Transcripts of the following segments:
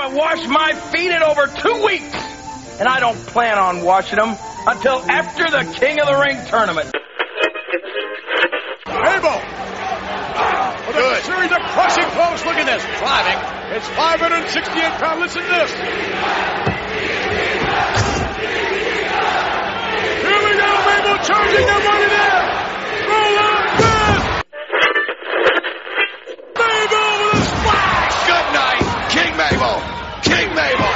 haven't washed my feet in over 2 weeks, and I don't plan on washing them until after the King of the Ring tournament. Mabel! With a series of crushing blows. Look at this. Driving. It's 568 pounds. Listen to this. Here we go. Mabel charging. They're running in. Roll up. This. Mabel with a splash. Good night. King Mabel. King Mabel.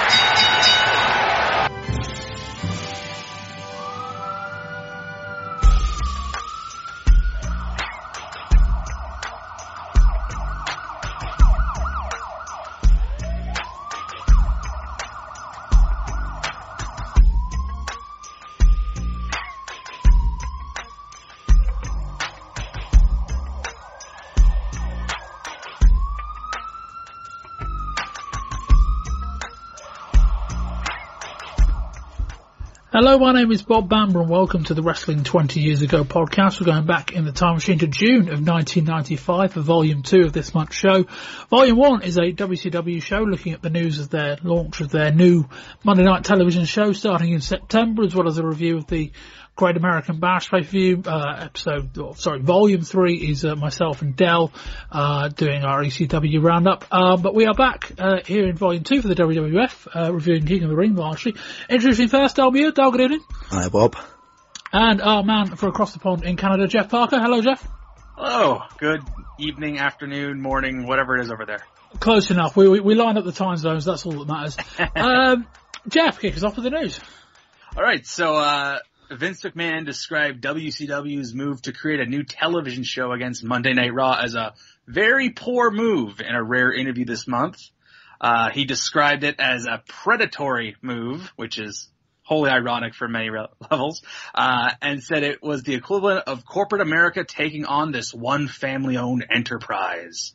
Hello, my name is Bob Bamber and welcome to the Wrestling 20 Years Ago podcast. We're going back in the time machine to June of 1995 for Volume 2 of this month's show. Volume 1 is a WCW show looking at the news of their launch of their new Monday night television show starting in September, as well as a review of the Great American Bash pay-per-view. Volume 3 is myself and Del doing our ECW roundup. But we are back here in Volume 2 for the WWF, reviewing King of the Ring largely. Introducing first, Del Muir. Del, good evening. Hi, Bob. And our man for across the pond in Canada, Jeff Parker. Hello, Jeff. Hello. Good evening, afternoon, morning, whatever it is over there. Close enough. We line up the time zones. That's all that matters. Jeff, kick us off with the news. All right. So, Vince McMahon described WCW's move to create a new television show against Monday Night Raw as a very poor move in a rare interview this month. He described it as a predatory move, which is wholly ironic for many levels, and said it was the equivalent of corporate America taking on this one family-owned enterprise.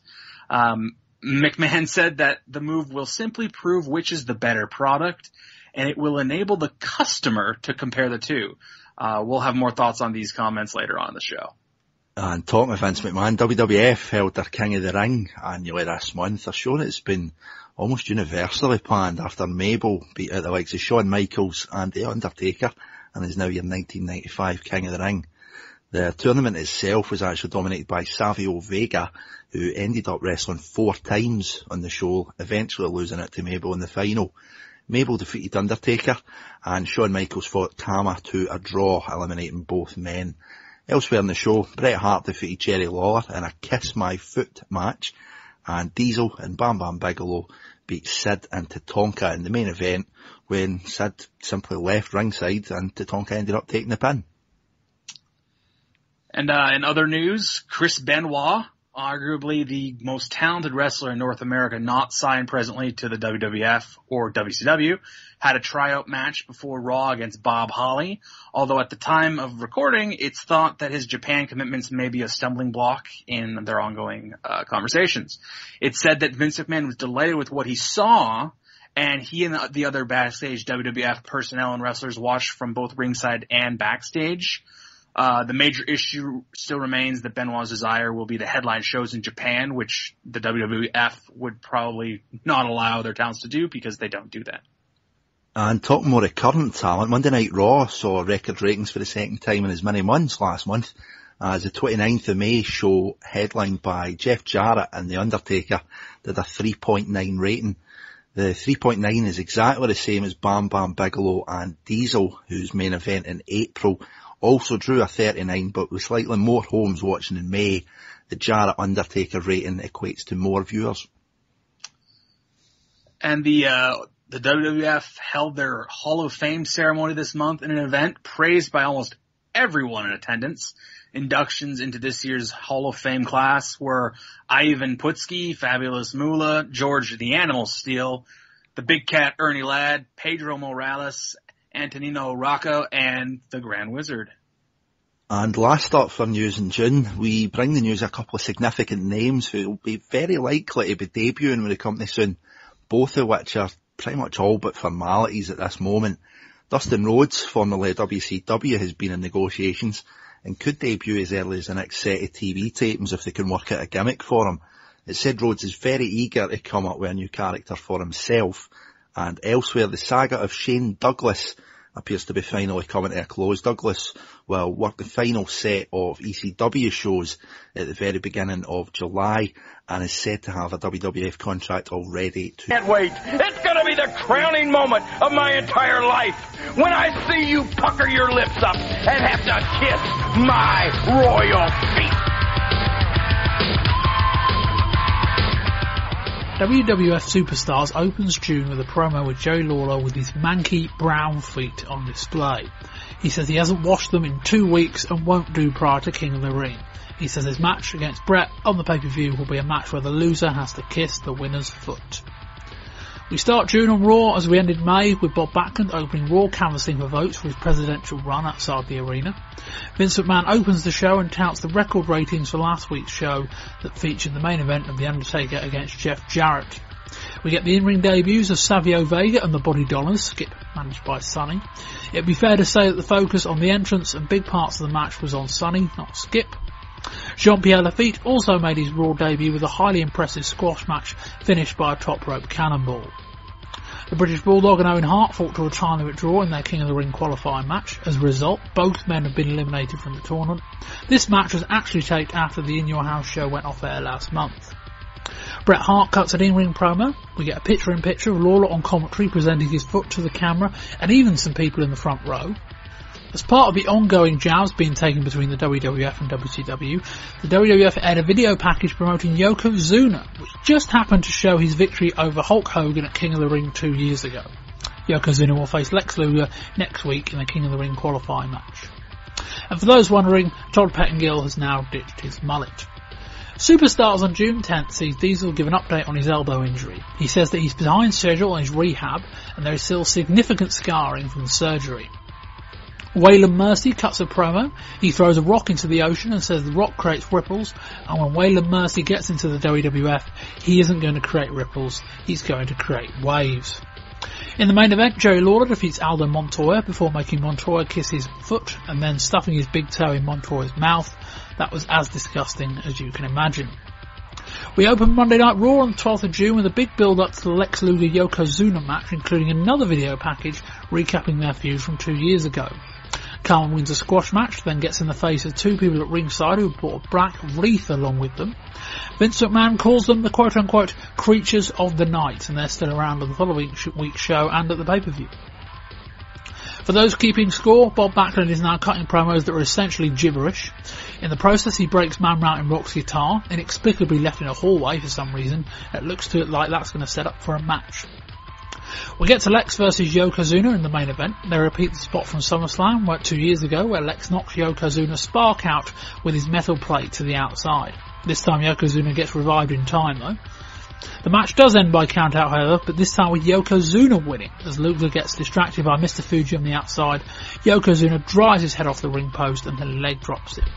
McMahon said that the move will simply prove which is the better product, and it will enable the customer to compare the two. We'll have more thoughts on these comments later on in the show. And talking of Vince McMahon, WWF held their King of the Ring annually this month. A show that's been almost universally panned after Mabel beat out the likes of Shawn Michaels and The Undertaker and is now your 1995 King of the Ring. The tournament itself was actually dominated by Savio Vega, who ended up wrestling 4 times on the show, eventually losing it to Mabel in the final. Mabel defeated Undertaker, and Shawn Michaels fought Tama to a draw, eliminating both men. Elsewhere in the show, Bret Hart defeated Jerry Lawler in a Kiss My Foot match, and Diesel and Bam Bam Bigelow beat Sid and Tatanka in the main event, when Sid simply left ringside and Tatanka ended up taking the pin. And in other news, Chris Benoit, arguably the most talented wrestler in North America not signed presently to the WWF or WCW, had a tryout match before Raw against Bob Holly, although at the time of recording, it's thought that his Japan commitments may be a stumbling block in their ongoing conversations. It's said that Vince McMahon was delighted with what he saw, and he and the other backstage WWF personnel and wrestlers watched from both ringside and backstage. The major issue still remains that Benoit's desire will be the headline shows in Japan, which the WWF would probably not allow their talents to do because they don't do that. And talking more of current talent, Monday Night Raw saw record ratings for the second time in as many months last month, as the 29th of May show, headlined by Jeff Jarrett and The Undertaker, did a 3.9 rating. The 3.9 is exactly the same as Bam Bam Bigelow and Diesel, whose main event in April also drew a 39, but with slightly more homes watching in May. The Jarrett Undertaker rating equates to more viewers. And the WWF held their Hall of Fame ceremony this month in an event praised by almost everyone in attendance. Inductions into this year's Hall of Fame class were Ivan Putski, Fabulous Moolah, George the Animal Steele, the Big Cat Ernie Ladd, Pedro Morales, Antonino Rocco, and the Grand Wizard. And last up for news in June, we bring the news a couple of significant names who will be very likely to be debuting with the company soon, both of which are pretty much all but formalities at this moment. Dustin Rhodes, formerly of WCW, has been in negotiations and could debut as early as the next set of TV tapings if they can work out a gimmick for him. It said Rhodes is very eager to come up with a new character for himself. And elsewhere, the saga of Shane Douglas appears to be finally coming to a close. Douglas will work the final set of ECW shows at the very beginning of July and is said to have a WWF contract already. Can't wait. It's going to be the crowning moment of my entire life when I see you pucker your lips up and have to kiss my royal feet. WWF Superstars opens June with a promo with Jerry Lawler with his manky brown feet on display. He says he hasn't washed them in 2 weeks and won't do prior to King of the Ring. He says his match against Bret on the pay-per-view will be a match where the loser has to kiss the winner's foot. We start June on Raw as we ended May with Bob Backlund opening Raw canvassing for votes for his presidential run outside the arena. Vince McMahon opens the show and touts the record ratings for last week's show that featured the main event of The Undertaker against Jeff Jarrett. We get the in-ring debuts of Savio Vega and the Body Dollars, Skip managed by Sonny. It'd be fair to say that the focus on the entrance and big parts of the match was on Sonny, not Skip. Jean-Pierre Lafitte also made his Raw debut with a highly impressive squash match finished by a top rope cannonball. The British Bulldog and Owen Hart fought to a time limit draw in their King of the Ring qualifying match. As a result, both men have been eliminated from the tournament. This match was actually taped after the In Your House show went off air last month. Bret Hart cuts an in-ring promo. We get a picture-in-picture of Lawler on commentary presenting his foot to the camera and even some people in the front row. As part of the ongoing jabs being taken between the WWF and WCW, the WWF aired a video package promoting Yokozuna, which just happened to show his victory over Hulk Hogan at King of the Ring 2 years ago. Yokozuna will face Lex Luger next week in the King of the Ring qualifying match. And for those wondering, Todd Pettengill has now ditched his mullet. Superstars on June 10th sees Diesel give an update on his elbow injury. He says that he's behind schedule on his rehab and there is still significant scarring from the surgery. Waylon Mercy cuts a promo. He throws a rock into the ocean and says the rock creates ripples, and when Waylon Mercy gets into the WWF, he isn't going to create ripples, he's going to create waves. In the main event, Jerry Lawler defeats Aldo Montoya before making Montoya kiss his foot and then stuffing his big toe in Montoya's mouth. That was as disgusting as you can imagine. We open Monday Night Raw on the 12th of June with a big build-up to the Lex Luger-Yokozuna match, including another video package recapping their feud from 2 years ago. Carmen wins a squash match, then gets in the face of two people at ringside who brought a black wreath along with them. Vince McMahon calls them the quote-unquote creatures of the night, and they're still around on the following week's show and at the pay-per-view. For those keeping score, Bob Backlund is now cutting promos that are essentially gibberish. In the process, he breaks Man Mountain Rock's guitar, inexplicably left in a hallway for some reason. It looks to it like that's going to set up for a match. We get to Lex versus Yokozuna in the main event. They repeat the spot from SummerSlam 2 years ago where Lex knocks Yokozuna spark out with his metal plate to the outside. This time Yokozuna gets revived in time though. The match does end by count out however, but this time with Yokozuna winning. As Luger gets distracted by Mr. Fuji on the outside, Yokozuna drives his head off the ring post and the leg drops it.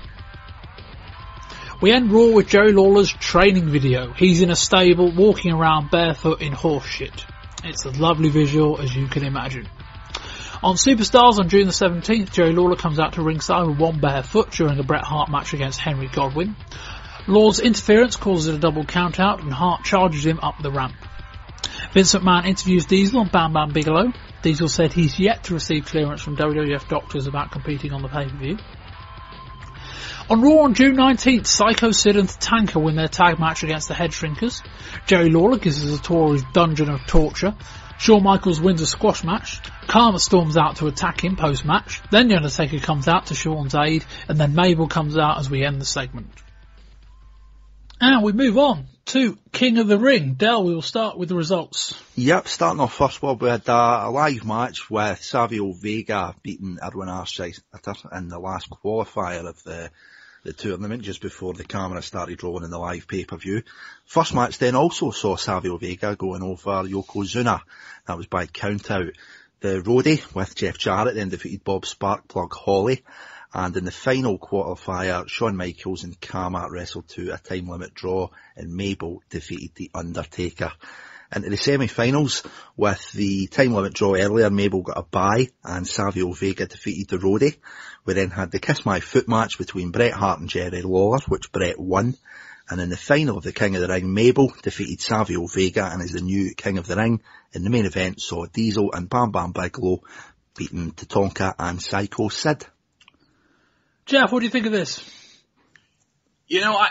We end Raw with Jerry Lawler's training video. He's in a stable, walking around barefoot in horse shit. It's a lovely visual as you can imagine. On Superstars on June the 17th, Jerry Lawler comes out to ringside with one bare foot during a Bret Hart match against Henry Godwinn. Lawler's interference causes it a double count out and Hart charges him up the ramp. Vince McMahon interviews Diesel on Bam Bam Bigelow. Diesel said he's yet to receive clearance from WWF doctors about competing on the pay-per-view. On Raw on June 19th, Psycho Sid and Tanker win their tag match against the Head Shrinkers. Jerry Lawler gives us a tour of his dungeon of torture. Shawn Michaels wins a squash match. Karma storms out to attack him post-match. Then The Undertaker comes out to Shawn's aid, and then Mabel comes out as we end the segment. And we move on to King of the Ring. Del, we will start with the results. Yep, starting off first, Bob, we had a live match with Savio Vega beating Erwin Arshite in the last qualifier of the tournament just before the camera started rolling in the live pay-per-view. First match then also saw Savio Vega going over Yokozuna. That was by count-out. The roadie with Jeff Jarrett then defeated Bob Sparkplug Holly. And in the final qualifier, Shawn Michaels and Kama wrestled to a time limit draw and Mabel defeated The Undertaker. Into the semi-finals, with the time limit draw earlier, Mabel got a bye and Savio Vega defeated the roadie. We then had the Kiss My Foot match between Bret Hart and Jerry Lawler, which Bret won. And in the final of the King of the Ring, Mabel defeated Savio Vega and is the new King of the Ring. In the main event, saw Diesel and Bam Bam Bigelow beating Tatanka and Psycho Sid. Jeff, what do you think of this? You know,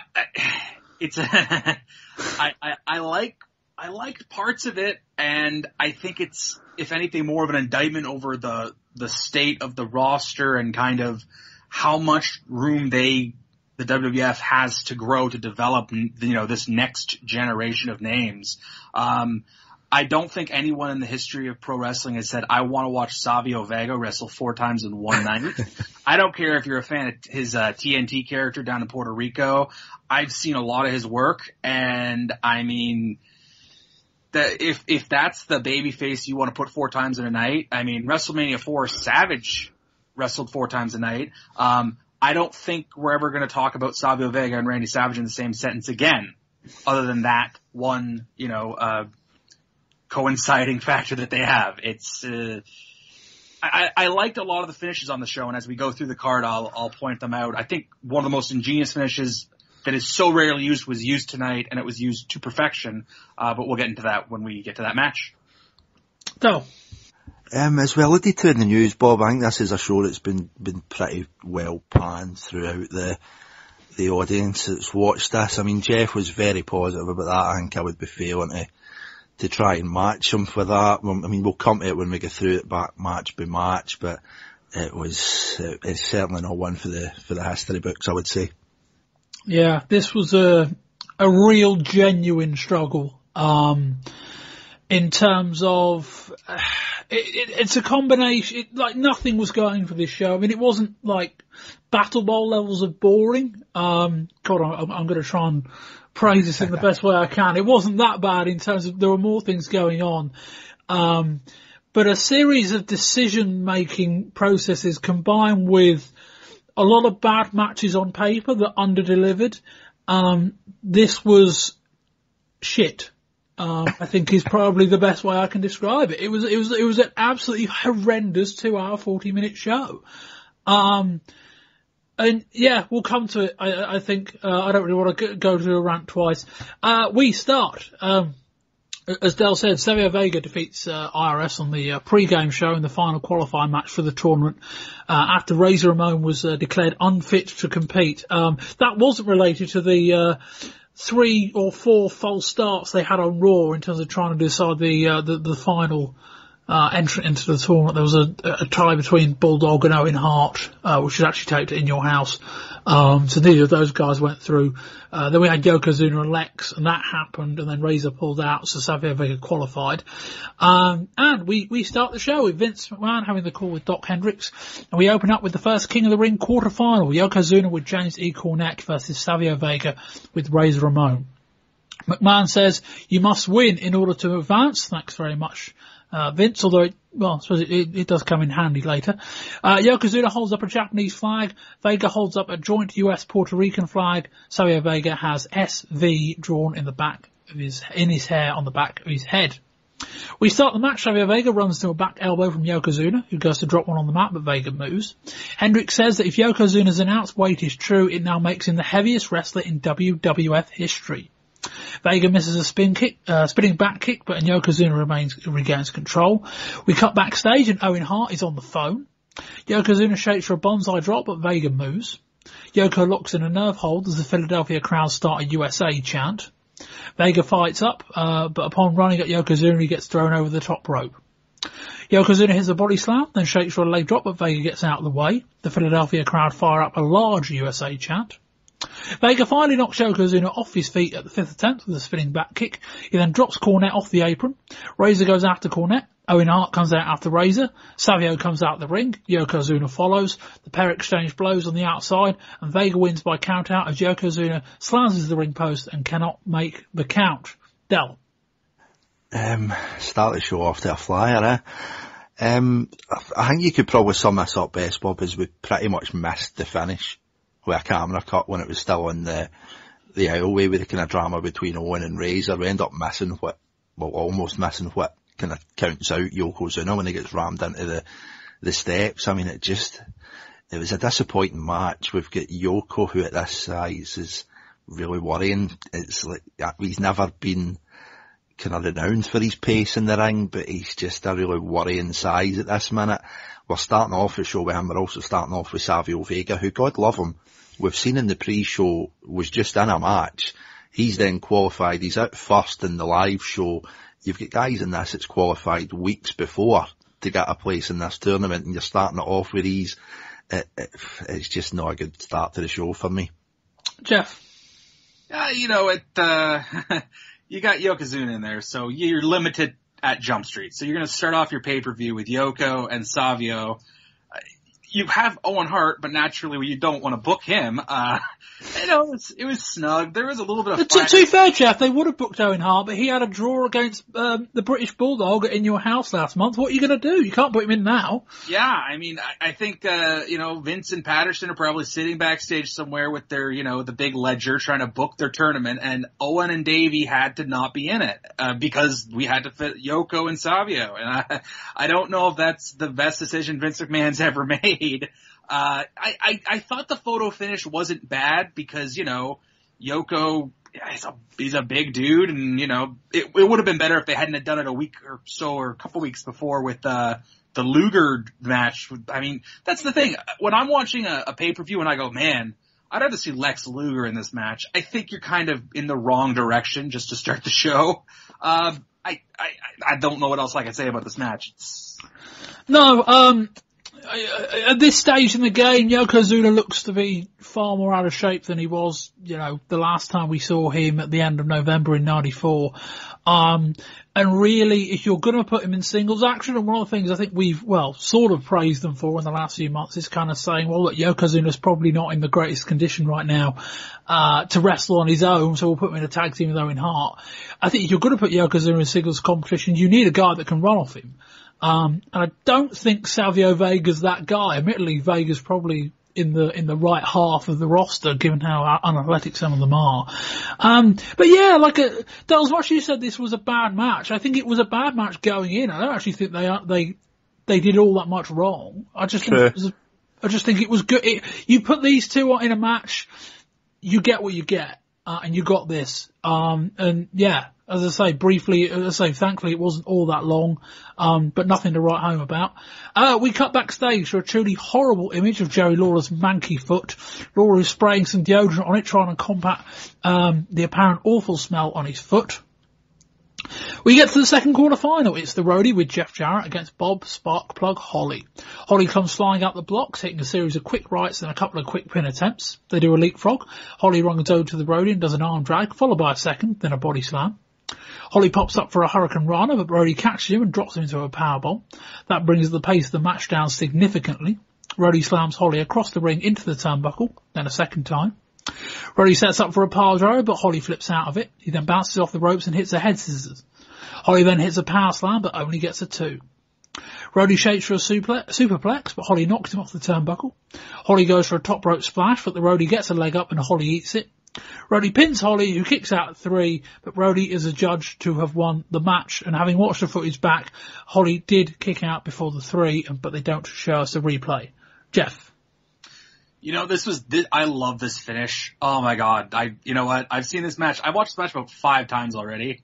I liked parts of it, and I think it's, if anything, more of an indictment over the state of the roster and kind of how much room the WWF has to grow to develop, you know, this next generation of names. I don't think anyone in the history of pro wrestling has said, I want to watch Savio Vega wrestle 4 times in one night. I don't care if you're a fan of his TNT character down in Puerto Rico. I've seen a lot of his work, and I mean, if that's the babyface you want to put 4 times in a night, I mean, WrestleMania 4, Savage wrestled 4 times a night. I don't think we're ever going to talk about Savio Vega and Randy Savage in the same sentence again, other than that one, you know, coinciding factor that they have. It's, I liked a lot of the finishes on the show, and as we go through the card, I'll point them out. I think one of the most ingenious finishes that is so rarely used was used tonight, and it was used to perfection, but we'll get into that when we get to that match. Go. As we alluded to in the news, Bob, I think this is a show that's been pretty well planned throughout the audience that's watched this. I mean, Jeff was very positive about that. I think I would be failing to try and match him for that. I mean, we'll come to it when we get through it back match by match, but it's certainly not one for the history books, I would say. Yeah, this was a real genuine struggle. In terms of, it's a combination, like nothing was going for this show. I mean, it wasn't like Battle Bowl levels of boring. God, I'm going to try and praise this in the best way I can. It wasn't that bad in terms of there were more things going on. But a series of decision-making processes combined with a lot of bad matches on paper that under-delivered. This was shit. I think is probably the best way I can describe it. It was an absolutely horrendous 2-hour, 40-minute show. And yeah, we'll come to it. I think, I don't really want to go through a rant twice. We start, as Del said, Savio Vega defeats, IRS on the, pre-game show in the final qualifying match for the tournament, after Razor Ramon was, declared unfit to compete. That wasn't related to the, 3 or 4 false starts they had on Raw in terms of trying to decide the final entrant into the tournament. There was a tie between Bulldog and Owen Hart, which was actually taped at In Your House. So neither of those guys went through. Then we had Yokozuna and Lex, and that happened, and then Razor pulled out, so Savio Vega qualified. And we start the show with Vince McMahon having the call with Doc Hendricks, and we open up with the first King of the Ring quarterfinal, Yokozuna with James E. Cornette versus Savio Vega with Razor Ramon. McMahon says, you must win in order to advance. Thanks very much, Vince, although I suppose it does come in handy later. Yokozuna holds up a Japanese flag. Vega holds up a joint US-Puerto Rican flag. Savio Vega has SV drawn in the back of his hair on the back of his head. We start the match. Savio Vega runs to a back elbow from Yokozuna, who goes to drop one on the mat, but Vega moves. Hendricks says that if Yokozuna's announced weight is true, it now makes him the heaviest wrestler in WWF history. Vega misses a spinning back kick, but Yokozuna regains control. We cut backstage and Owen Hart is on the phone. Yokozuna shakes for a bonsai drop, but Vega moves. Yoko locks in a nerve hold as the Philadelphia crowd start a USA chant. Vega fights up, but upon running at Yokozuna, he gets thrown over the top rope. Yokozuna hits a body slam, then shakes for a leg drop, but Vega gets out of the way. The Philadelphia crowd fire up a large USA chant. Vega finally knocks Yokozuna off his feet at the 5th attempt with a spinning back kick. He then drops Cornette off the apron. Razor goes after Cornette. Owen Hart comes out after Razor. Savio comes out of the ring. Yokozuna follows. The pair exchange blows on the outside, and Vega wins by count out as Yokozuna slams into the ring post and cannot make the count. Del. Start the show off to a flyer, I think you could probably sum this up best, Bob, as we pretty much missed the finish with a camera cut when it was still on the aisleway with the kind of drama between Owen and Razor. We end up missing almost missing what kind of counts out Yokozuna when he gets rammed into the steps. I mean, it was a disappointing match. We've got Yoko, who at this size is really worrying. It's like, he's never been kind of renowned for his pace in the ring, but he's just a really worrying size at this minute. We're starting off the show with him, we're also starting off with Savio Vega, who, God love him, we've seen in the pre-show, was just in a match. He's then qualified, he's out first in the live show. You've got guys in this that's qualified weeks before to get a place in this tournament, and you're starting it off with these. It's just not a good start to the show for me. Jeff? You got Yokozuna in there, so you're limited at Jump Street. So you're going to start off your pay-per-view with Yoko and Savio. You have Owen Hart, but naturally you don't want to book him. It was snug. There was a little bit of To be fair, Jeff, they would have booked Owen Hart, but he had a draw against the British Bulldog in your house last month. What are you going to do? You can't put him in now. Yeah, I mean, I think, Vince and Patterson are probably sitting backstage somewhere with their, the big ledger trying to book their tournament, and Owen and Davey had to not be in it, because we had to fit Yoko and Savio, and I don't know if that's the best decision Vince McMahon's ever made. I thought the photo finish wasn't bad because, Yoko, he's a big dude, and, it would have been better if they hadn't have done it a week or so or a couple weeks before with the Luger match. I mean, that's the thing. When I'm watching a pay-per-view and I go, man, I'd rather see Lex Luger in this match, I think you're kind of in the wrong direction just to start the show. I don't know what else I can say about this match. At this stage in the game, Yokozuna looks to be far more out of shape than he was, the last time we saw him at the end of November in '94. And really, if you're going to put him in singles action, and one of the things I think we've, sort of praised them for in the last few months is kind of saying, well, look, Yokozuna's probably not in the greatest condition right now, to wrestle on his own, so we'll put him in a tag team with Owen Hart. I think if you're going to put Yokozuna in singles competition, you need a guy that can run off him. And I don't think Savio Vega's that guy. Admittedly, Vega's probably in the right half of the roster, given how unathletic some of them are. But yeah, Del, as much as you said this was a bad match, I think it was a bad match going in. I don't actually think they did all that much wrong. I just think it was good. You put these two in a match, you get what you get, and you got this. And yeah. As I say, thankfully it wasn't all that long, but nothing to write home about. We cut backstage to a truly horrible image of Jerry Lawler's manky foot. Lawler is spraying some deodorant on it, trying to combat the apparent awful smell on his foot. We get to the second quarter final. It's the roadie with Jeff Jarrett against Bob Sparkplug Holly. Holly comes flying up the blocks, hitting a series of quick rights and a couple of quick pin attempts. They do a leapfrog. Holly runs over to the roadie and does an arm drag, followed by a second, then a body slam. Holly pops up for a Hurricane Rana, but Brody catches him and drops him into a powerbomb. That brings the pace of the match down significantly. Brody slams Holly across the ring into the turnbuckle, then a second time. Brody sets up for a pile driver, but Holly flips out of it. He then bounces off the ropes and hits a head scissors. Holly then hits a power slam, but only gets a 2. Brody shapes for a superplex, but Holly knocks him off the turnbuckle. Holly goes for a top rope splash, but the Brody gets a leg up and Holly eats it. Brody pins Holly, who kicks out at 3, but Brody is adjudged to have won the match, and having watched the footage back, Holly did kick out before the 3, but they don't show us a replay. Jeff? I love this finish. Oh my god. I've seen this match. I watched this match about 5 times already.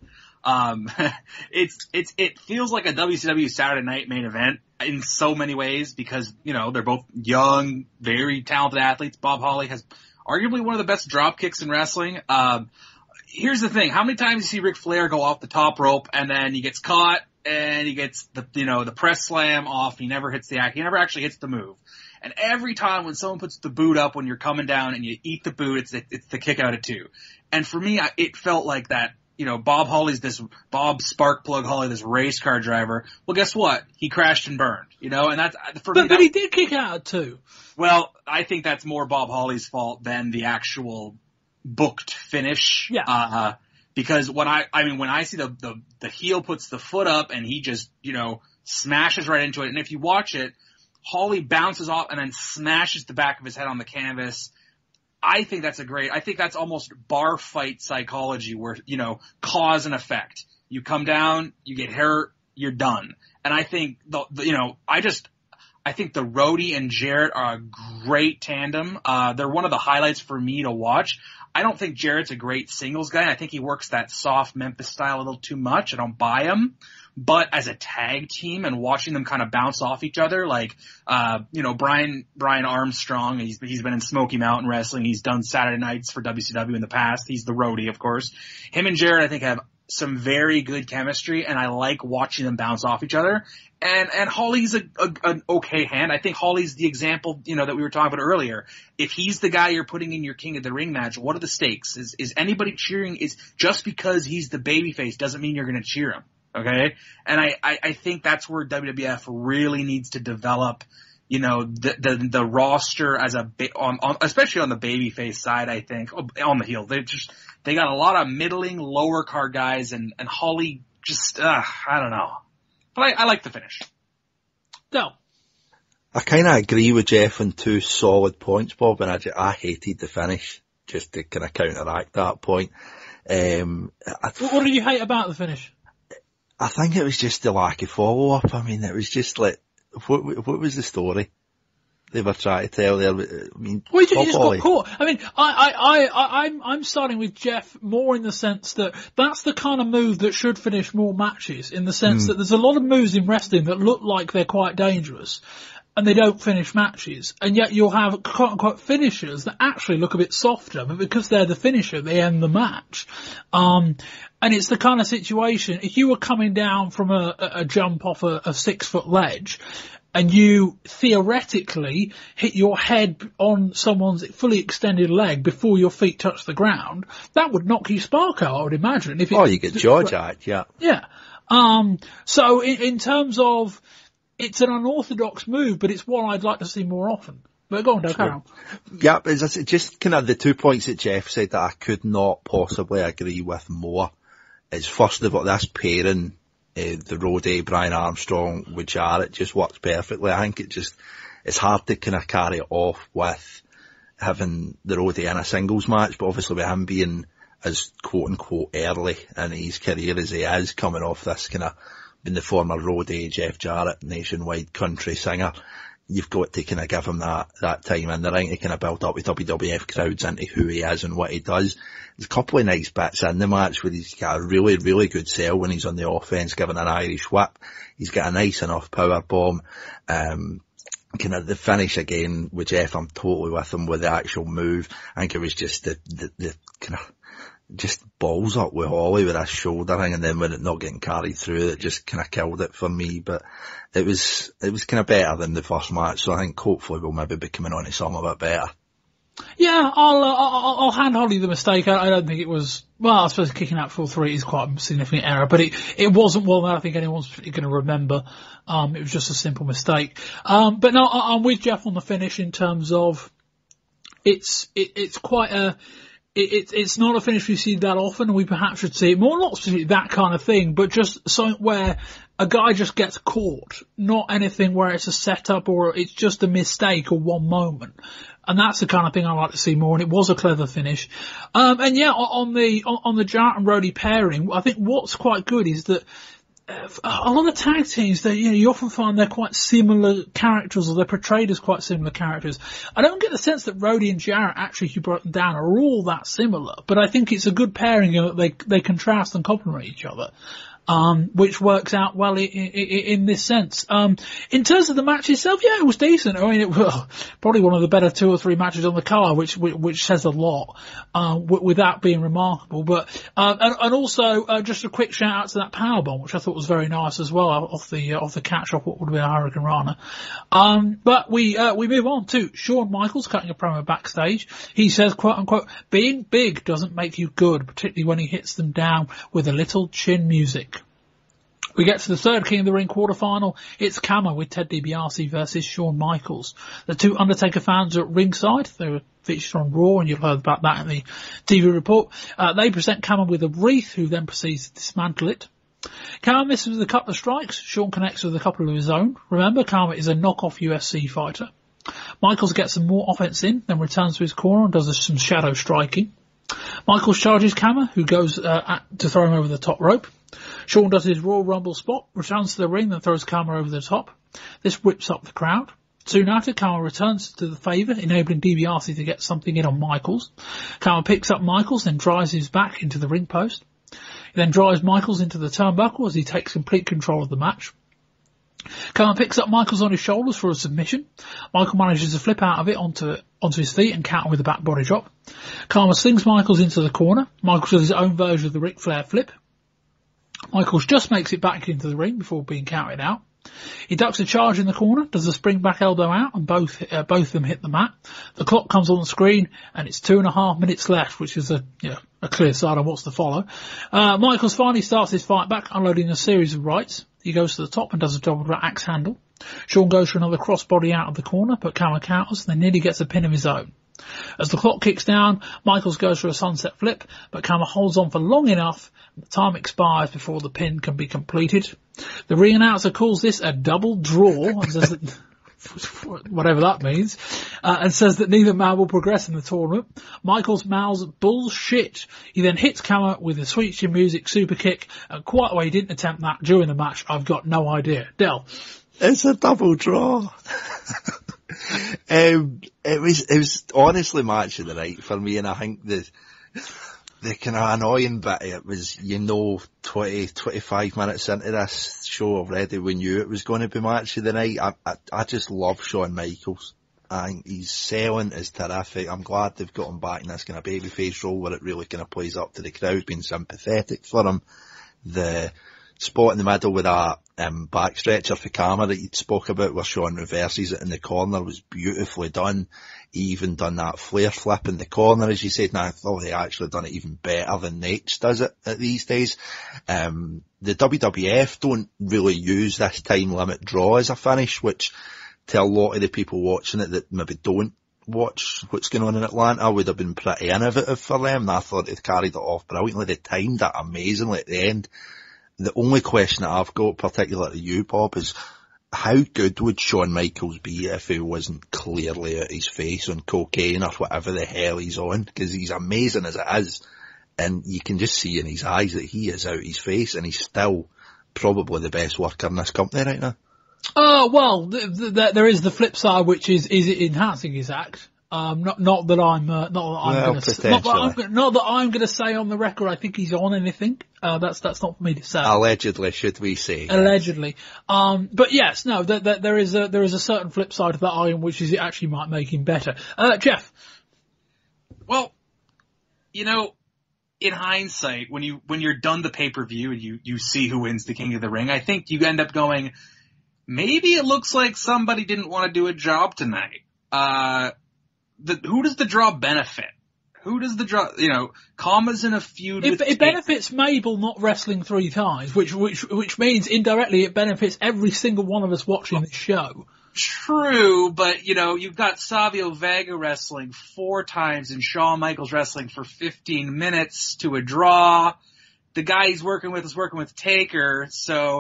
It feels like a WCW Saturday Night main event in so many ways because, they're both young, very talented athletes. Bob Holly has arguably one of the best drop kicks in wrestling. Here's the thing. How many times you see Ric Flair go off the top rope and then he gets caught and he gets the press slam off. He never hits the act. He never actually hits the move. And every time when someone puts the boot up when you're coming down and you eat the boot, it's the kick out at 2. And for me, it felt like that. Bob Sparkplug Holly, this race car driver. Well, guess what? He crashed and burned, and that's, for me. But he did kick out at 2. Well, I think that's more Bob Holly's fault than the actual booked finish. Yeah. Because when I see the heel puts the foot up and he just, smashes right into it. And if you watch it, Holly bounces off and then smashes the back of his head on the canvas. I think that's almost bar fight psychology where, cause and effect. You come down, you get hurt, you're done. And I think I think the Roadie and Jarrett are a great tandem. They're one of the highlights for me to watch. I don't think Jarrett's a great singles guy. I think he works that soft Memphis style a little too much. I don't buy him. But as a tag team and watching them kind of bounce off each other, like, Brian Armstrong, he's been in Smoky Mountain Wrestling. He's done Saturday nights for WCW in the past. He's the roadie, of course. Him and Jarrett, I think, have some very good chemistry, and I like watching them bounce off each other. And Holly's an okay hand. I think Holly's the example, that we were talking about earlier. If he's the guy you're putting in your King of the Ring match, what are the stakes? Is anybody cheering? Is just because he's the babyface doesn't mean you're going to cheer him. Okay? And I think that's where WWF really needs to develop, the roster as especially on the babyface side, I think, on the heel. They got a lot of middling, lower card guys, and Holly just, I don't know. But I like the finish. No. I kind of agree with Jeff on 2 solid points, Bob, and I hated the finish, just to kind of counteract that point. What did you hate about the finish? I think it was just the lack of follow-up. I mean, it was just like, what was the story they were trying to tell there? I mean, well, you just got caught. I mean, I'm starting with Jeff more in the sense that that's the kind of move that should finish more matches, in the sense that there's a lot of moves in wrestling that look like they're quite dangerous, and they don't finish matches, and yet you'll have quote-unquote finishers that actually look a bit softer, but because they're the finisher, they end the match. And it's the kind of situation, if you were coming down from a jump off a 6-foot ledge, and you theoretically hit your head on someone's fully extended leg before your feet touch the ground, that would knock you spark out, I would imagine. You get jaw-jacked, yeah. Yeah. So in terms of, it's an unorthodox move, but it's one I'd like to see more often. But go on, Doug, carry on. Yeah, it's just kind of the 2 points that Jeff said that I could not possibly agree with more. Is first of all, this pairing, the roadie Brian Armstrong with Jarrett just works perfectly. I think it's hard to kind of carry it off with having the roadie in a singles match, but obviously with him being as quote unquote early in his career as he is, coming off this kind of being the former roadie Jeff Jarrett, nationwide country singer, you've got to kind of give him that time in the ring to kind of build up with WWF crowds into who he is and what he does. There's a couple of nice bits in the match where he's got a really, really good sell when he's on the offense, giving an Irish whip. He's got a nice enough power bomb. Kind of the finish again with Jeff, I'm totally with him with the actual move. I think it was just the kind of just balls up with Holly with that shoulder thing, and then when it not getting carried through, it just kind of killed it for me. But it was kind of better than the first match, so I think hopefully we'll maybe be coming on to something a bit better. Yeah, I'll hand Holly the mistake. I don't think it was, well, I suppose kicking out full 3 is quite a significant error, but it wasn't one that I think anyone's going to remember. It was just a simple mistake. But no, I'm with Jeff on the finish in terms of it's quite a, it's not a finish we see that often, and we perhaps should see it more, not specifically that kind of thing, but just something where a guy just gets caught, not anything where it's a setup or it's just a mistake or one moment. And that's the kind of thing I like to see more, and it was a clever finish. And yeah, on the Jarrett and Roddy pairing, I think what's quite good is that a lot of tag teams, you often find they're quite similar characters, or they're portrayed as quite similar characters. I don't get the sense that Roddy and Jarrett, actually, if you broke them down, are all that similar. But I think it's a good pairing, that they contrast and complement each other. Which works out well in this sense. In terms of the match itself, yeah, it was decent. I mean, it was probably one of the better 2 or 3 matches on the card, which says a lot, without being remarkable. But, and also, just a quick shout out to that powerbomb, which I thought was very nice as well, off the catch off what would be a Hurricane Rana. But we move on to Shawn Michaels cutting a promo backstage. He says, quote unquote, being big doesn't make you good, particularly when he hits them down with a little chin music. We get to the third King of the Ring quarterfinal. It's Kama with Ted DiBiase versus Shawn Michaels. The 2 Undertaker fans are at ringside. They were featured on Raw, and you've heard about that in the TV report. They present Kama with a wreath, who then proceeds to dismantle it. Kama misses with a couple of strikes. Shawn connects with a couple of his own. Remember, Kama is a knockoff UFC fighter. Michaels gets some more offense in, then returns to his corner and does some shadow striking. Michaels charges Kama, who goes to throw him over the top rope. Shawn does his Royal Rumble spot, returns to the ring, then throws Kama over the top. This whips up the crowd. Soon after, Kama returns to the favour, enabling DiBiase to get something in on Michaels. Kama picks up Michaels, then drives his back into the ring post. He then drives Michaels into the turnbuckle as he takes complete control of the match. Kama picks up Michaels on his shoulders for a submission. Michael manages to flip out of it onto his feet and counter with a back body drop. Kama slings Michaels into the corner. Michaels does his own version of the Ric Flair flip. Michaels just makes it back into the ring before being counted out. He ducks a charge in the corner, does a spring back elbow out, and both of them hit the mat. The clock comes on the screen, and it's 2.5 minutes left, which is a clear sign on what's to follow. Michaels finally starts his fight back, unloading a series of rights. He goes to the top and does a double axe handle. Sean goes for another crossbody out of the corner, but Kama counters, and then nearly gets a pin of his own. As the clock kicks down, Michaels goes for a sunset flip, but Kama holds on for long enough, and the time expires before the pin can be completed. The ring announcer calls this a double draw, and says that, whatever that means, and says that neither man will progress in the tournament. Michaels mouths bullshit. He then hits Kama with a Sweet Chin Music super kick, and quite why he didn't attempt that during the match, I've got no idea. Del. It's a double draw. It was honestly match of the night for me, and I think the kind of annoying bit of it was, 25 minutes into this show already, we knew it was going to be match of the night. I just love Shawn Michaels. I think his selling is terrific. I'm glad they've got him back in this kind of babyface role where it really kind of plays up to the crowd, being sympathetic for him. The spot in the middle with that back stretcher for Kama that you'd spoke about where Shawn reverses it in the corner was beautifully done. He even done that flare flip in the corner, as you said, and I thought he actually done it even better than Nates does it these days. The WWF don't really use this time limit draw as a finish, which to a lot of the people watching it that maybe don't watch what's going on in Atlanta would have been pretty innovative for them, and I thought they'd carried it off brilliantly. They timed it amazingly at the end. The only question that I've got, particularly to you, Bob, is how good would Shawn Michaels be if he wasn't clearly at his face on cocaine or whatever the hell he's on? Because he's amazing as it is, and you can just see in his eyes that he is out his face, and he's still probably the best worker in this company right now. Well, there is the flip side, which is it enhancing his act? Not that I'm going to say on the record I think he's on anything. That's not for me to say. Allegedly, should we say? Allegedly. But yes, no, there is a certain flip side to that iron, which is it actually might make him better. Jeff. Well, in hindsight, when you're done the pay-per-view and you see who wins the King of the Ring, I think you end up going, maybe it looks like somebody didn't want to do a job tonight. Who does the draw benefit? Who does the draw, Kama's in a feud with... It benefits Mabel not wrestling 3 times, which means indirectly it benefits every single one of us watching this show. True, but, you've got Savio Vega wrestling 4 times and Shawn Michaels wrestling for 15 minutes to a draw. The guy he's working with is working with Taker, so,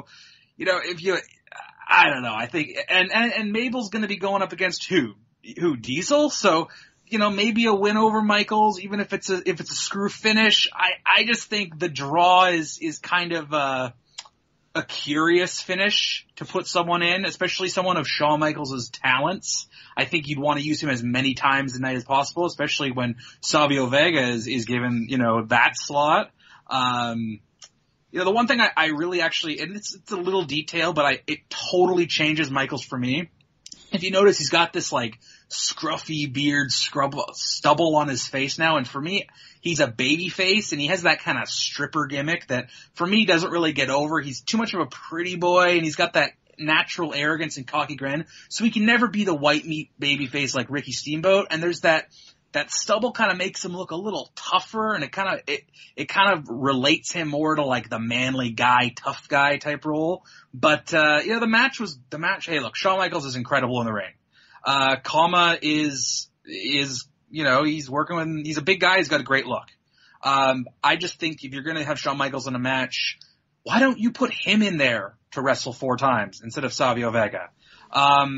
I don't know, I think, and Mabel's gonna be going up against who, Diesel? So, maybe a win over Michaels, even if it's a screw finish. I just think the draw is kind of a curious finish to put someone in, especially someone of Shawn Michaels' talents. I think you'd want to use him as many times a night as possible, especially when Savio Vega is given, that slot. The one thing I really actually, and it's a little detail, but it totally changes Michaels for me. If you notice, he's got this scruffy beard, stubble on his face now, and for me, he's a baby face, and he has that kind of stripper gimmick that, for me, doesn't really get over. He's too much of a pretty boy, and he's got that natural arrogance and cocky grin, so he can never be the white meat baby face like Ricky Steamboat, and there's that stubble kind of makes him look a little tougher, and it kind of relates him more to the manly guy, tough guy type role. But the match. Hey, look, Shawn Michaels is incredible in the ring. Kama is he's working with, he's a big guy, he's got a great look. I just think if you're gonna have Shawn Michaels in a match, why don't you put him in there to wrestle 4 times instead of Savio Vega? I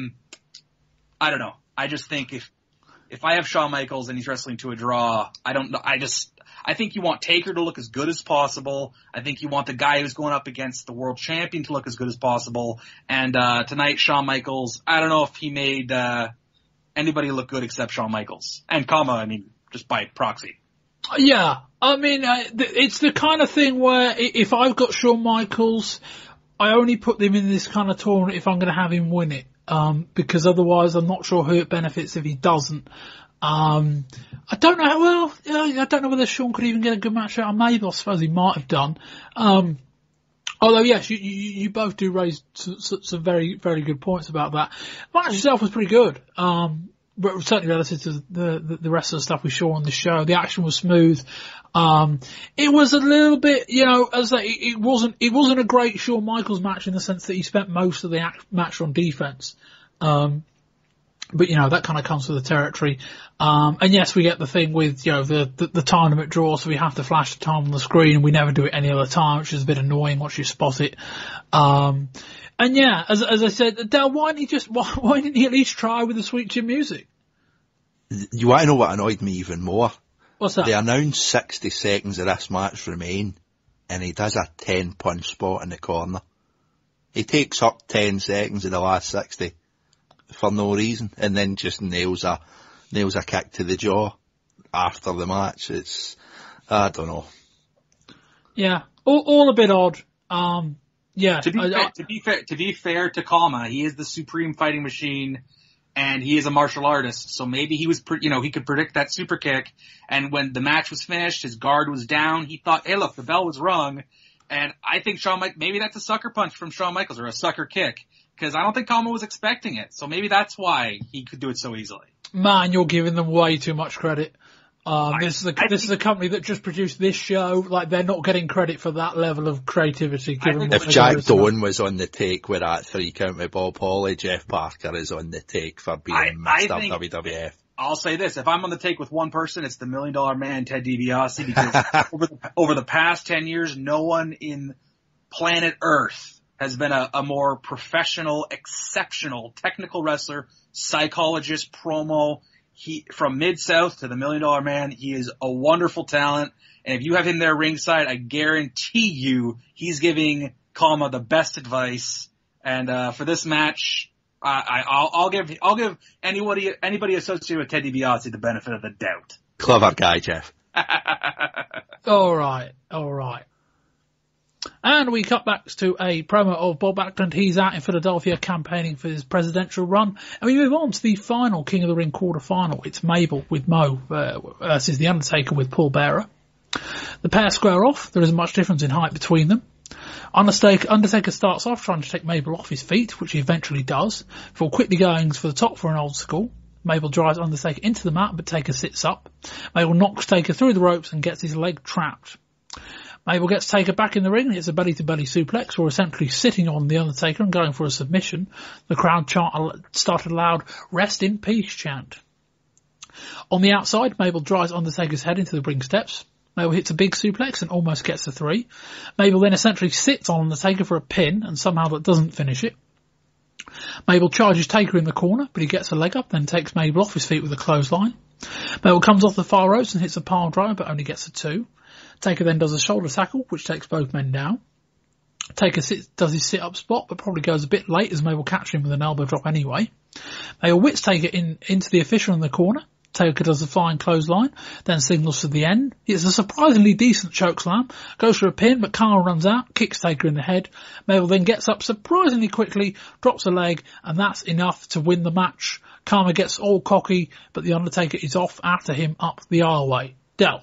don't know. I just think if I have Shawn Michaels and he's wrestling to a draw, I don't know. I think you want Taker to look as good as possible. I think you want the guy who's going up against the world champion to look as good as possible. And tonight, Shawn Michaels, I don't know if he made anybody look good except Shawn Michaels. And just by proxy. Yeah, I mean, it's the kind of thing where if I've got Shawn Michaels, I only put them in this kind of tournament if I'm going to have him win it. Because otherwise I'm not sure who it benefits if he doesn't. I don't know. Well, I don't know whether Shawn could even get a good match out of Mabel. I suppose he might have done. Although, yes, you both do raise some very, very good points about that. The match itself was pretty good. But certainly relative to the rest of the stuff we saw on the show. The action was smooth. It was a little bit, as it wasn't a great Shawn Michaels match in the sense that he spent most of the match on defense. But that kind of comes with the territory. And yes, we get the thing with, the tournament draw, so we have to flash the time on the screen and we never do it any other time, which is a bit annoying once you spot it. And yeah, as I said, Dale, why didn't he at least try with the sweet chin music? You want to know what annoyed me even more? What's that? They announced 60 seconds of this match remain, and he does a 10-punch spot in the corner. He takes up 10 seconds of the last 60 for no reason, and then just nails a kick to the jaw after the match. I don't know. Yeah, all a bit odd. Yeah. To be fair to Kama, he is the supreme fighting machine, and he is a martial artist. So maybe he was, he could predict that super kick. And when the match was finished, his guard was down. He thought, hey, look, the bell was rung. And I think maybe that's a sucker punch from Shawn Michaels or a sucker kick, because I don't think Kama was expecting it. So maybe that's why he could do it so easily. Man, you're giving them way too much credit. This is a company that just produced this show. Like, they're not getting credit for that level of creativity. If Jack Doan was on the take with that 3 count with Bob Holly, Jeff Parker is on the take for being Mr. WWF. I'll say this. If I'm on the take with one person, it's the $1 Million Man, Ted DiBiase, because over the past 10 years, no one in planet Earth has been a more professional, exceptional, technical wrestler, psychologist, promo. From Mid-South to the $1 Million Man, he is a wonderful talent. And if you have him there ringside, I guarantee you he's giving Kama the best advice. And for this match, I'll give anybody associated with Ted DiBiase the benefit of the doubt. Clever guy, Jeff. All right. And we cut back to a promo of Bob Backlund. He's out in Philadelphia campaigning for his presidential run. And we move on to the final King of the Ring quarterfinal. It's Mabel with Mo versus The Undertaker with Paul Bearer. The pair square off. There isn't much difference in height between them. Undertaker starts off trying to take Mabel off his feet, which he eventually does, before quickly going for the top for an old school. Mabel drives Undertaker into the mat, but Taker sits up. Mabel knocks Taker through the ropes and gets his leg trapped. Mabel gets Taker back in the ring and hits a belly-to-belly suplex, or essentially sitting on The Undertaker and going for a submission. The crowd started a loud, "Rest in peace" chant. On the outside, Mabel drives Undertaker's head into the ring steps. Mabel hits a big suplex and almost gets the 3. Mabel then essentially sits on Undertaker for a pin, and somehow that doesn't finish it. Mabel charges Taker in the corner, but he gets a leg up, then takes Mabel off his feet with a clothesline. Mabel comes off the far ropes and hits a pile driver, but only gets a 2. Taker then does a shoulder tackle, which takes both men down. Taker does his sit-up spot, but probably goes a bit late as Mabel catches him with an elbow drop anyway. Mabel whips Taker into the official in the corner. Taker does a flying clothesline, then signals to the end. It's a surprisingly decent chokeslam. Goes for a pin, but Carl runs out, kicks Taker in the head. Mabel then gets up surprisingly quickly, drops a leg, and that's enough to win the match. Karma gets all cocky, but The Undertaker is off after him up the aisleway. Del.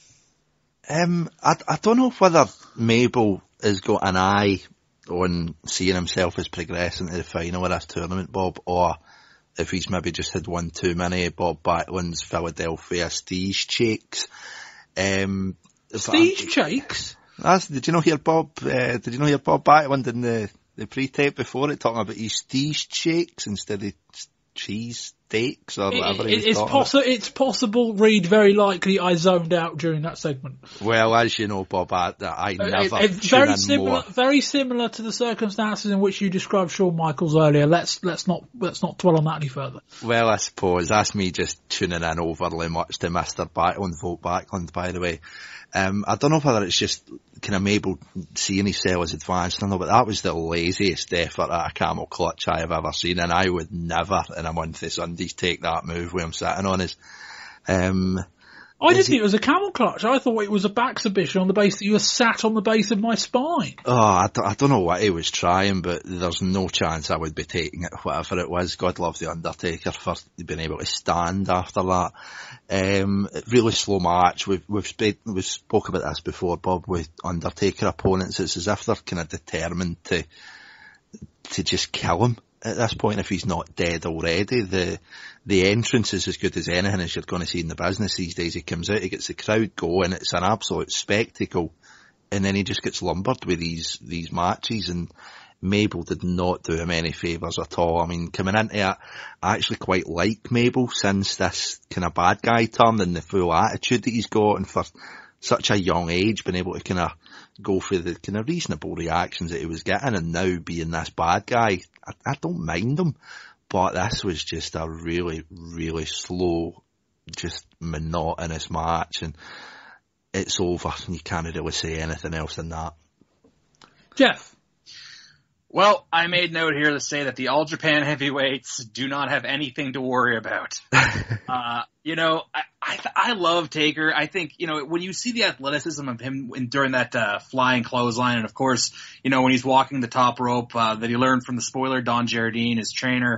I don't know whether Mabel has got an eye on seeing himself as progressing to the final of this tournament, Bob, or if he's maybe just had one too many Bob Backlund's Philadelphia Steez Shakes. Steez Shakes? Did you not hear Bob Backlund in the pre-tape before it talking about his Steez Shakes instead of cheese mistakes or whatever It's possible, Reed, very likely I zoned out during that segment. Well, as you know, Bob, I never very similar to the circumstances in which you described Shawn Michaels earlier. Let's not dwell on that any further. Well, I suppose that's me just tuning in overly much to Mr. Vote Backlund, by the way. I don't know whether it's just kind of Mabel seeing himself as advanced or not, but that was the laziest effort at a camel clutch I have ever seen, and I would never in a month of Sundays take that move where I'm sitting on his. I didn't think it was a camel clutch. I thought it was a back exhibition on the base that you were sat on the base of my spine. Oh, I don't know what he was trying, but there's no chance I would be taking it, whatever it was. God love the Undertaker for being able to stand after that. Really slow match. We've spoke about this before, Bob, with Undertaker opponents. It's as if they're kind of determined to just kill him at this point if he's not dead already. The entrance is as good as anything as you're going to see in the business these days. He comes out, he gets the crowd going, it's an absolute spectacle, and then he just gets lumbered with these matches, and Mabel did not do him any favours at all. I mean, coming into it, I actually quite like Mabel since this kind of bad guy turn and the full attitude that he's got, and for such a young age, being able to kind of go for the kind of reasonable reactions that he was getting, and now being this bad guy, I don't mind him. But this was just a really, really slow, just monotonous match, and it's over, and you can't really say anything else than that. Jeff? Well, I made note here to say that the All Japan heavyweights do not have anything to worry about. I love Taker. I think, when you see the athleticism of him during that flying clothesline, and of course, when he's walking the top rope that he learned from the spoiler Don Jardine, his trainer,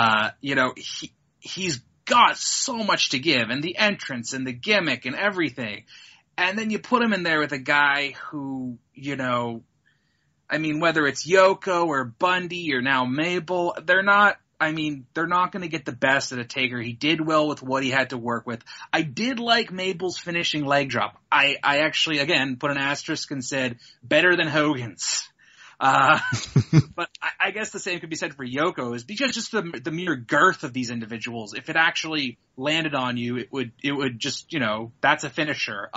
he's got so much to give, and the entrance and the gimmick and everything. And then you put him in there with a guy who, whether it's Yoko or Bundy or now Mabel, they're not going to get the best of a Taker. He did well with what he had to work with. I did like Mabel's finishing leg drop. I actually, again, put an asterisk and said, better than Hogan's. But I guess the same could be said for Yoko, is because just the mere girth of these individuals, if it actually landed on you, it would just, that's a finisher.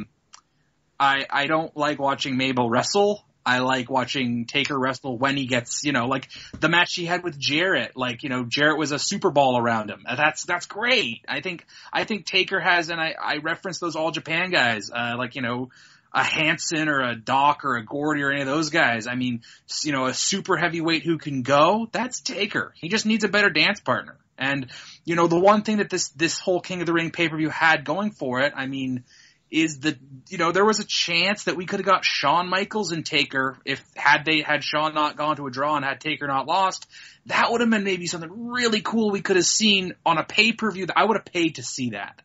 I don't like watching Mabel wrestle. I like watching Taker wrestle when he gets, like the match he had with Jarrett, Jarrett was a Super Ball around him. That's great. I think Taker has, and I reference those All Japan guys, a Hansen or a Doc or a Gordy or any of those guys. A super heavyweight who can go, that's Taker. He just needs a better dance partner. And, the one thing that this whole King of the Ring pay-per-view had going for it, is that, there was a chance that we could have got Shawn Michaels and Taker had Shawn not gone to a draw and had Taker not lost. That would have been maybe something really cool we could have seen on a pay-per-view that I would have paid to see that.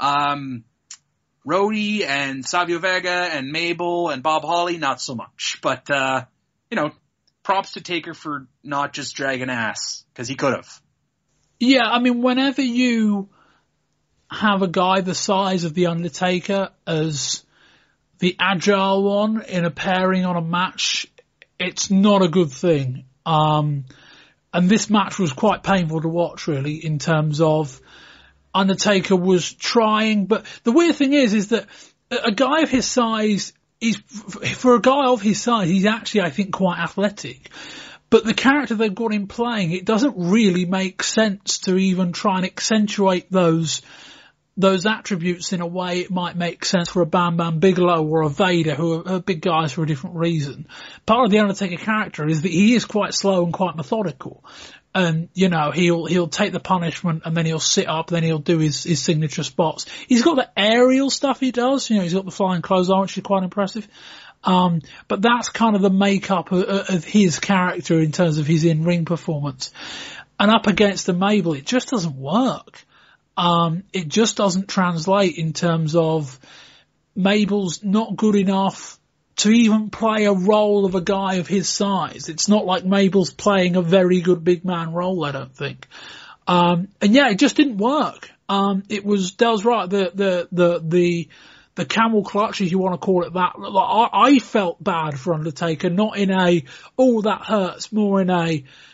Rhodey and Savio Vega and Mabel and Bob Holly, not so much. But, props to Taker for not just dragging ass, because he could have. Yeah, whenever you have a guy the size of The Undertaker as the agile one in a pairing on a match, it's not a good thing. And this match was quite painful to watch, really, in terms of Undertaker was trying, but the weird thing is that a guy of his size, he's actually, I think, quite athletic. But the character they've got him playing, it doesn't really make sense to even try and accentuate those attributes in a way it might make sense for a Bam Bam Bigelow or a Vader, who are big guys for a different reason. Part of the Undertaker character is that he is quite slow and quite methodical. And, he'll take the punishment and then he'll sit up, then he'll do his signature spots. He's got the aerial stuff he does, he's got the flying clothesline, which is quite impressive. But that's kind of the makeup of his character in terms of his in-ring performance. And up against the Mabel, it just doesn't work. It just doesn't translate in terms of Mabel's not good enough to even play a role of a guy of his size. It's not like Mabel's playing a very good big man role, I don't think. It just didn't work. Dale's right, the camel clutch, if you want to call it that. I felt bad for Undertaker, not in that hurts, more in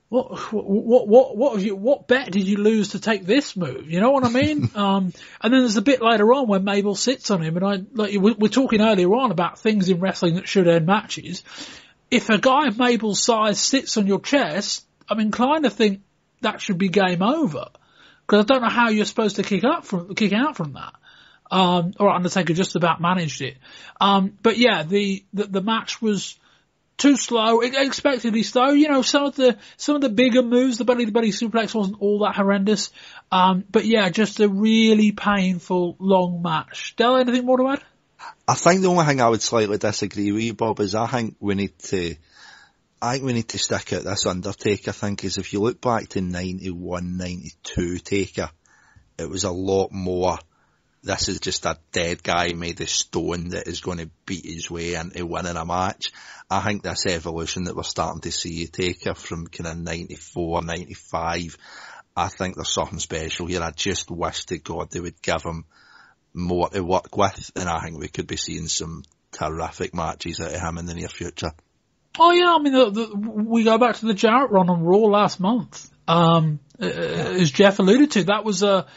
what bet did you lose to take this move? You know what I mean? And then there's a bit later on when Mabel sits on him, and we're talking earlier on about things in wrestling that should end matches. If a guy of Mabel's size sits on your chest, I'm inclined to think that should be game over. Because I don't know how you're supposed to kick out from that. Or Undertaker just about managed it. But yeah, the match was too slow, expectedly slow. You know, some of the bigger moves, the belly-to-belly suplex wasn't all that horrendous. But yeah, just a really painful, long match. Del, anything more to add? I think the only thing I would slightly disagree with you, Bob, is I think we need to stick out this Undertaker thing, because if you look back to 91, 92 Taker, it was a lot more, this is just a dead guy made of stone that is going to beat his way into winning a match. I think this evolution that we're starting to see Taker from kind of 94, 95, I think there's something special here. I just wish to God they would give him more to work with, and I think we could be seeing some terrific matches out of him in the near future. Oh yeah, I mean, we go back to the Jarrett run on Raw last month. As Jeff alluded to, that was a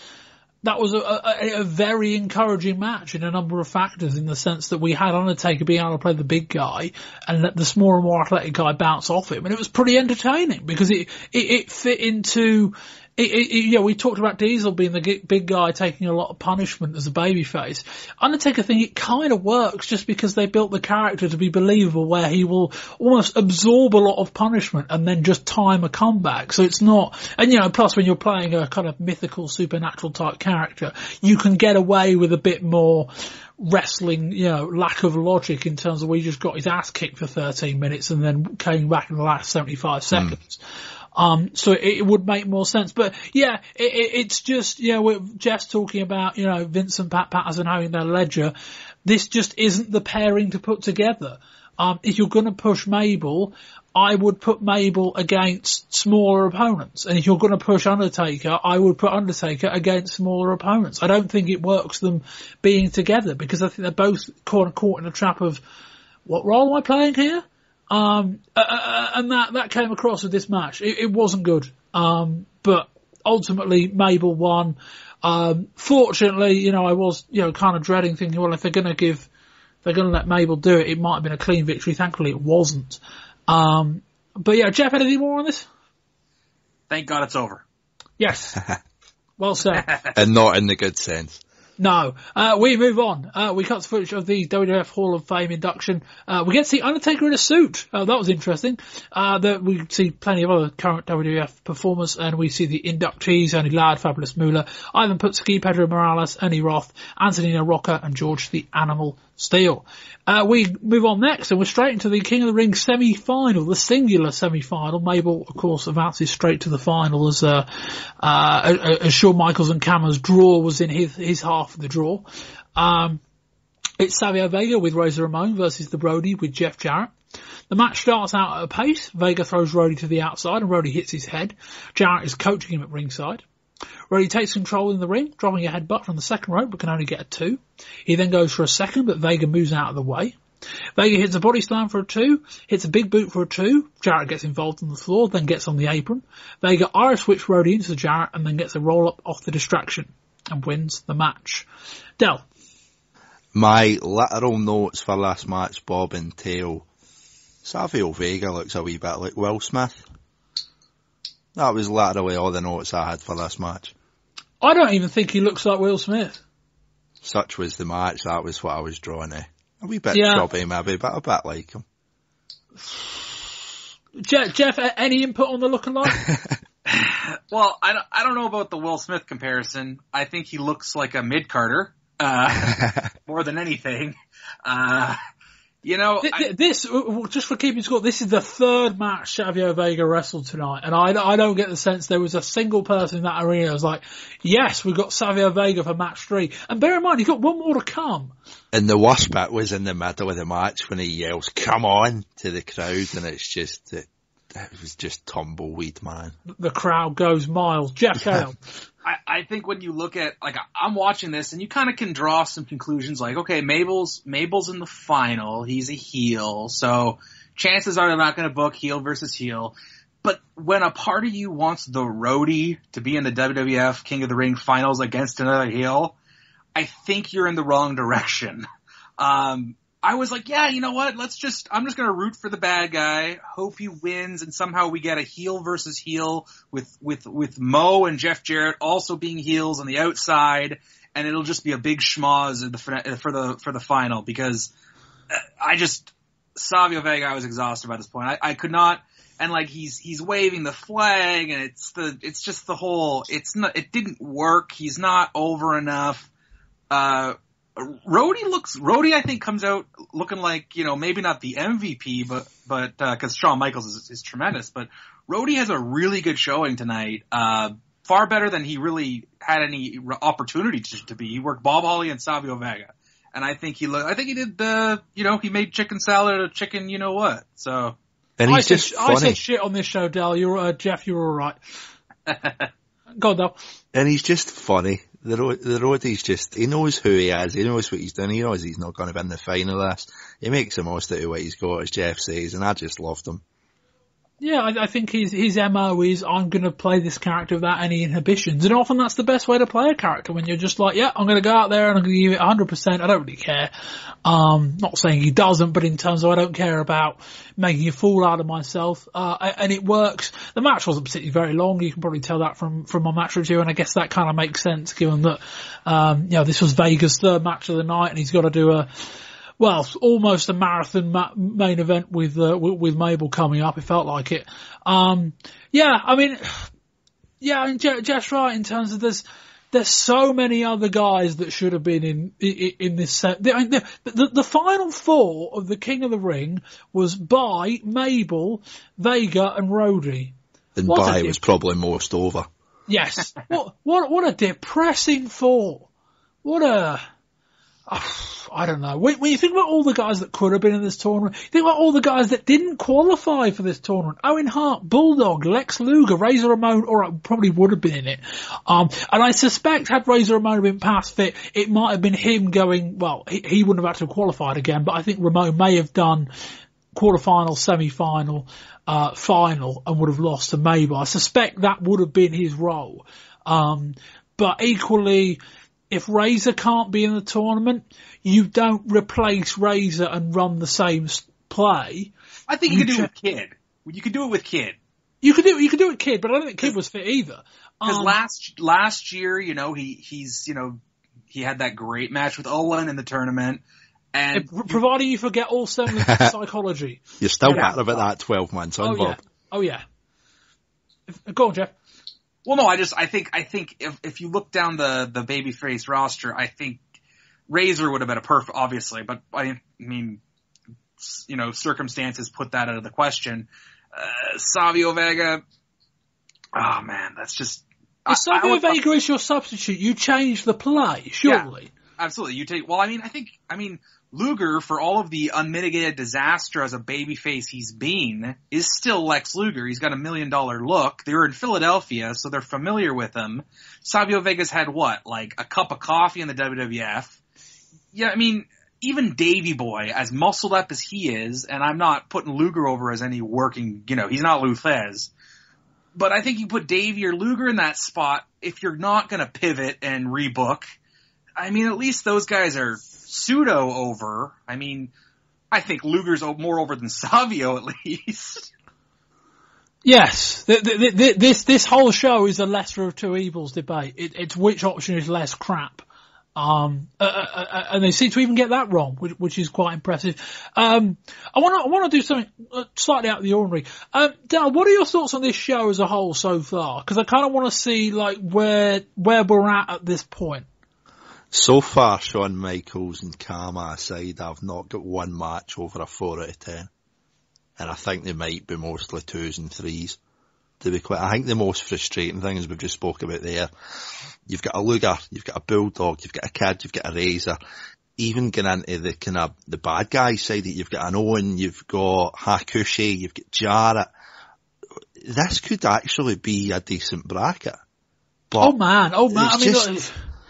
very encouraging match in a number of factors, in the sense that we had Undertaker being able to play the big guy and let the smaller and more athletic guy bounce off him, and it was pretty entertaining because it fit into. We talked about Diesel being the big guy taking a lot of punishment as a babyface. Undertaker thing, it kind of works just because they built the character to be believable, where he will almost absorb a lot of punishment and then just time a comeback. So it's not, and plus when you're playing a kind of mythical supernatural type character, you can get away with a bit more wrestling, lack of logic in terms of where he just got his ass kicked for 13 minutes and then came back in the last 75 seconds. So it would make more sense. But yeah, it's just, Jeff's talking about, Vince and Pat Patterson having their ledger. This just isn't the pairing to put together. If you're going to push Mabel, I would put Mabel against smaller opponents. And if you're going to push Undertaker, I would put Undertaker against smaller opponents. I don't think it works them being together, because I think they're both caught in a trap of, what role am I playing here? And that came across with this match. It wasn't good. But ultimately Mabel won. Fortunately, I was, kind of dreading, thinking, well, if they're going to let Mabel do it, it might have been a clean victory. Thankfully it wasn't. But yeah, Jeff, anything more on this? Thank God it's over. Yes. Well said. And not in the good sense. No. We move on. We cut the footage of the WWF Hall of Fame induction. We get to see Undertaker in a suit. That was interesting. We see plenty of other current WWF performers, and we see the inductees: Ernie Ladd, Fabulous Moolah, Ivan Putski, Pedro Morales, Ernie Roth, Antonino Rocca, and George the Animal Steele. We move on next, and we're straight into the King of the Ring semi-final, the singular semi-final. Mabel, of course, advances straight to the final as Shawn Michaels and Camma's draw was in his half of the draw. It's Savio Vega with Razor Ramon versus the Brody with Jeff Jarrett. The match starts out at a pace. Vega throws Roddy to the outside and Roddy hits his head. Jarrett is coaching him at ringside. Roddy takes control in the ring, dropping a headbutt from the second rope, but can only get a 2. He then goes for a second, but Vega moves out of the way. Vega hits a body slam for a 2, hits a big boot for a 2. Jarrett gets involved on the floor, then gets on the apron. Vega Irish whips Roddy into Jarrett and then gets a roll up off the distraction and wins the match. Del. My literal notes for last match, Bob, entail Savio Vega looks a wee bit like Will Smith. That was literally all the notes I had for this match. I don't even think he looks like Will Smith. Such was the match, that was what I was drawing at. A wee bit chubby maybe, but a bit like him. Jeff, any input on the lookalike? Well, I don't know about the Will Smith comparison. I think he looks like a mid-carder, more than anything. This, just for keeping score, this is the third match Savio Vega wrestled tonight, and I don't get the sense there was a single person in that arena who was like, yes, we've got Savio Vega for match 3. And bear in mind, he's got one more to come. And the worst bit was in the middle of the match when he yells, "Come on," to the crowd, and it's just, it was just tumbleweed, man. The crowd goes miles. Jeff Taylor. I think when you look at, I'm watching this and you kind of can draw some conclusions like, okay, Mabel's in the final. He's a heel. So chances are they're not going to book heel versus heel. But when a part of you wants the roadie to be in the WWF King of the Ring finals against another heel, I think you're in the wrong direction. I was like, yeah, you know what? I'm just going to root for the bad guy, hope he wins, and somehow we get a heel versus heel with Mo and Jeff Jarrett also being heels on the outside, and it'll just be a big schmoz for the final, because Savio Vega, I was exhausted by this point. I could not, and like he's waving the flag, and it's just the whole, it didn't work. He's not over enough. Rhodey I think comes out looking like, maybe not the MVP, but cause Shawn Michaels is tremendous, but Rhodey has a really good showing tonight. Far better than he really had any opportunity to be. He worked Bob Holly and Savio Vega. And I think he did he made chicken salad out of chicken, what. So. And he's just funny. I said shit on this show, Dal. Jeff, you're alright. Go on, Dal. And he's just funny. The roadie's he knows who he is, he knows what he's doing, he knows he's not going to win the final of this. He makes the most out of what he's got, as Jeff says, and I just loved him. Yeah, I think his MO is, I'm going to play this character without any inhibitions. And often that's the best way to play a character, when you're just like, yeah, I'm going to go out there and I'm going to give it 100%. I don't really care. Not saying he doesn't, but in terms of I don't care about making a fool out of myself. And it works. The match wasn't particularly very long. You can probably tell that from my match review. And I guess that kind of makes sense given that, this was Vega's third match of the night and he's got to do almost a marathon main event with Mabel coming up. It felt like it. Jeff's right in terms of there's so many other guys that should have been in this set. The final four of the King of the Ring was Bai, Mabel, Vega, and Rhodey. And Bai was probably most over. Yes. What a depressing four. I don't know. When you think about all the guys that could have been in this tournament, think about all the guys that didn't qualify for this tournament. Owen Hart, Bulldog, Lex Luger, Razor Ramon, alright, probably would have been in it. And I suspect had Razor Ramon been past fit, it might have been him going, he wouldn't have had to have qualified again, but I think Ramon may have done quarterfinal, semi-final, final, and would have lost to Mabel. I suspect that would have been his role. But equally, if Razor can't be in the tournament, you don't replace Razor and run the same play. I think you could do it with Kid. You could do it with Kid. You could do it with Kid, but I don't think Kid was fit either. Because last year, he had that great match with Owen in the tournament. And providing you forget all semblance of psychology. You're still mad about that 12 months on, Bob. Oh yeah. Go on, Jeff. Well, no, I think if you look down the babyface roster, I think Razor would have been a perfect, obviously, but I mean, circumstances put that out of the question. Savio Vega, oh man, that's just. If Savio Vega is your substitute, you change the play, surely. Yeah, absolutely. I mean, Luger, for all of the unmitigated disaster as a babyface he's been, is still Lex Luger. He's got $1 million look. They were in Philadelphia, so they're familiar with him. Savio Vega's had like a cup of coffee in the WWF. Yeah, I mean, even Davey Boy, as muscled up as he is, and I'm not putting Luger over as any working, he's not Lou Thez. But I think you put Davey or Luger in that spot, if you're not gonna pivot and rebook, I mean, at least those guys are pseudo over. I mean, I think Luger's more over than Savio at least. Yes, this whole show is a lesser of two evils debate. It's which option is less crap. And they seem to even get that wrong, which is quite impressive. I want to do something slightly out of the ordinary. Dal, what are your thoughts on this show as a whole so far? Because I kind of want to see where we're at this point. So far, Shawn Michaels and Kama aside, I've not got one match over a 4 out of 10. And I think they might be mostly 2s and 3s. To be quite, I think the most frustrating thing, as we've just spoke about there, you've got a Luger, you've got a Bulldog, you've got a Kid, you've got a Razor. Even getting into the kind of the bad guy side, you've got an Owen, you've got Hakushi, you've got Jarrett. This could actually be a decent bracket. But oh man. I mean,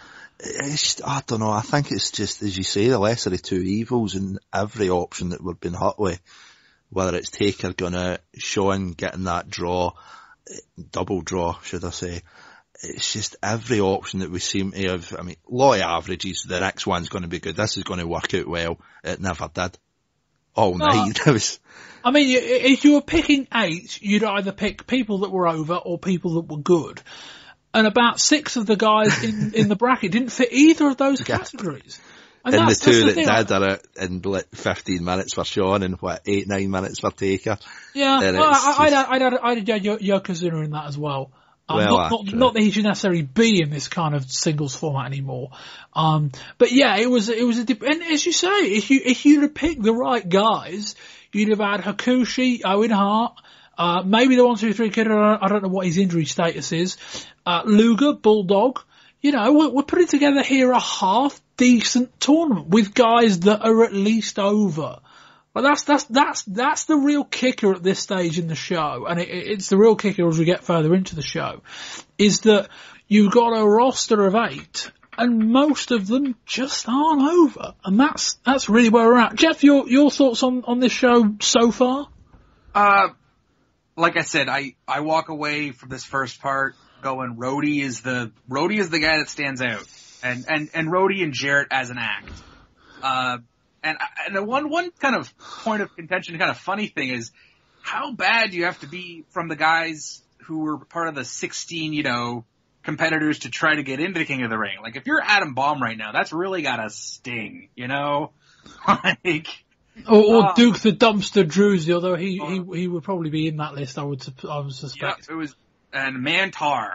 I don't know. I think it's just, as you say, the lesser of two evils, and every option that we've been hit with whether it's Taker going out, Shawn getting that draw, double draw, should I say. It's just every option that we seem to have. I mean, a lot of averages, the next one's going to be good, this is going to work out well. It never did. All night. It was... I mean, if you were picking 8, you'd either pick people that were over or people that were good. And about 6 of the guys in the bracket didn't fit either of those categories. And the two that did are in 15 minutes for Shawn and 8-9 minutes for Taker. Yeah, I'd add Yokozuna in that as well. Not that he should necessarily be in this kind of singles format anymore. But yeah, it was and as you say, if you'd have picked the right guys, you'd have had Hakushi, Owen Hart, maybe the 1, 2, 3 kid, I don't know what his injury status is, Luger, Bulldog. You know, we're putting together here a half decent tournament with guys that are at least over. But that's the real kicker at this stage in the show, and it's the real kicker as we get further into the show, is that you've got a roster of 8, and most of them just aren't over, and that's really where we're at. Jeff, your thoughts on this show so far? Like I said, I walk away from this first part going, Rhodey is the guy that stands out, and Rhodey and Jarrett as an act. And one kind of point of contention, kind of funny thing is, how bad do you have to be from the guys who were part of the 16, competitors to try to get into King of the Ring? Like, if you're Adam Bomb right now, that's really gotta sting, Like, or Duke the Dumpster Druzy, although he would probably be in that list, I would suspect. Yeah, it was, and Mantar.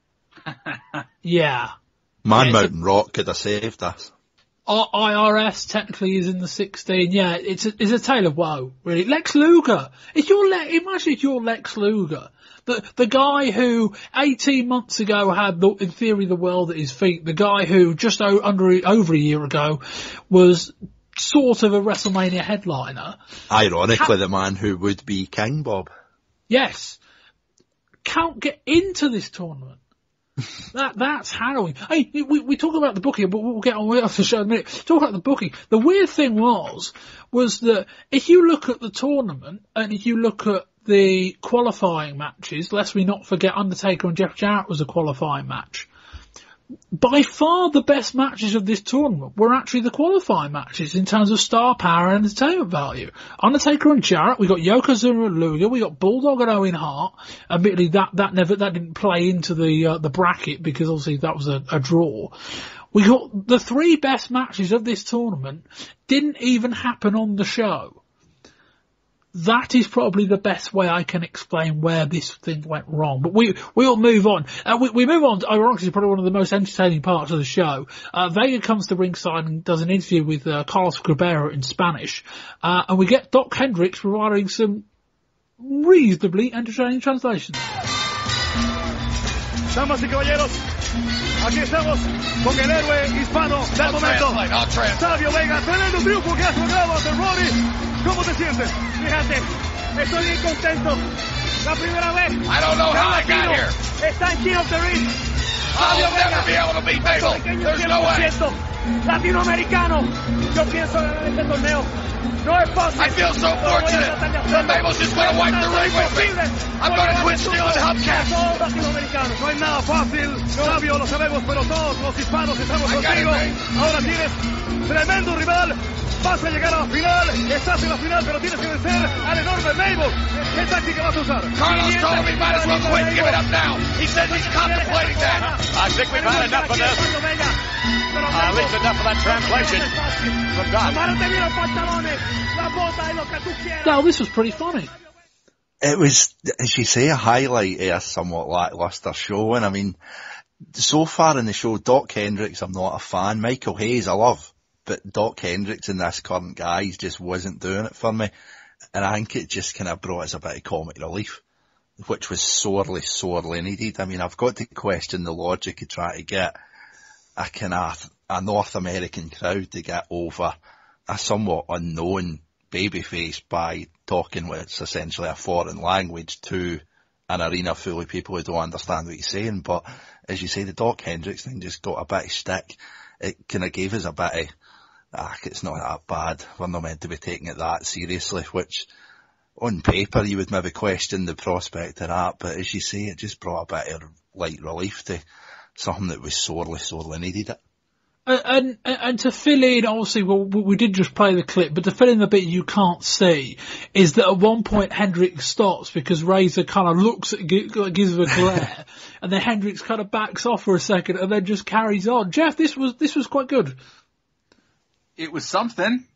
Yeah. Mountain Rock could have saved us. IRS technically is in the 16. Yeah, it's a tale of woe, really. Lex Luger. Imagine if you're Lex Luger. The guy who 18 months ago had, in theory, the world at his feet. The guy who just over a year ago was sort of a WrestleMania headliner. Ironically, the man who would be King, Bob. Yes. Can't get into this tournament. That's harrowing. Hey, we talk about the booking, but we'll get on with it after the show in a minute. Talk about the booking. The weird thing was that if you look at the tournament and if you look at the qualifying matches, lest we not forget Undertaker and Jeff Jarrett was a qualifying match. By far the best matches of this tournament were actually the qualifying matches in terms of star power and entertainment value. Undertaker and Jarrett, we got Yokozuna and Luger, we got Bulldog and Owen Hart. Admittedly, that didn't play into the bracket because obviously that was a draw. We got the 3 best matches of this tournament didn't even happen on the show. That is probably the best way I can explain where this thing went wrong. But we'll move on. We move on, ironically, probably one of the most entertaining parts of the show. Vega comes to ringside and does an interview with Carlos Cabrera in Spanish. And we get Doc Hendricks providing some reasonably entertaining translations. Damas y caballeros, aquí estamos con el héroe hispano del momento, Savio Vega, tremendo triunfo que has logrado ante Roddy. ¿Cómo te sientes? Fíjate, estoy bien contento. La primera vez. I don't know how I got here. Está en King of the Ring. I'll never be able to beat Mabel. There's no way. Latinoamericano. Yo pienso ganar este torneo. No es fácil. I feel so fortunate that Mabel's just going to wipe the ring with me. I'm going to quit stealing hubcaps. Todos latinoamericanos. No es nada fácil. Savio, lo sabemos, pero todos los hispanos estamos contigo. Ahora tienes tremendo rival. Vas a llegar a la final, estás en la final, pero tienes que vencer al enorme Mabel. ¿Qué táctica vas a usar? Carlos told me he might as well quit and give it up now. He said he's contemplating that. I think we've had enough of this. At least enough of that translation from God. Now, this was pretty funny. It was, as you say, a highlight of a somewhat lackluster show. And I mean, so far in the show, Doc Hendricks, I'm not a fan. Michael Hayes, I love. But Doc Hendricks and this current guys just wasn't doing it for me. And I think it just kind of brought us a bit of comic relief, which was sorely, sorely needed. I mean, I've got to question the logic of trying to get a North American crowd to get over a somewhat unknown babyface by talking what's essentially a foreign language to an arena full of people who don't understand what he's saying. But as you say, the Doc Hendricks thing just got a bit of stick. It kind of gave us a bit of, it's not that bad. We're not meant to be taking it that seriously, which on paper you would maybe question the prospect of that, but as you say, it just brought a bit of light relief to something that was sorely needed it. And to fill in, obviously, well, we did just play the clip, but to fill in the bit you can't see is that at one point Hendricks stops because Razor kind of looks at, gives him a glare, and then Hendricks kind of backs off for a second and then just carries on. Jeff, this was quite good. It was something.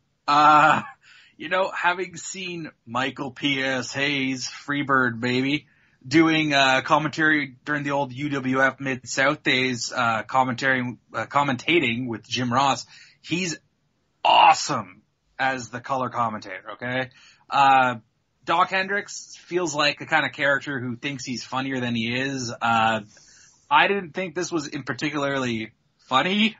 Having seen Michael P.S. Hayes, Freebird baby, doing commentary during the old UWF Mid-South days, commentating with Jim Ross. He's awesome as the color commentator, okay? Doc Hendricks feels like a kind of character who thinks he's funnier than he is. I didn't think this was in particularly funny,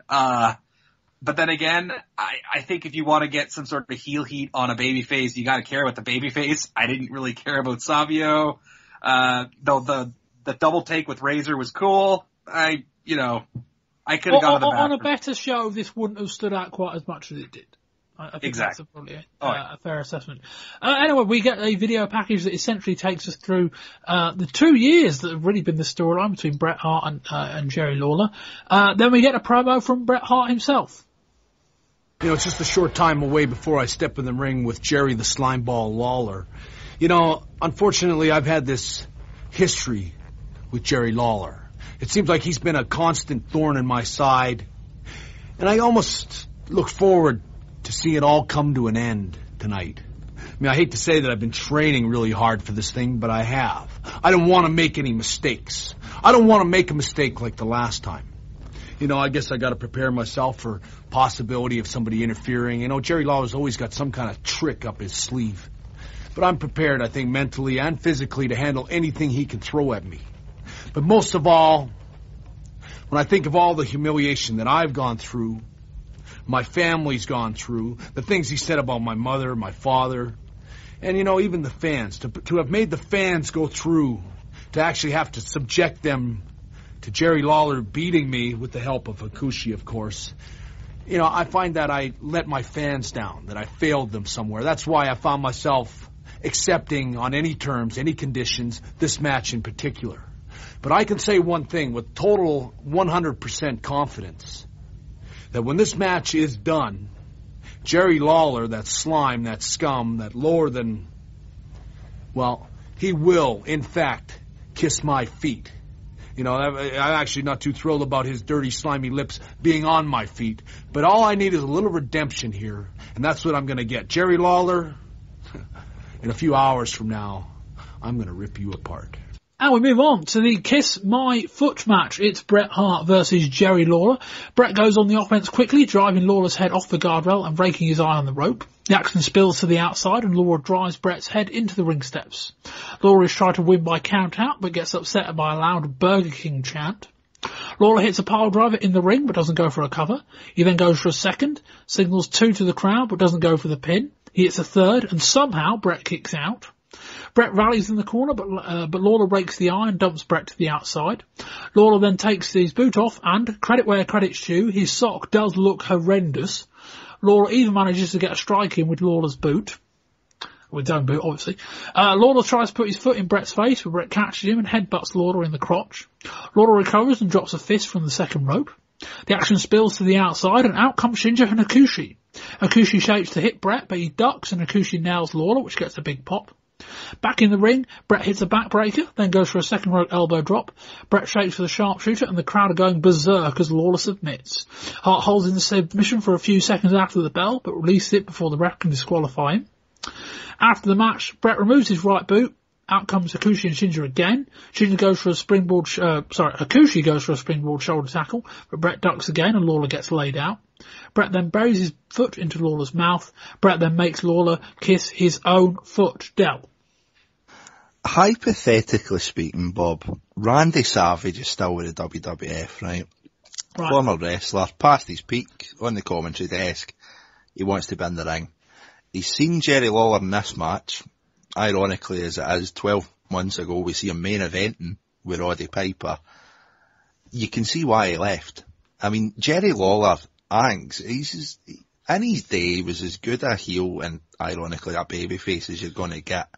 but then again, I think if you want to get some sort of heel heat on a babyface, you gotta care about the babyface. I didn't really care about Savio. Though the double take with Razor was cool, I could have gone to the bathroom. On a better show, this wouldn't have stood out quite as much as it did. I think exactly. That's probably a fair assessment. Anyway, we get a video package that essentially takes us through the 2 years that have really been the storyline between Bret Hart and Jerry Lawler. Then we get a promo from Bret Hart himself. It's just a short time away before I step in the ring with Jerry the Slimeball Lawler. Unfortunately, I've had this history with Jerry Lawler. It seems like he's been a constant thorn in my side, and I almost look forward to seeing it all come to an end tonight. I hate to say that I've been training really hard for this thing, but I have. I don't want to make any mistakes. I don't want to make a mistake like the last time. I guess I got to prepare myself for possibility of somebody interfering. Jerry Lawler's always got some kind of trick up his sleeve. But I'm prepared, I think, mentally and physically to handle anything he can throw at me. But most of all, when I think of all the humiliation that I've gone through, my family's gone through, the things he said about my mother, my father, and, even the fans, to have made the fans go through, to actually have to subject them to Jerry Lawler beating me with the help of Hakushi, of course. I find that I let my fans down, that I failed them somewhere. That's why I found myself accepting on any terms, any conditions, this match in particular. But I can say one thing with total 100% confidence, that when this match is done, Jerry Lawler, that slime, that scum, that lower than, he will, in fact, kiss my feet. I'm actually not too thrilled about his dirty, slimy lips being on my feet. But all I need is a little redemption here, and that's what I'm going to get. Jerry Lawler, in a few hours from now, I'm going to rip you apart. And we move on to the Kiss My Foot match. It's Bret Hart versus Jerry Lawler. Bret goes on the offense quickly, driving Lawler's head off the guardrail and breaking his eye on the rope. The action spills to the outside and Lawler drives Bret's head into the ring steps. Lawler is trying to win by count out, but gets upset by a loud Burger King chant. Lawler hits a pile driver in the ring, but doesn't go for a cover. He then goes for a second, signals 2 to the crowd, but doesn't go for the pin. He hits a third, and somehow Bret kicks out. Bret rallies in the corner, but Lawler rakes the eye and dumps Bret to the outside. Lawler then takes his boot off, and, credit where credit's due, his sock does look horrendous. Lawler even manages to get a strike in with Lawler's boot. With his own boot, obviously. Lawler tries to put his foot in Bret's face, but Bret catches him and headbutts Lawler in the crotch. Lawler recovers and drops a fist from the second rope. The action spills to the outside, and out comes Shinja and Hakushi. Hakushi shapes to hit Bret, but he ducks, and Hakushi nails Lawler, which gets a big pop. Back in the ring, Bret hits a backbreaker, then goes for a second rope elbow drop. Bret shapes for the sharpshooter, and the crowd are going berserk as Lawler submits. Hart holds in the submission for a few seconds after the bell, but releases it before the ref can disqualify him. After the match, Bret removes his right boot. Out comes Hakushi and Shinja again. Shinja goes for a springboard, Hakushi goes for a springboard shoulder tackle, but Bret ducks again and Lawler gets laid out. Bret then buries his foot into Lawler's mouth. Bret then makes Lawler kiss his own foot. Del. Hypothetically speaking, Bob, Randy Savage is still with the WWF, right? Former wrestler, past his peak, on the commentary desk. He wants to be in the ring. He's seen Jerry Lawler in this match. Ironically as it is, 12 months ago we see him main eventing with Roddy Piper. You can see why he left. I mean, Jerry Lawler, in his day, he was as good a heel and ironically a babyface as you're going to get.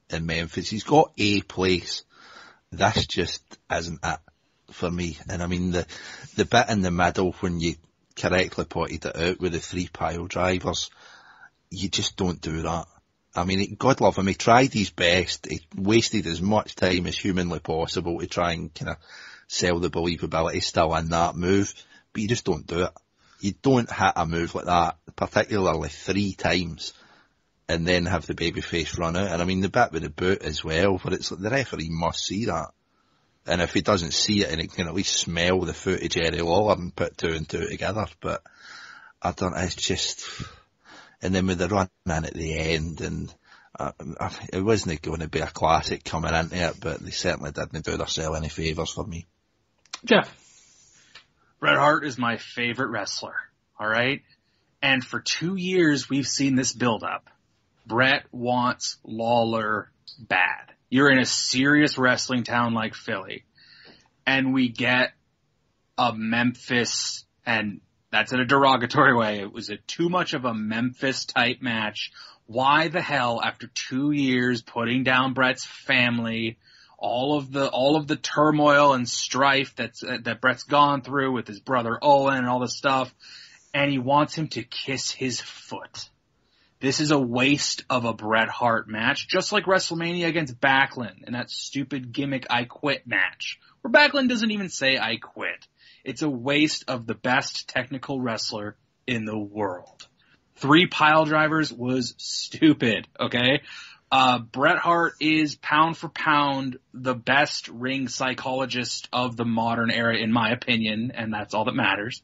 in Memphis. He's got a place. This just isn't it for me. And I mean, the bit in the middle when you correctly pointed it out with the 3 pile drivers, you just don't do that. I mean, God love him, he tried his best. He wasted as much time as humanly possible to try and kind of sell the believability still in that move, but you just don't do it. You don't hit a move like that, particularly 3 times, and then have the babyface run out. And I mean, the bit with the boot as well, but it's like the referee must see that. And if he doesn't see it, and he can at least smell the foot of Jerry Lawler and put 2 and 2 together. But I don't know, it's just... And then with the run in at the end, and it wasn't going to be a classic coming into it, but they certainly didn't do themselves any favours for me. Jeff? Bret Hart is my favorite wrestler, all right? And for 2 years, we've seen this build-up. Bret wants Lawler bad. You're in a serious wrestling town like Philly, and we get a Memphis, and that's in a derogatory way. It was too much of a Memphis-type match. Why the hell, after 2 years putting down Bret's family, all of the turmoil and strife that Bret's gone through with his brother Owen and all this stuff, and he wants him to kiss his foot? This is a waste of a Bret Hart match, just like WrestleMania against Backlund and that stupid gimmick I Quit match, where Backlund doesn't even say I quit. It's a waste of the best technical wrestler in the world. 3 pile drivers was stupid, okay? Bret Hart is pound for pound the best ring psychologist of the modern era, in my opinion, and that's all that matters.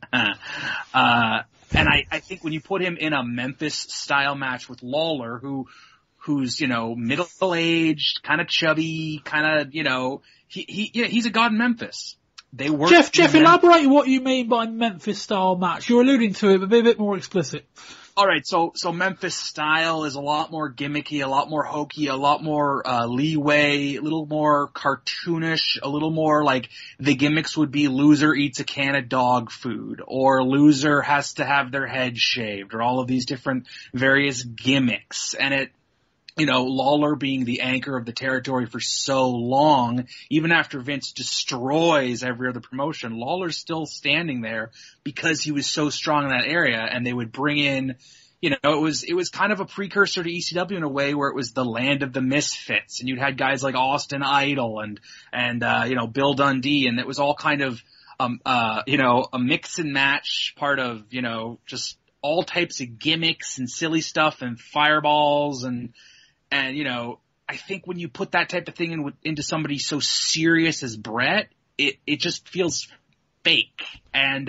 And I think when you put him in a Memphis-style match with Lawler, who's, you know, middle-aged, kind of chubby, kind of, you know, he's a god in Memphis. They work. Jeff, elaborate what you mean by Memphis-style match. You're alluding to it, but be a bit more explicit. All right, so Memphis style is a lot more gimmicky, a lot more hokey, a lot more leeway, a little more cartoonish, a little more like the gimmicks would be loser eats a can of dog food, or loser has to have their head shaved, or all of these different various gimmicks. And it, you know, Lawler being the anchor of the territory for so long, even after Vince destroys every other promotion, Lawler's still standing there because he was so strong in that area. And they would bring in, you know, it was kind of a precursor to ECW in a way where it was the land of the misfits, and you'd had guys like Austin Idol and you know, Bill Dundee, and it was all kind of you know, a mix and match part of, you know, just all types of gimmicks and silly stuff and fireballs and you know, I think when you put that type of thing into somebody so serious as Bret, it just feels fake. And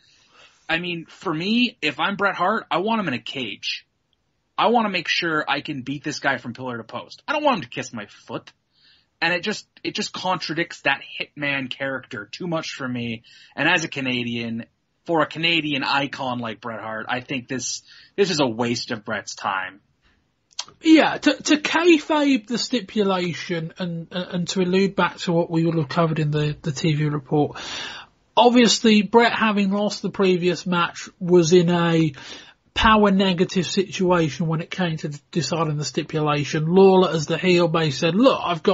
I mean, for me, if I'm Bret Hart, I want him in a cage. I want to make sure I can beat this guy from pillar to post. I don't want him to kiss my foot. And it just contradicts that hitman character too much for me. And as a Canadian, for a Canadian icon like Bret Hart, I think this is a waste of Bret's time. Yeah, to kayfabe the stipulation and to allude back to what we would have covered in the TV report, obviously Bret, having lost the previous match, was in a power negative situation when it came to deciding the stipulation. Lawler, as the heel base, said, "Look, I've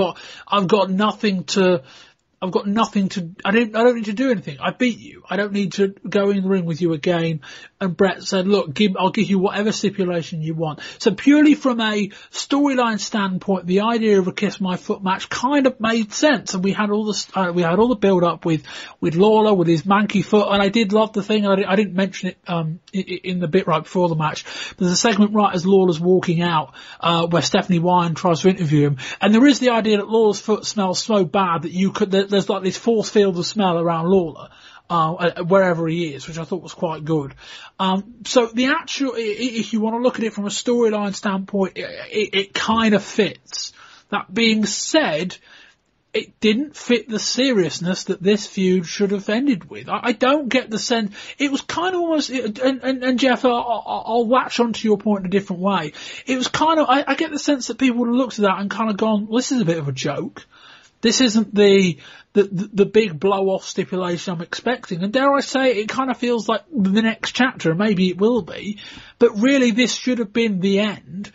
got nothing to." I don't need to do anything. I beat you. I don't need to go in the ring with you again. And Bret said, look, I'll give you whatever stipulation you want. So purely from a storyline standpoint, the idea of a kiss my foot match kind of made sense. And we had all the build up with Lawler, with his manky foot. And I did love the thing. I didn't mention it, in the bit right before the match. There's a segment right as Lawler's walking out, where Stephanie Wine tries to interview him. And there is the idea that Lawler's foot smells so bad that there's like this force field of smell around Lawler, wherever he is, which I thought was quite good. So the actual, if you want to look at it from a storyline standpoint, it kind of fits. That being said, it didn't fit the seriousness that this feud should have ended with. I don't get the sense, it was kind of almost, and Jeff, I'll latch onto your point in a different way. It was kind of, I get the sense that people would have looked at that and kind of gone, well, this is a bit of a joke. This isn't the big blow-off stipulation I'm expecting. And dare I say, it kind of feels like the next chapter, and maybe it will be. But really, this should have been the end.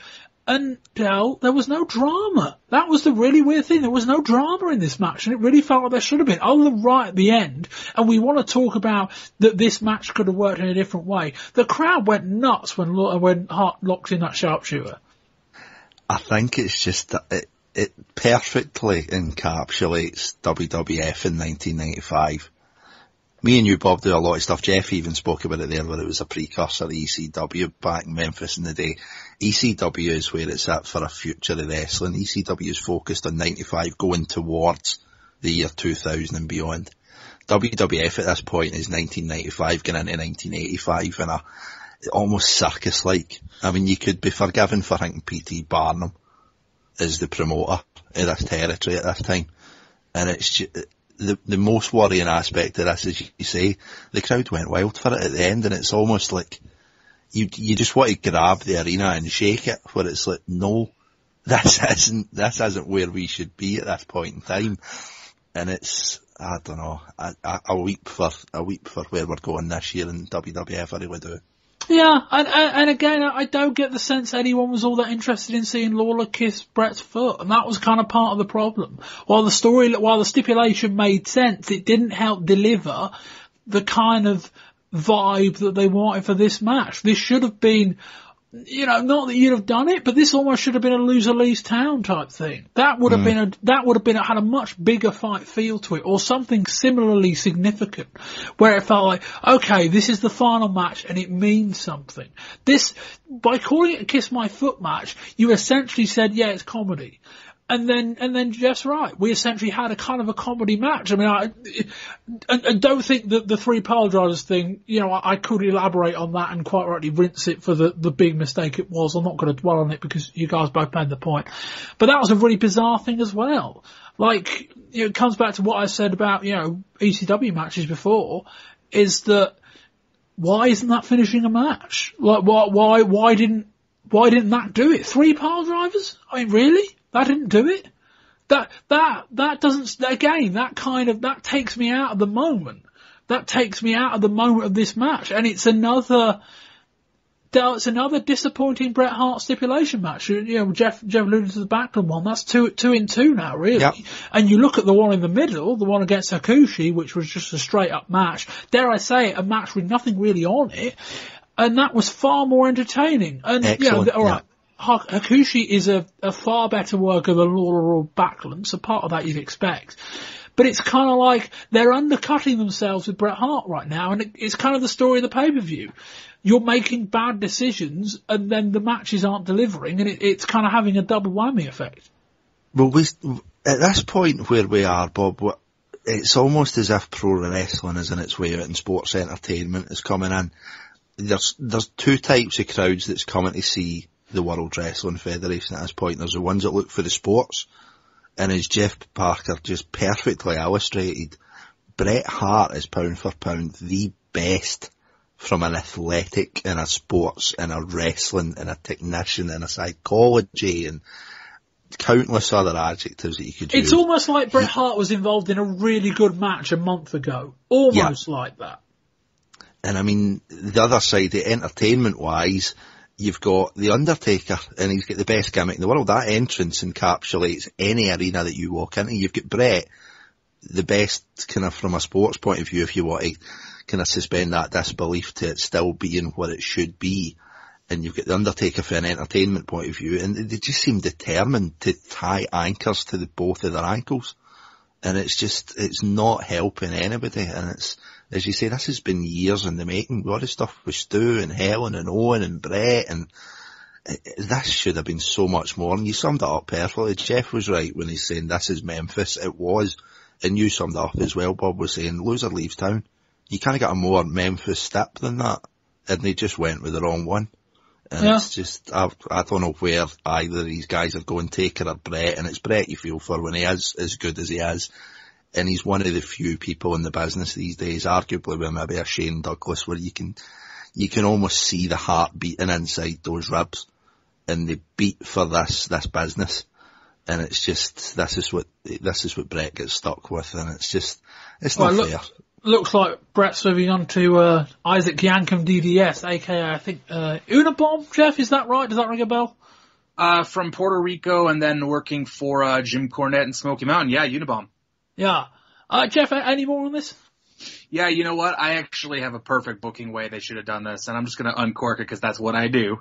And Del, there was no drama. That was the really weird thing. There was no drama in this match, and it really felt like there should have been, other than right at the end. And we want to talk about that this match could have worked in a different way. The crowd went nuts when Hart locked in that sharpshooter. I think it's just that it perfectly encapsulates WWF in 1995. Me and you, Bob, do a lot of stuff. Jeff even spoke about it there, where it was a precursor to ECW back in Memphis in the day. ECW is where it's at for a future of wrestling. ECW is focused on 95 going towards the year 2000 and beyond. WWF at this point is 1995 going into 1985 in a almost circus-like. I mean, you could be forgiven for thinking P.T. Barnum is the promoter in this territory at this time. And it's just, the most worrying aspect of this, as you say, the crowd went wild for it at the end, and it's almost like you just want to grab the arena and shake it, where it's like, no, this isn't where we should be at this point in time. And it's, I don't know, I weep for where we're going this year in WWF, I really do. Yeah, and again, I don't get the sense anyone was all that interested in seeing Lawler kiss Bret's foot, and that was kind of part of the problem. While the stipulation made sense, it didn't help deliver the kind of vibe that they wanted for this match. This should have been, not that you'd have done it, but this almost should have been a loser leaves town type thing. That would have had a much bigger fight feel to it, or something similarly significant, where it felt like, okay, this is the final match and it means something. This, by calling it a Kiss My Foot match, you essentially said, yeah, it's comedy. And then Jeff's right. We essentially had a kind of a comedy match. I mean, I don't think that the 3 pile drivers thing, I could elaborate on that and quite rightly rinse it for the big mistake it was. I'm not going to dwell on it because you guys both made the point. But that was a really bizarre thing as well. Like, it comes back to what I said about, ECW matches before, is that why isn't that finishing a match? Like, why didn't that do it? 3 pile drivers? I mean, really? That didn't do it. That doesn't, again, that takes me out of the moment. That takes me out of the moment of this match. And it's another disappointing Bret Hart stipulation match. Jeff alluded to the Backlund one. That's two in two now, really. Yep. And you look at the one in the middle, the one against Hakushi, which was just a straight up match. Dare I say it, a match with nothing really on it. And that was far more entertaining. And, excellent. All right. Hakushi is a far better worker than Lawler or Backlund, so part of that you'd expect. But it's kind of like they're undercutting themselves with Bret Hart right now, and it's kind of the story of the pay-per-view. You're making bad decisions, and then the matches aren't delivering, and it's kind of having a double whammy effect. Well, at this point where we are, Bob, it's almost as if pro wrestling is in its way out and sports entertainment is coming in. There's 2 types of crowds that's coming to see the World Wrestling Federation at this point. There's the ones that look for the sports, and as Jeff Parker just perfectly illustrated, Bret Hart is pound for pound the best from an athletic and a sports and a wrestling and a technician and a psychology and countless other adjectives that you could use. It's almost like Bret Hart was involved in a really good match a month ago. Almost like that. And I mean, the other side, the entertainment wise, you've got The Undertaker, and he's got the best gimmick in the world. That entrance encapsulates any arena that you walk into. You've got Bret, the best kind of from a sports point of view, if you want to kind of suspend that disbelief to it still being what it should be. And you've got The Undertaker from an entertainment point of view, and they just seem determined to tie anchors to both of their ankles. And it's not helping anybody, and it's, as you say, this has been years in the making. A lot of stuff with Stu and Helen and Owen and Bret, and this should have been so much more. And you summed it up perfectly. Jeff was right when he's saying this is Memphis. It was. And you summed it up as well. Bob was saying loser leaves town. You can't get a more Memphis step than that. And they just went with the wrong one. And it's just, I don't know where either of these guys are going, Taker or Bret. And it's Bret you feel for when he is as good as he is. And he's one of the few people in the business these days, arguably with maybe a Shane Douglas, where you can almost see the heart beating inside those ribs, and they beat for this business. And it's just, this is what Bret gets stuck with, and it's not fair. Looks like Bret's moving on to Isaac Yankem DDS, aka I think Unabomb. Jeff, is that right? Does that ring a bell? From Puerto Rico and then working for Jim Cornette and Smoky Mountain. Yeah, Unabomb. Yeah. Jeff, any more on this? Yeah, you know what? I actually have a perfect booking way they should have done this, and I'm just going to uncork it because that's what I do.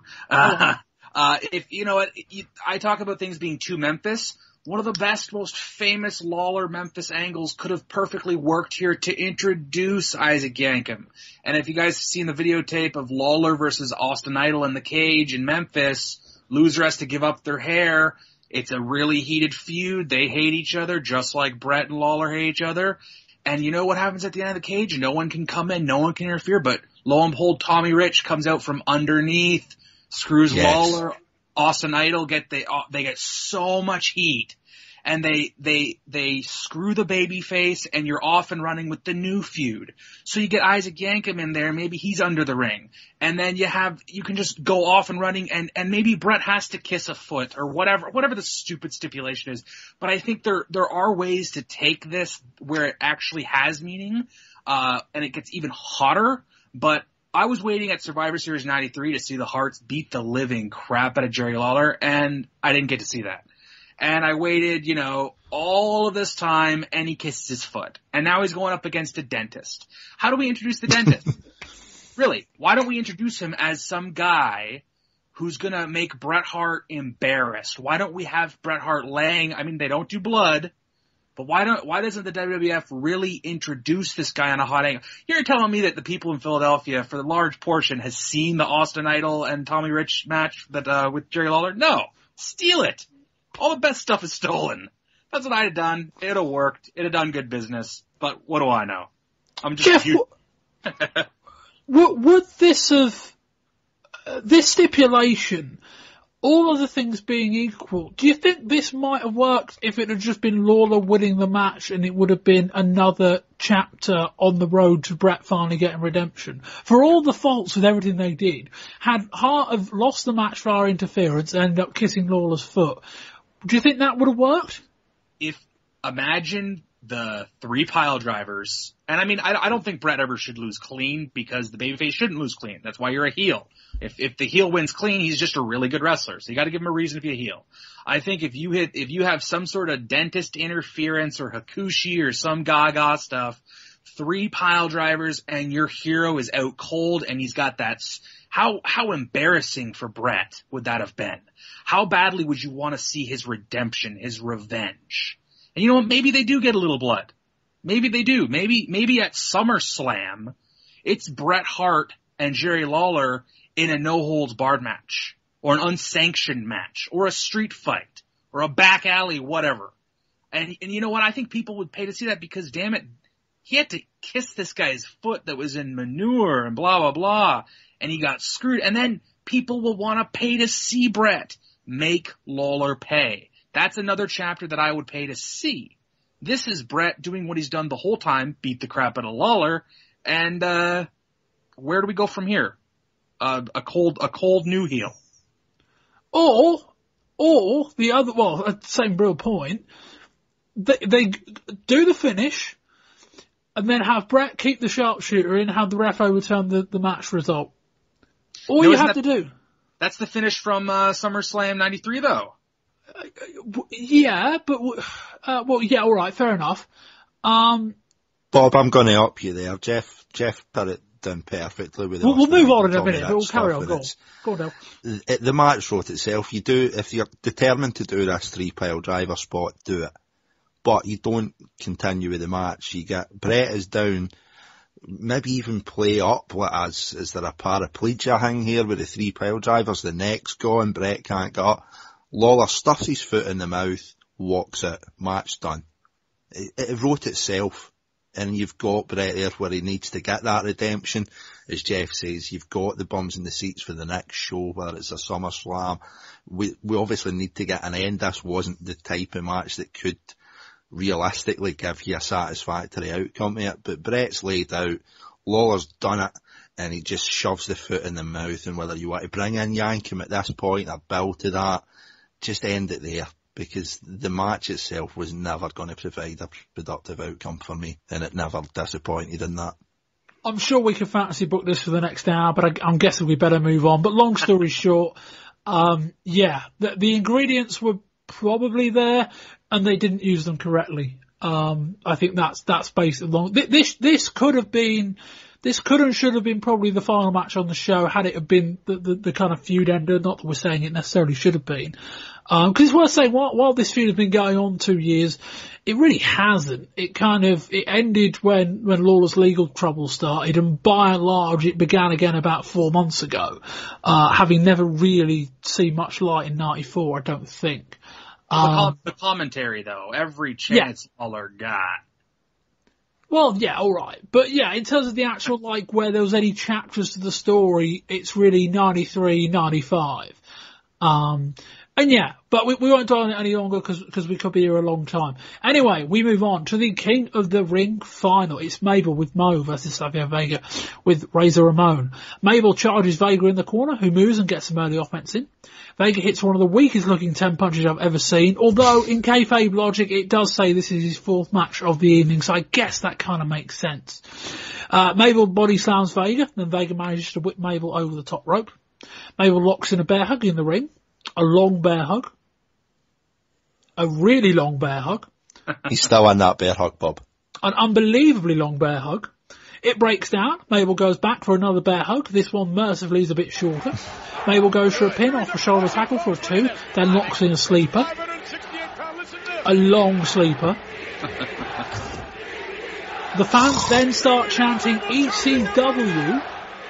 If you know what, I talk about things being too Memphis. One of the best, most famous Lawler-Memphis angles could have perfectly worked here to introduce Isaac Yankem. And if you guys have seen the videotape of Lawler versus Austin Idol in the cage in Memphis, loser has to give up their hair. It's a really heated feud. They hate each other just like Brett and Lawler hate each other. And you know what happens at the end of the cage? No one can come in, no one can interfere, but lo and behold, Tommy Rich comes out from underneath, screws Lawler. Austin Idol they get so much heat, and they screw the baby face, and you're off and running with the new feud. So you get Isaac Yankem in there, maybe he's under the ring, and then you can just go off and running, and maybe Brett has to kiss a foot or whatever the stupid stipulation is. But I think there are ways to take this where it actually has meaning, and it gets even hotter. But I was waiting at Survivor Series 93 to see the Hearts beat the living crap out of Jerry Lawler, and I didn't get to see that. And I waited, all of this time, and he kissed his foot. And now he's going up against a dentist. How do we introduce the dentist? Really, why don't we introduce him as some guy who's going to make Bret Hart embarrassed? Why don't we have Bret Hart they don't do blood, but why doesn't the WWF really introduce this guy on a hot angle? You're telling me that the people in Philadelphia, for the large portion, has seen the Austin Idol and Tommy Rich match that with Jerry Lawler? No. Steal it. All the best stuff is stolen. That's what I'd have done. It'd have worked. It'd have done good business. But what do I know? I'm just... Jeff, would this have... this stipulation... all of the things being equal, do you think this might have worked if it had just been Lawler winning the match and it would have been another chapter on the road to Brett finally getting redemption? For all the faults with everything they did, had Hart have lost the match via interference and ended up kissing Lawler's foot, do you think that would have worked? Imagine the 3 pile drivers, and I don't think Brett ever should lose clean because the babyface shouldn't lose clean. That's why you're a heel. If the heel wins clean, he's just a really good wrestler. So you got to give him a reason to be a heel. I think if you have some sort of dentist interference or Hakushi or some gaga stuff, 3 pile drivers and your hero is out cold and he's got that. How embarrassing for Brett would that have been? How badly would you want to see his redemption, his revenge? And you know what? Maybe they do get a little blood. Maybe they do. Maybe at SummerSlam, it's Bret Hart and Jerry Lawler in a no-holds-barred match, or an unsanctioned match, or a street fight, or a back alley, whatever. And you know what? I think people would pay to see that because, damn it, he had to kiss this guy's foot that was in manure and blah, blah, blah, and he got screwed. And then people will want to pay to see Brett make Lawler pay. That's another chapter that I would pay to see. This is Brett doing what he's done the whole time, beat the crap out of Lawler, and where do we go from here? A cold new heel. Or the other, same real point, they do the finish, and then have Brett keep the sharpshooter in, have the ref overturn the match result. All you have to do. That's the finish from SummerSlam 93, though. Yeah, but yeah, all right, fair enough. Bob, I'm going to up you there. Jeff put it done perfectly with. We'll move on in a minute. We'll carry on. Go on, Dale. The match wrote itself. If you're determined to do this 3-pile driver spot, do it. But you don't continue with the match. You get Brett is down. Maybe even play up as is there a paraplegia hang here with the 3-pile drivers? The neck's gone. Brett can't get up. Lawler stuffs his foot in the mouth, walks it, match done. It wrote itself, and you've got Brett there where he needs to get that redemption. As Jeff says, you've got the bums in the seats for the next show, whether it's a SummerSlam. We obviously need to get an end. This wasn't the type of match that could realistically give you a satisfactory outcome to it, but Brett's laid out, Lawler's done it, and he just shoves the foot in the mouth, and whether you want to bring in Yankem at this point or build to that, just end it there, because the match itself was never going to provide a productive outcome for me, and it never disappointed in that. I'm sure we could fantasy book this for the next hour, but I'm guessing we better move on. But long story short, The ingredients were probably there, and they didn't use them correctly. I think that's basically this could and should have been probably the final match on the show had it have been the kind of feud ender. Not that we're saying it necessarily should have been. Cause it's worth saying while this feud has been going on 2 years, it really hasn't. It ended when Lawler's legal trouble started, and by and large it began again about 4 months ago, having never really seen much light in 94, I don't think. The commentary though, every chance Lawler got. Well, yeah, alright. But yeah, in terms of the actual, where there was any chapters to the story, it's really 93, 95. And yeah, but we won't dwell on it any longer because we could be here a long time. Anyway, we move on to the King of the Ring final. It's Mabel with Mo versus Savio Vega with Razor Ramon. Mabel charges Vega in the corner, who moves and gets some early offense in. Vega hits one of the weakest looking 10 punches I've ever seen, although in kayfabe logic it does say this is his 4th match of the evening, so I guess that kind of makes sense. Mabel body slams Vega, then Vega manages to whip Mabel over the top rope. Mabel locks in a bear hug in the ring. A long bear hug. A really long bear hug. He's still in that bear hug, Bob. An unbelievably long bear hug. It breaks down. Mabel goes back for another bear hug. This one mercifully is a bit shorter. Mabel goes for a pin off a shoulder tackle for a 2, then locks in a sleeper. A long sleeper. The fans then start chanting ECW.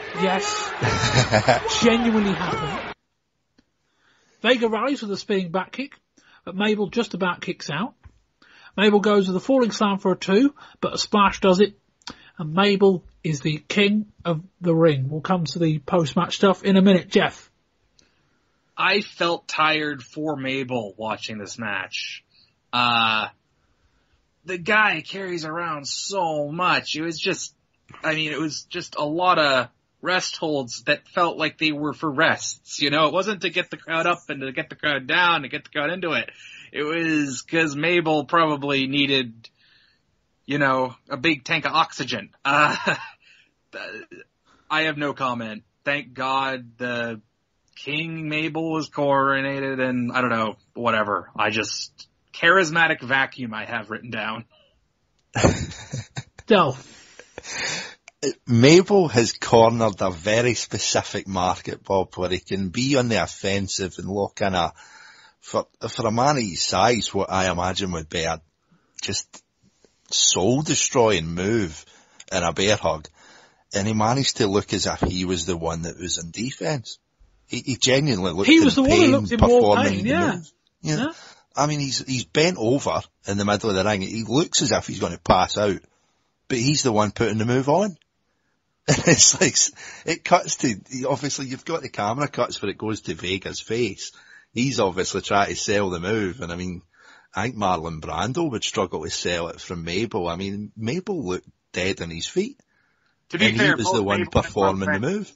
Yes. Genuinely happened. Vega rallies with a spinning back kick, but Mabel just about kicks out. Mabel goes with a falling slam for a 2, but a splash does it. And Mabel is the King of the Ring. We'll come to the post-match stuff in a minute. Jeff? I felt tired for Mabel watching this match. The guy carries around so much. It was just a lot of rest holds that felt like they were for rests. It wasn't to get the crowd up and to get the crowd down, to get the crowd into it. It was because Mabel probably needed, a big tank of oxygen. I have no comment. Thank God the King Mabel was coronated, and I don't know, whatever. Charismatic vacuum I have written down. Del. Mabel has cornered a very specific market, Bob, where he can be on the offensive and look in for a man of his size, what I imagine would be a just soul-destroying move in a bear hug. And he managed to look as if he was the one that was in defence. He genuinely looked in pain. He was the one who looked in more pain, yeah. Yeah. I mean, he's bent over in the middle of the ring. He looks as if he's going to pass out, but he's the one putting the move on. And it's it cuts to, obviously you've got the camera cuts where it goes to Vega's face. He's obviously trying to sell the move, and I think Marlon Brando would struggle to sell it from Mabel. I mean, Mabel looked dead on his feet. To be fair, he was the one performing the move.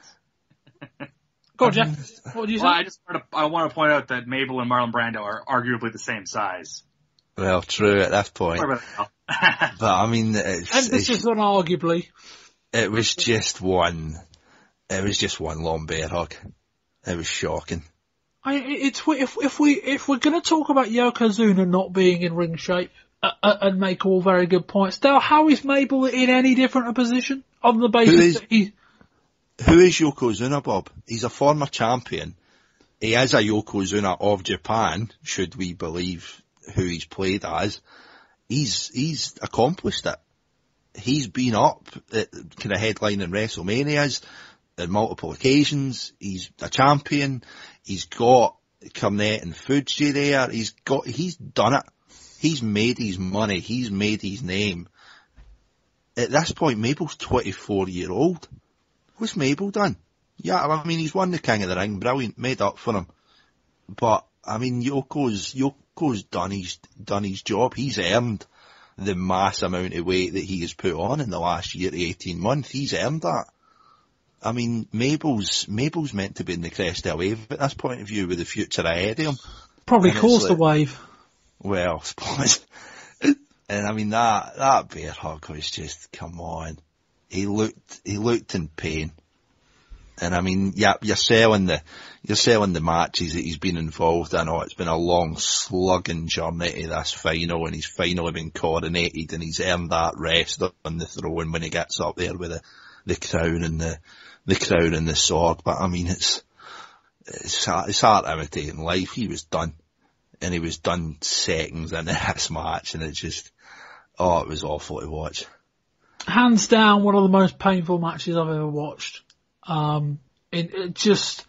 Go on, Jeff. What would you say? Well, I want to point out that Mabel and Marlon Brando are arguably the same size. Well, true at that point. But I mean, emphasis on arguably. It was just one long bear hug. It was shocking. If we're going to talk about Yokozuna not being in ring shape and make all very good points, Dale, how is Mabel in any different a position on the basis that he? Who is Yokozuna, Bob? He's a former champion. He is a Yokozuna of Japan, should we believe who he's played as. He's accomplished it. He's been up at kind of headlining WrestleManias on multiple occasions. He's a champion. He's got Cornette and Fuji there. He's done it. He's made his money. He's made his name. At this point, Mabel's 24-year-old. What's Mabel done? Yeah, I mean, he's won the King of the Ring. Brilliant. Made up for him. But, I mean, Yoko's done his job. He's earned the mass amount of weight that he has put on in the last year to 18 months. He's earned that. I mean, Mabel's meant to be in the crest of the wave at this point of view with the future ahead of him. Probably caused the wave. Well, I suppose. And I mean, that bear hug was just, come on. He looked in pain. And I mean, yeah, you're selling the matches that he's been involved in. Oh, it's been a long slugging journey to this final, and he's finally been coronated, and he's earned that rest on the throne when he gets up there with the crown and the crown and the sword. But I mean, it's hard imitating life. He was done, and he was done seconds into this match, and it was awful to watch. Hands down, one of the most painful matches I've ever watched. Just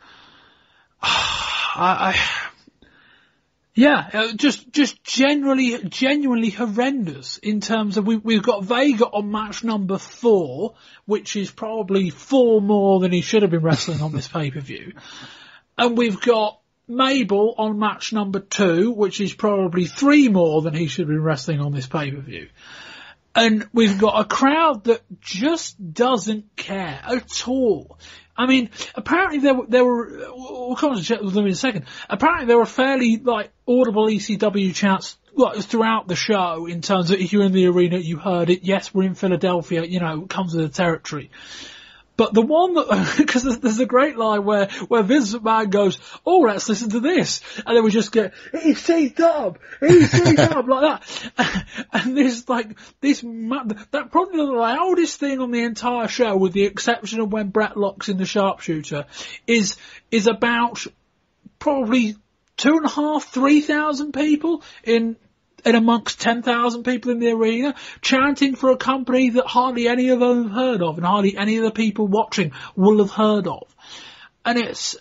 genuinely horrendous in terms of we've got Vega on match number 4, which is probably 4 more than he should have been wrestling on this pay-per-view. And we've got Mabel on match number 2, which is probably 3 more than he should have been wrestling on this pay-per-view. And we've got a crowd that just doesn't care at all. I mean, apparently there were, we'll come to check with them in a second. Apparently there were fairly, audible ECW chants, throughout the show in terms of if you're in the arena, you heard it. Yes, we're in Philadelphia, it comes with the territory. But the one that, because there's a great line where Vince McMahon goes, oh, let's listen to this. And then we just get, EC-dub, like that. And that probably the loudest thing on the entire show, with the exception of when Brett locks in the sharpshooter, is about probably 2,500, 3,000 people in amongst 10,000 people in the arena, chanting for a company that hardly any of them have heard of, and hardly any of the people watching will have heard of. And it's,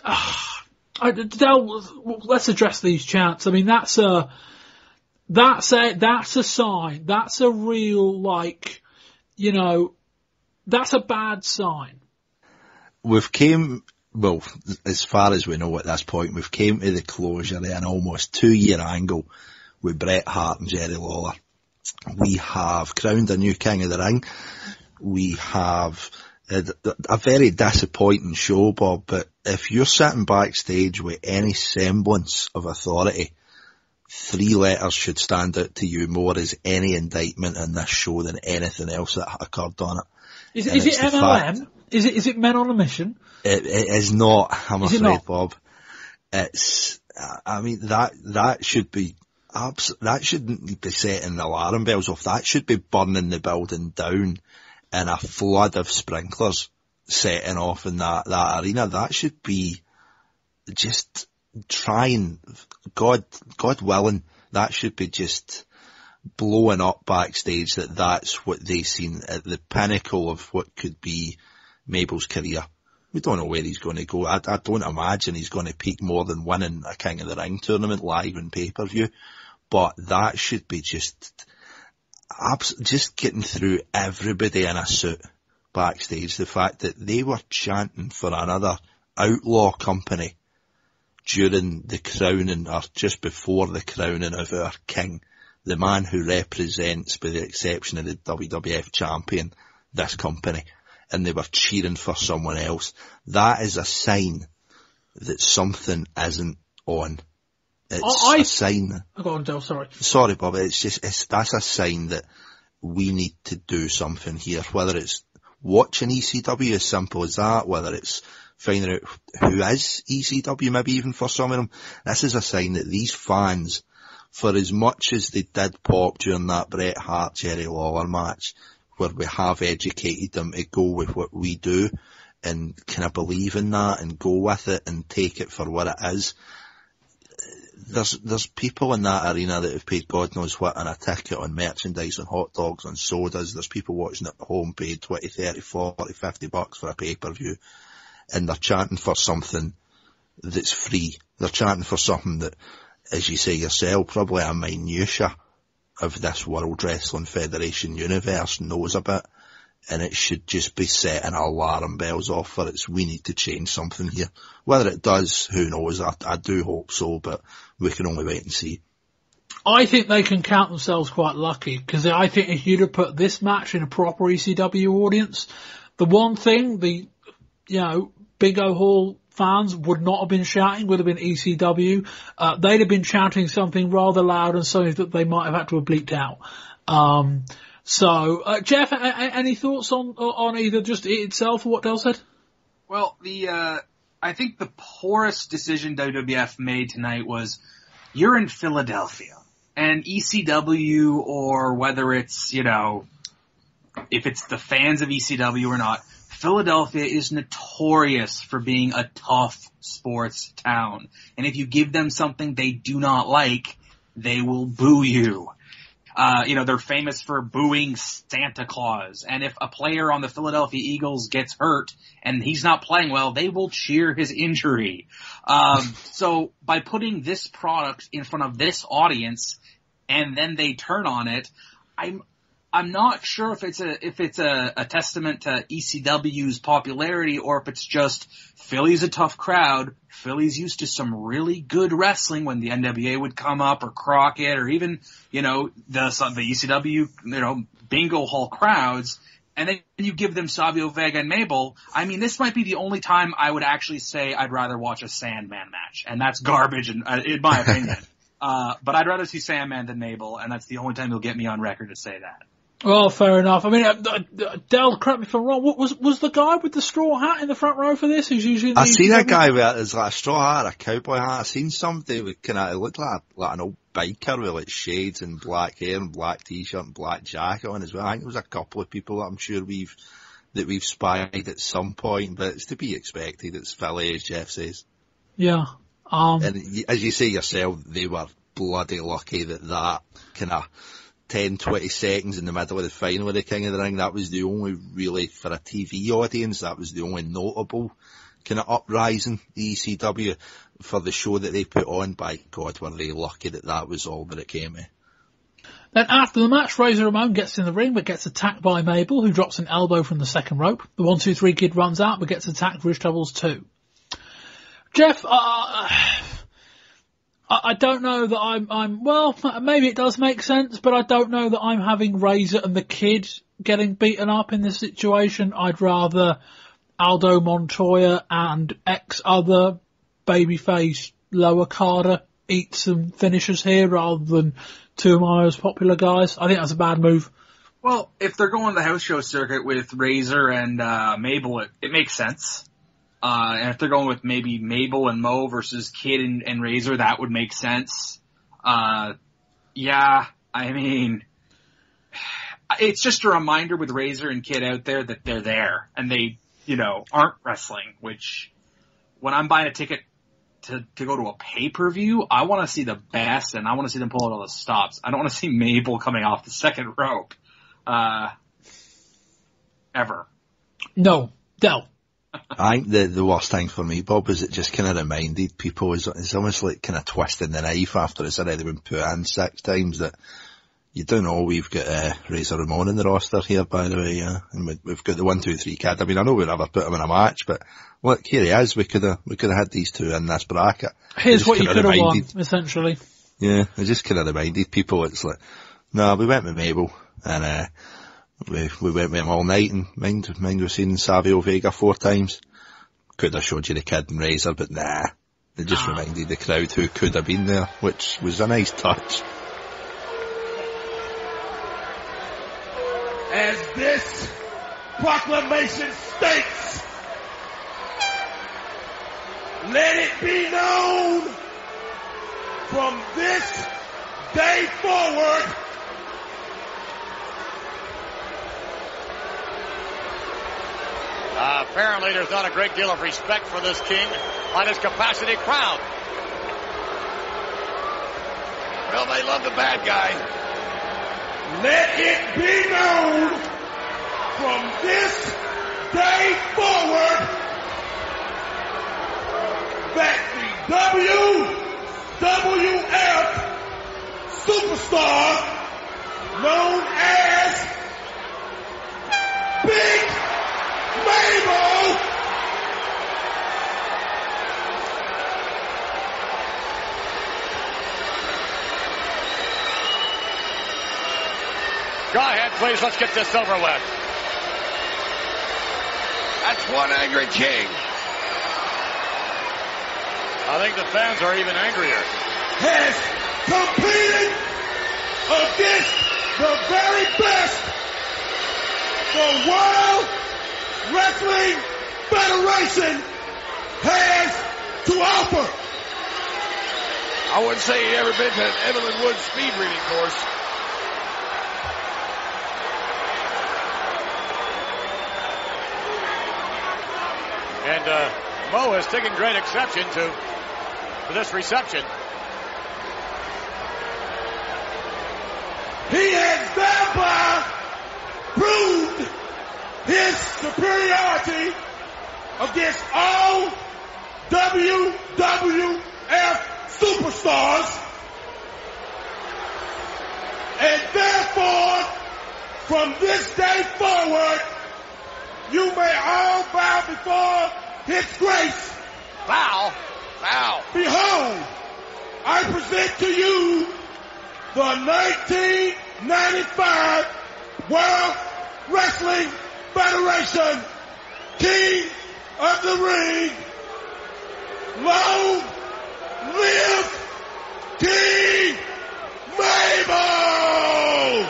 let's address these chants. I mean, that's a sign. That's a real, that's a bad sign. As far as we know at this point, we've came to the closure of an almost 2-year angle with Bret Hart and Jerry Lawler. We have crowned a new King of the Ring. We have a very disappointing show, Bob, but if you're sitting backstage with any semblance of authority, 3 letters should stand out to you more as any indictment in this show than anything else that occurred on it. Is it MLM? Is it Men on a Mission? It is not, I'm afraid, Bob. It's, I mean, that should be, that shouldn't be setting the alarm bells off. That should be burning the building down in a flood of sprinklers setting off in that arena. That should be just trying, God willing, that should be just blowing up backstage that's what they seen at the pinnacle of what could be Mabel's career. We don't know where he's going to go. I don't imagine he's going to peak more than winning a King of the Ring tournament live on pay-per-view. But that should be just getting through everybody in a suit backstage. The fact that they were chanting for another outlaw company during the crowning, or just before the crowning of our king, the man who represents, with the exception of the WWF champion, this company, and they were cheering for someone else. That is a sign that something isn't on. It's a sign. Go on, Del, sorry. Sorry, Bob. That's a sign that we need to do something here. Whether it's watching ECW, as simple as that, whether it's finding out who is ECW, maybe even for some of them. This is a sign that these fans, for as much as they did pop during that Bret Hart Jerry Lawler match, where we have educated them to go with what we do and kind of believe in that and go with it and take it for what it is. There's people in that arena that have paid God knows what on a ticket, on merchandise, on hot dogs, on sodas. There's people watching at home paid 20, 30, 40, 50 bucks for a pay-per-view, and they're chanting for something that's free. They're chanting for something that, as you say yourself, probably a minutia of this World Wrestling Federation universe knows about, and it should just be setting alarm bells off for it. We need to change something here. Whether it does, who knows? I do hope so, but we can only wait and see. I think they can count themselves quite lucky, because I think if you'd have put this match in a proper ECW audience, the one thing Big O Hall fans would not have been shouting would have been ECW. They'd have been shouting something rather loud and something that they might have had to have bleeped out. So, Jeff, any thoughts on either just it itself or what Del said? Well, I think the poorest decision WWF made tonight was you're in Philadelphia, and ECW, or whether it's, if it's the fans of ECW or not, Philadelphia is notorious for being a tough sports town. And if you give them something they do not like, they will boo you. They're famous for booing Santa Claus. And if a player on the Philadelphia Eagles gets hurt and he's not playing well, they will cheer his injury. So by putting this product in front of this audience and then they turn on it, I'm not sure if it's a testament to ECW's popularity or if it's just Philly's a tough crowd. Philly's used to some really good wrestling when the NWA would come up, or Crockett, or even, the ECW, bingo hall crowds. And then you give them Savio Vega and Mabel. I mean, this might be the only time I would actually say I'd rather watch a Sandman match. And that's garbage in my opinion. But I'd rather see Sandman than Mabel, and that's the only time you'll get me on record to say that. Well, fair enough. I mean, Del, correct me if I'm wrong. Was the guy with the straw hat in the front row for this? Who's usually I seen a guy with a straw hat, a cowboy hat. I seen somebody with it looked like an old biker with like shades and black hair and black t-shirt and black jacket on as well. I think there was a couple of people that I'm sure we've spied at some point, but it's to be expected. It's Philly, as Jeff says. Yeah. And as you say yourself, they were bloody lucky that kind of 10, 20 seconds in the middle of the final of the King of the Ring, that was the only, really, for a TV audience, that was the only notable kind of uprising, the ECW, for the show that they put on. By God, were they lucky that was all that it came to. Then after the match, Razor Ramon gets in the ring but gets attacked by Mabel, who drops an elbow from the second rope. The 1-2-3 Kid runs out but gets attacked for his troubles too. Jeff, I don't know that I'm well, maybe it does make sense, but I don't know that I'm having Razor and the Kid getting beaten up in this situation. I'd rather Aldo Montoya and other babyface lower carder eat some finishers here rather than two of my most popular guys. I think that's a bad move. Well, if they're going the house show circuit with Razor and Mabel, it makes sense. And if they're going with maybe Mabel and Mo versus Kid and Razor, that would make sense. Yeah, I mean, it's just a reminder with Razor and Kid out there that they're there and they, aren't wrestling, which when I'm buying a ticket to go to a pay-per-view, I want to see the best and I want to see them pull out all the stops. I don't want to see Mabel coming off the second rope, ever. No. I think the worst thing for me, Bob, is it just kind of reminded people, it's almost like kind of twisting the knife after it's already been put in 6 times, that you don't know we've got Razor Ramon in the roster here, by the way, and we've got the 1-2-3 Kid. I mean, I know we'd never put him in a match, but look, here he is. We could have had these two in this bracket. Here's what you could have won, essentially. Yeah, it just kind of reminded people, it's like, no, we went with Mabel, and we went with him all night, and mind we've seen Savio Vega 4 times. Could have showed you the Kid and Razor, but nah. It just reminded the crowd who could have been there, which was a nice touch. As this proclamation states, let it be known from this day forward, apparently there's not a great deal of respect for this king on his capacity crowd. Well, they love the bad guy. Let it be known from this day forward that the WWF superstar known as Big Mabel Go ahead, please. Let's get this over with. That's one angry king. I think the fans are even angrier. has competed against the very best the World Wrestling Federation has to offer. I wouldn't say he'd ever been to an Evelyn Woods speed reading course. And Mo has taken great exception to this reception. He has thereby proved his superiority against all WWF superstars. And therefore, from this day forward, you may all bow before his grace. Bow. Bow. Behold, I present to you the 1995 World Wrestling Federation King of the Ring. Long live King Mabel!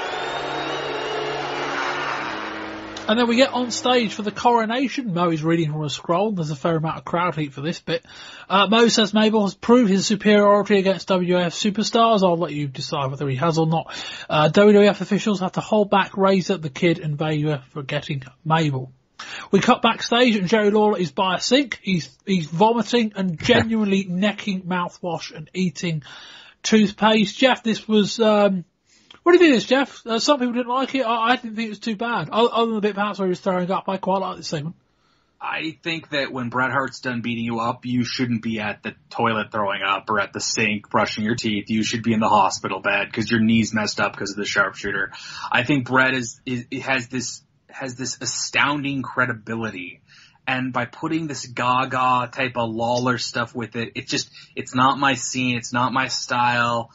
And then we get on stage for the coronation. Mo is reading from a scroll. There's a fair amount of crowd heat for this bit. Mo says Mabel has proved his superiority against WWF superstars. I'll let you decide whether he has or not. WWF officials have to hold back Razor, the Kid, and Vader for getting Mabel. We cut backstage and Jerry Lawler is by a sink. He's vomiting and genuinely necking mouthwash and eating toothpaste. Jeff, this was... what do you think of this, Jeff? Some people didn't like it. I didn't think it was too bad. Other than the bit perhaps where he was throwing up, I quite like this segment. I think that when Bret Hart's done beating you up, you shouldn't be at the toilet throwing up or at the sink brushing your teeth. You should be in the hospital bed because your knee's messed up because of the sharpshooter. I think Bret has this astounding credibility. And by putting this gaga type of Lawler stuff with it, it's not my scene. It's not my style.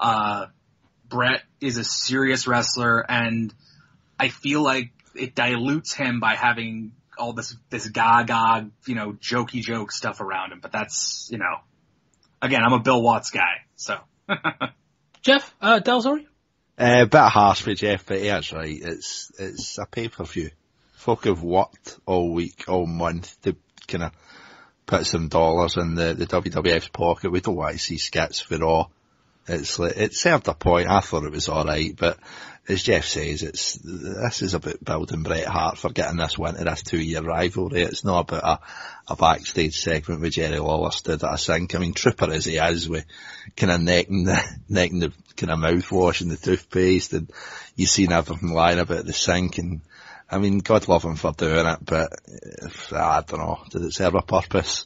Bret is a serious wrestler, and I feel like it dilutes him by having all this gaga, jokey joke stuff around him. But that's, again, I'm a Bill Watts guy, so. Jeff, Dalsbury? A bit harsh for Jeff, but yeah, that's right. It's a pay-per-view. Folk have worked all week, all month to kind of put some dollars in the WWF's pocket. We don't want to see skits for Raw. It served a point. I thought it was alright, but as Jeff says, this is about building Bret Hart for getting this win to this 2-year rivalry. It's not about a backstage segment with Jerry Lawler stood at a sink. I mean, trooper as he is with kind of necking the kind of mouthwash and the toothpaste, and you seen everything lying about the sink, and I mean, God love him for doing it, but I don't know, did it serve a purpose?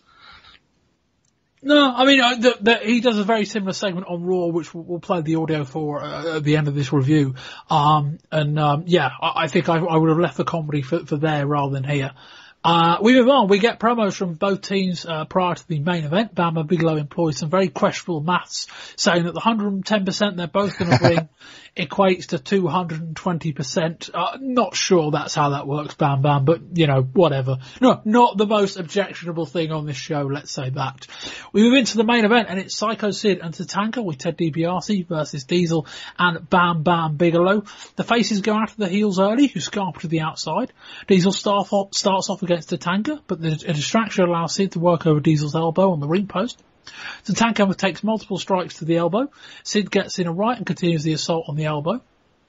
No, I mean, he does a very similar segment on Raw, which we'll play the audio for at the end of this review. I think I would have left the comedy for there rather than here. We move on. We get promos from both teams prior to the main event. Bamber Bigelow employs some very questionable maths, saying that the 110% they're both going to bring equates to 220%. Not sure that's how that works, Bam Bam, but, whatever. No, not the most objectionable thing on this show, let's say that. We move into the main event, and it's Psycho Sid and Tatanka with Ted DiBiase versus Diesel and Bam Bam Bigelow. The faces go after the heels early, who scarp to the outside. Diesel starts off against Tatanka, but a distraction allows Sid to work over Diesel's elbow on the ring post. Tatanka takes multiple strikes to the elbow. Sid gets in a right and continues the assault on the elbow.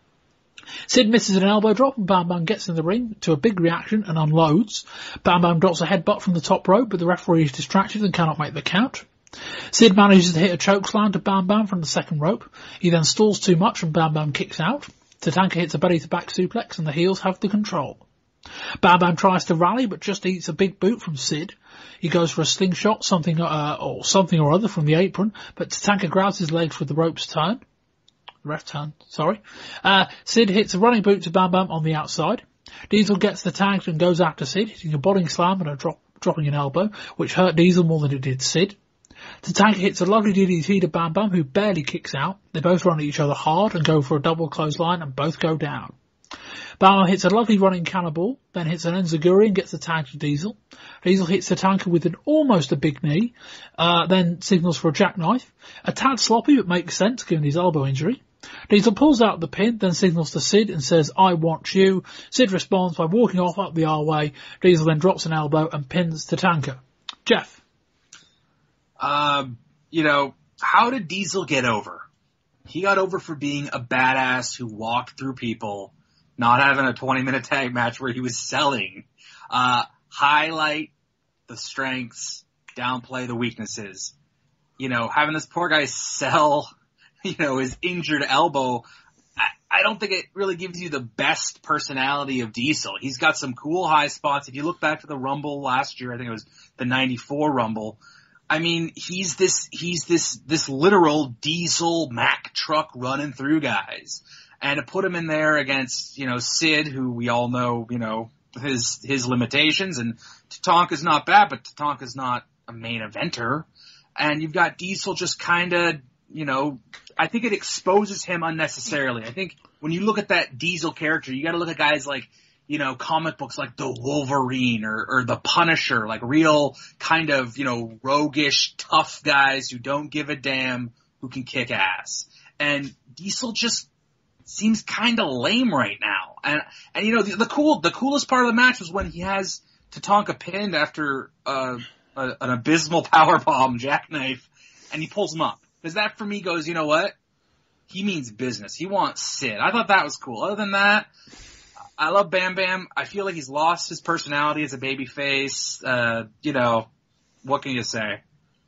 Sid misses an elbow drop and Bam Bam gets in the ring to a big reaction and unloads. Bam Bam drops a headbutt from the top rope, but the referee is distracted and cannot make the count. Sid manages to hit a chokeslam to Bam Bam from the second rope. He then stalls too much and Bam Bam kicks out. Tatanka hits a belly-to-back suplex and the heels have the control. Bam Bam tries to rally but just eats a big boot from Sid. He goes for a slingshot, something or other from the apron, but Tatanka grabs his legs with the rope's turn. Ref turn, sorry. Sid hits a running boot to Bam Bam on the outside. Diesel gets the tag and goes after Sid, hitting a body slam and dropping an elbow, which hurt Diesel more than it did Sid. Tatanka hits a lovely DDT to Bam Bam, who barely kicks out. They both run at each other hard and go for a double clothesline and both go down. Bam hits a lovely running cannonball, then hits an enziguri and gets the tag to Diesel. Diesel hits Tatanka with almost a big knee, then signals for a jackknife. A tad sloppy but makes sense given his elbow injury. Diesel pulls out the pin, then signals to Sid and says, I want you. Sid responds by walking off up the R-way. Diesel then drops an elbow and pins Tatanka. Jeff? How did Diesel get over? He got over for being a badass who walked through people, not having a 20-minute tag match where he was selling. Highlight the strengths, downplay the weaknesses. Having this poor guy sell, his injured elbow, I don't think it really gives you the best personality of Diesel. He's got some cool high spots. If you look back to the Rumble last year, I think it was the 94 Rumble. I mean, he's this literal Diesel Mack truck running through guys. And to put him in there against, Sid, who we all know, his limitations, and Tatanka's not bad, but Tatanka's not a main eventer. And you've got Diesel just kind of, I think it exposes him unnecessarily. I think when you look at that Diesel character, you got to look at guys like, comic books like the Wolverine or the Punisher, like real kind of, roguish, tough guys who don't give a damn, who can kick ass. And Diesel just seems kind of lame right now. And the coolest part of the match was when he has Tatanka pinned after an abysmal powerbomb jackknife, and he pulls him up. Because that for me goes, you know what? He means business. He wants Sid. I thought that was cool. Other than that, I love Bam Bam. I feel like he's lost his personality as a babyface. What can you say?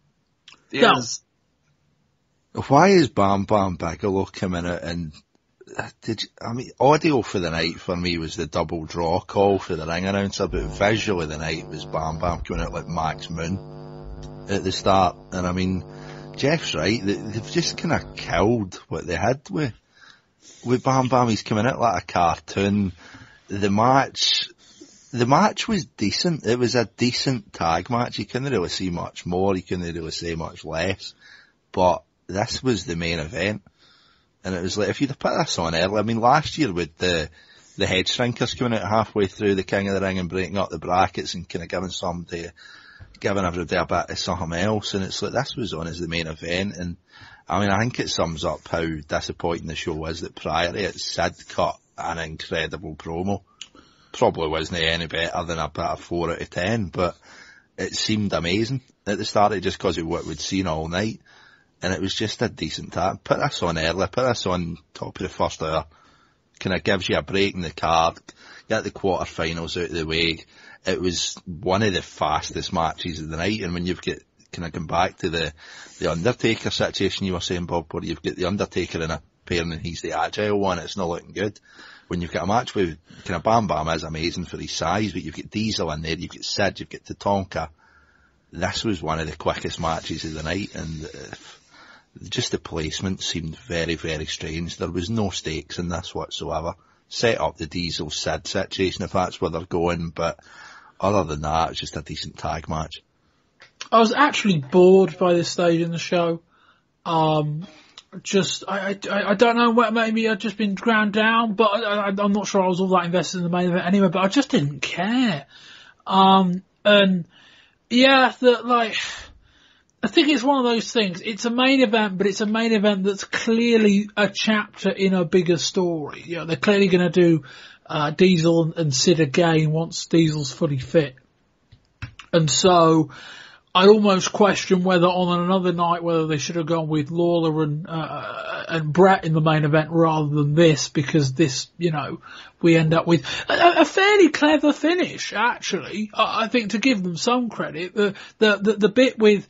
Why is Bam Bam Bigelow coming out and audio for the night for me was the double draw call for the ring announcer, but visually the night was Bam Bam coming out like Max Moon at the start. And Jeff's right, they've just kind of killed what they had with Bam Bam. He's coming out like a cartoon. The match was decent. It was a decent tag match. You couldn't really see much more. You couldn't really say much less. But this was the main event. And it was like, if you'd have put this on early, last year with the head shrinkers coming out halfway through the King of the Ring and breaking up the brackets and kind of giving everybody a bit of something else. And it's like, this was on as the main event. And I think it sums up how disappointing the show was that prior to it, Sid cut an incredible promo. Probably wasn't any better than about a 4 out of 10, but it seemed amazing at the start, just because of what we'd seen all night. And it was just a decent time. Put this on early, put this on top of the first hour. Kind of gives you a break in the card, get the quarterfinals out of the way. It was one of the fastest matches of the night, and when you've got, kind of come back to the Undertaker situation you were saying, Bob, where you've got the Undertaker in a pair and he's the agile one, it's not looking good. When you've got a match with kind of Bam Bam is amazing for his size, but you've got Diesel in there, you've got Sid, you've got Tatanka. This was one of the quickest matches of the night, and just the placement seemed very, very strange. There was no stakes in this whatsoever. Set up the Diesel Sid situation if that's where they're going, but other than that, it's just a decent tag match. I was actually bored by this stage in the show. I don't know, maybe I'd just been ground down, but I'm not sure I was all that invested in the main event anyway, but I just didn't care. And yeah, I think it's one of those things. It's a main event, but it's a main event that's clearly a chapter in a bigger story. They're clearly going to do Diesel and Sid again once Diesel's fully fit. And so I almost question whether on another night whether they should have gone with Lawler and Brett in the main event rather than this, because this, we end up with a fairly clever finish, actually. I think, to give them some credit, the bit with,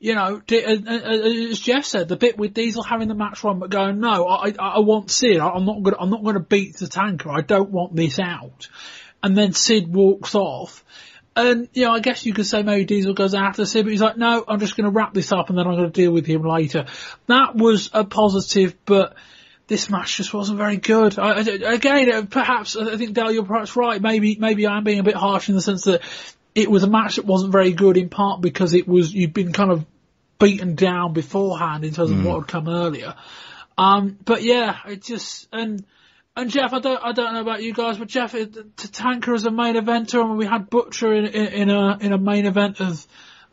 as Jeff said, the bit with Diesel having the match run but going, no, I want Sid. I'm not going to beat Tatanka. I don't want this out. And then Sid walks off. And, I guess you could say maybe Diesel goes after Sid, but he's like, no, I'm just going to wrap this up and then I'm going to deal with him later. That was a positive, but this match just wasn't very good. Perhaps, I think, Dale, you're perhaps right. Maybe I'm being a bit harsh in the sense that it was a match that wasn't very good, in part because you'd been kind of beaten down beforehand in terms of what had come earlier. But yeah, it just, and Jeff, I don't know about you guys, but Jeff, Tatanka as a main eventer, we had Butcher in a main event of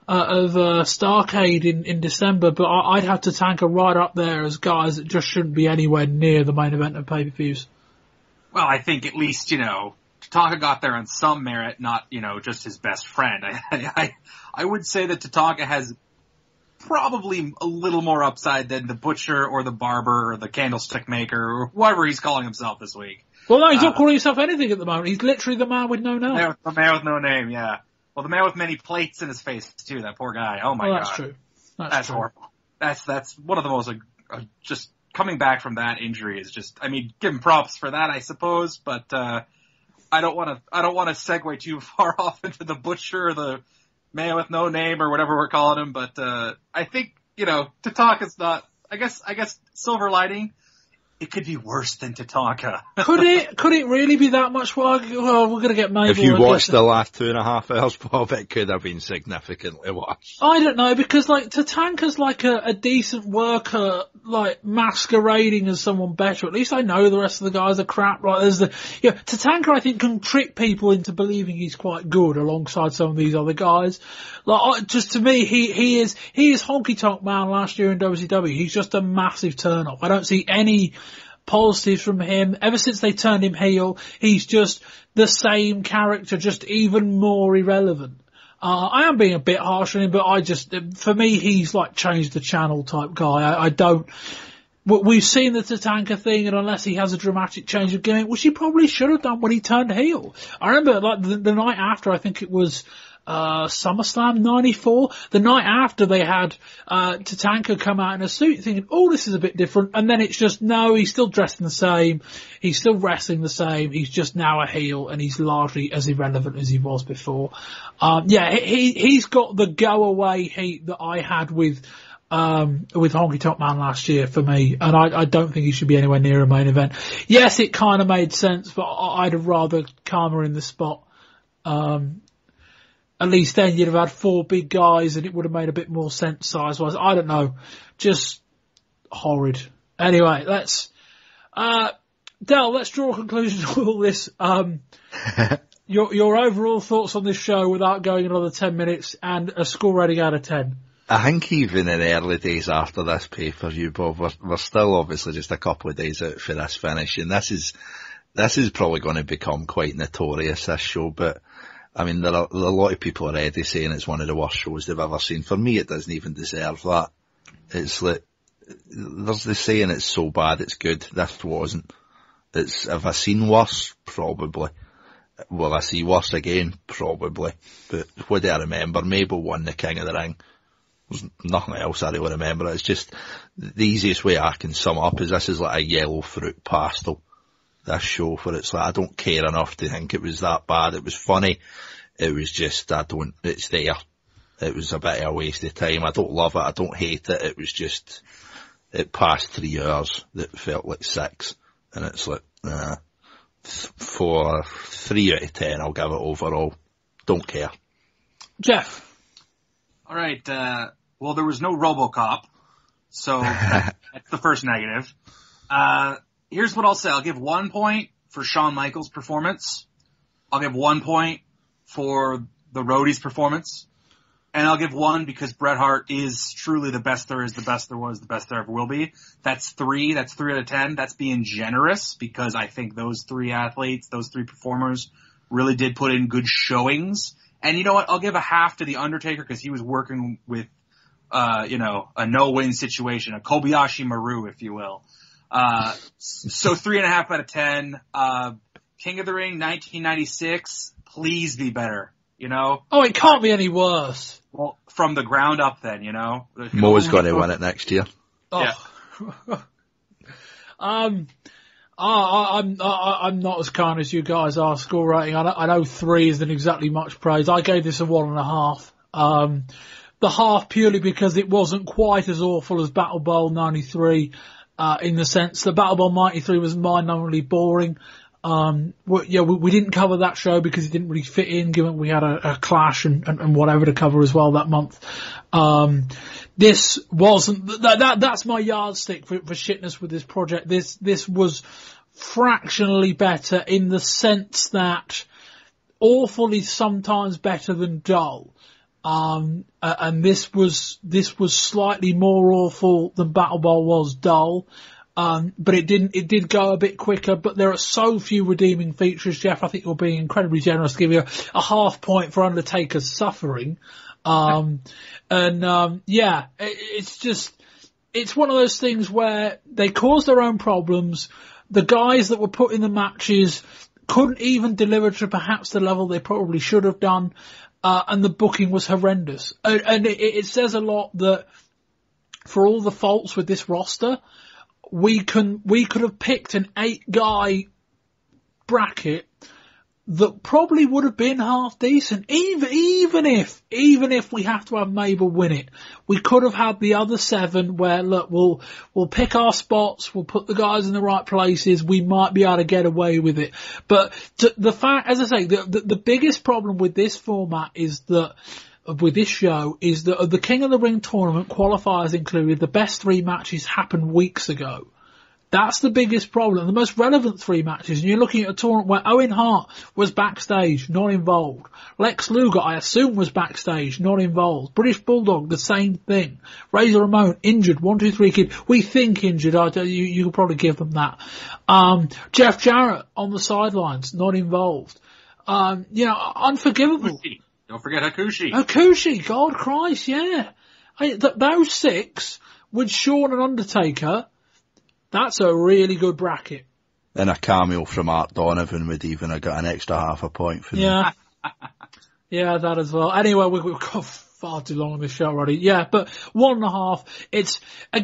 Starrcade in December, but I'd have Tatanka right up there as guys that just shouldn't be anywhere near the main event of pay-per-views. Well, I think at least, Tatanka got there on some merit, not, just his best friend. I would say that Tatanka has probably a little more upside than the Butcher or the Barber or the Candlestick Maker or whatever he's calling himself this week. Well, no, he's not calling himself anything at the moment. He's literally the man with no name. The man with no name, yeah. Well, the man with many plates in his face, too, that poor guy. Oh, my God. That's true. That's true. Horrible. That's one of the most, just coming back from that injury is just, give him props for that, I suppose, but, I don't want to segue too far off into the Butcher or the man with no name or whatever we're calling him, but, I think, Tatanka's not, I guess silver lining, it could be worse than Tatanka. Could it really be that much worse? Well, we're going to get Mabel. If you watched the last 2.5 hours, Bob, it could have been significantly worse. I don't know, because Tatanka's like a decent worker, masquerading as someone better. At least I know the rest of the guys are crap. Tatanka, I think, can trick people into believing he's quite good alongside some of these other guys. Just to me, he is Honky Tonk Man last year in WCW. He's just a massive turn off. I don't see any positives from him. Ever since they turned him heel, he's just the same character, just even more irrelevant. I am being a bit harsh on him, but for me, he's changed the channel type guy. We've seen the Tatanka thing, and unless he has a dramatic change of gimmick, which he probably should have done when he turned heel. I remember the night after, I think it was SummerSlam 94, the night after they had Tatanka come out in a suit, thinking, oh, this is a bit different, and then it's just, no, he's still dressed the same, he's still wrestling the same, he's just now a heel, and he's largely as irrelevant as he was before. He's got the go-away heat that I had with Honky Tonk Man last year for me, and I don't think he should be anywhere near a main event. Yes, it kind of made sense, but I'd have rather Karma in the spot. At least then you'd have had 4 big guys and it would have made a bit more sense size-wise. I don't know. Just horrid. Anyway, Del, let's draw a conclusion to all this. Your overall thoughts on this show without going another 10 minutes and a score rating out of 10. I think even in the early days after this pay-per-view, Bob, we're still obviously just a couple of days out for this finish, and this is probably going to become quite notorious, this show, but there are a lot of people already saying it's one of the worst shows they've ever seen. For me, it doesn't even deserve that. It's there's the saying it's so bad it's good. This wasn't. Have I seen worse? Probably. Will I see worse again? Probably. But what do I remember? Mabel won the King of the Ring. There's nothing else I really remember. It's just, the easiest way I can sum up is this is like a yellow fruit pastel. This show, where it's I don't care enough to think it was that bad. It was funny. It was just, it's there. It was a bit of a waste of time. I don't love it. I don't hate it. It was just, it passed 3 hours that felt like 6. And it's for 3 out of 10, I'll give it overall. Don't care. Jeff. All right. Well, there was no RoboCop, so that's the first negative. Here's what I'll say. I'll give 1 point for Shawn Michaels' performance. I'll give 1 point for the Roadie's performance. And I'll give 1 because Bret Hart is truly the best there is, the best there was, the best there ever will be. That's 3. That's 3 out of 10. That's being generous because I think those 3 athletes, those 3 performers really did put in good showings. And you know what? I'll give a half to The Undertaker because he was working with, a no-win situation, a Kobayashi Maru, if you will. So 3.5 out of 10. King of the Ring, 1996. Please be better. Oh, it can't be any worse. Well, from the ground up, then. Mo's going to win it next year. Oh. Yeah. I'm not as kind as you guys are. Score rating, I know 3 isn't exactly much praise. I gave this a 1.5. The half purely because it wasn't quite as awful as Battle Bowl 93. In the sense that Battle Bowl 93 was mind-numbingly boring. We didn't cover that show because it didn't really fit in, given we had a clash and whatever to cover as well that month. This wasn't, that's my yardstick for shitness with this project. This was fractionally better in the sense that awful is sometimes better than dull. And this was slightly more awful than Battle Bowl was dull. But it did go a bit quicker, but there are so few redeeming features, Jeff. I think you're being incredibly generous to give you a half point for Undertaker's suffering. It's one of those things where they cause their own problems. The guys that were put in the matches couldn't even deliver to perhaps the level they probably should have done. And the booking was horrendous. And it says a lot that for all the faults with this roster, we could have picked an 8-guy bracket that probably would have been half decent. Even if we have to have Mabel win it, we could have had the other 7 where, look, we'll pick our spots, we'll put the guys in the right places, we might be able to get away with it. But the fact, as I say, the biggest problem with this format is that, with this show, is that the King of the Ring tournament qualifiers included, the best 3 matches happened weeks ago. That's the biggest problem. The most relevant 3 matches, and you're looking at a tournament where Owen Hart was backstage, not involved. Lex Luger, I assume, was backstage, not involved. British Bulldog, the same thing. Razor Ramon, injured. 1, 2, 3 Kid, we think injured. You could probably give them that. Jeff Jarrett on the sidelines, not involved. Unforgivable. Don't forget Hakushi. Hakushi, God Christ, yeah. Those 6 with Shawn and Undertaker, that's a really good bracket. And a cameo from Art Donovan would even have got an extra half a point for me. Yeah. Yeah, that as well. Anyway, we've got far too long on this show already. Yeah, but 1.5. It's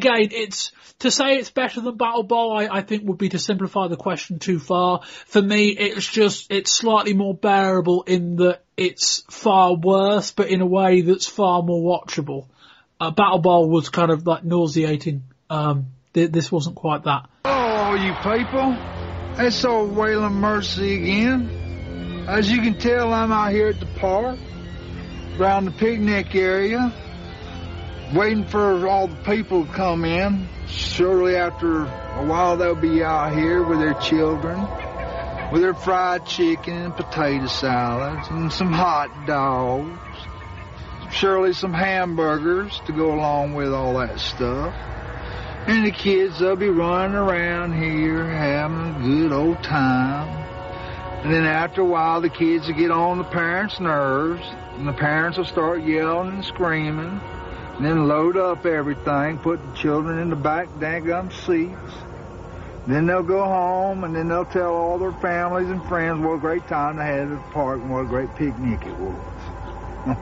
to say it's better than Battle Bowl, I think would be to simplify the question too far. For me, it's slightly more bearable in that it's far worse, but in a way that's far more watchable. Battle Bowl was kind of like nauseating. This wasn't quite that. Oh, you people. It's old Waylon Mercy again. As you can tell, I'm out here at the park, around the picnic area, waiting for all the people to come in. Shortly after a while, they'll be out here with their children, with their fried chicken and potato salads and some hot dogs. Surely some hamburgers to go along with all that stuff. And the kids, they'll be running around here having a good old time. And then after a while, the kids will get on the parents' nerves, and the parents will start yelling and screaming, and then load up everything, put the children in the back daggum seats. Then they'll go home, and then they'll tell all their families and friends what a great time they had at the park and what a great picnic it was.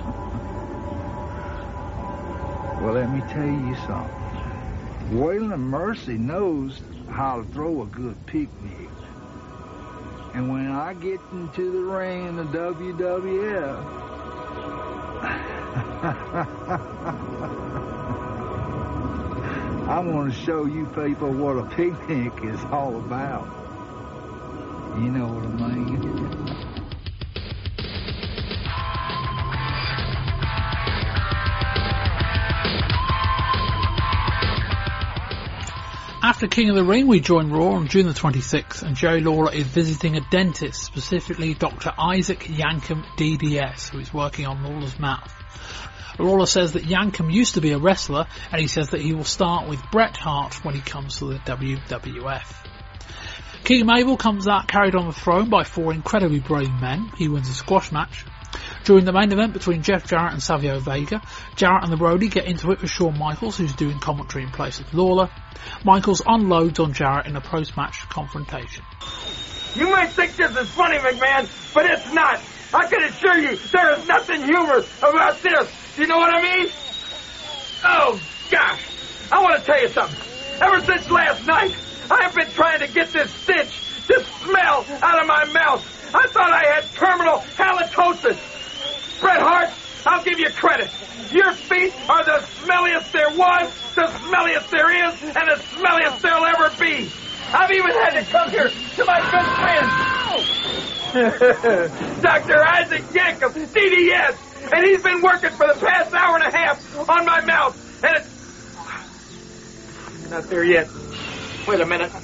Well, let me tell you something. Waylon Mercy knows how to throw a good picnic. And when I get into the ring in the WWF, I'm going to show you people what a picnic is all about. You know what I mean? After King of the Ring, we join Raw on June the 26th, and Jerry Lawler is visiting a dentist, specifically Dr. Isaac Yankem DDS, who is working on Lawler's mouth. Lawler says that Yankem used to be a wrestler, and he says that he will start with Bret Hart when he comes to the WWF. King Mabel comes out carried on the throne by 4 incredibly brave men. He wins a squash match. During the main event between Jeff Jarrett and Savio Vega, Jarrett and the Brody get into it with Shawn Michaels, who's doing commentary in place of Lawler. Michaels unloads on Jarrett in a post-match confrontation. You might think this is funny, McMahon, but it's not. I can assure you there is nothing humorous about this. You know what I mean? Oh, gosh. I want to tell you something. Ever since last night, I have been trying to get this stench, this smell out of my mouth. I thought I had terminal halitosis. Bret Hart, I'll give you credit. Your feet are the smelliest there was, the smelliest there is, and the smelliest there'll ever be. I've even had to come here to my good friend, Dr. Isaac Yankem, DDS, and he's been working for the past hour and a half on my mouth, and it's not there yet. Wait a minute.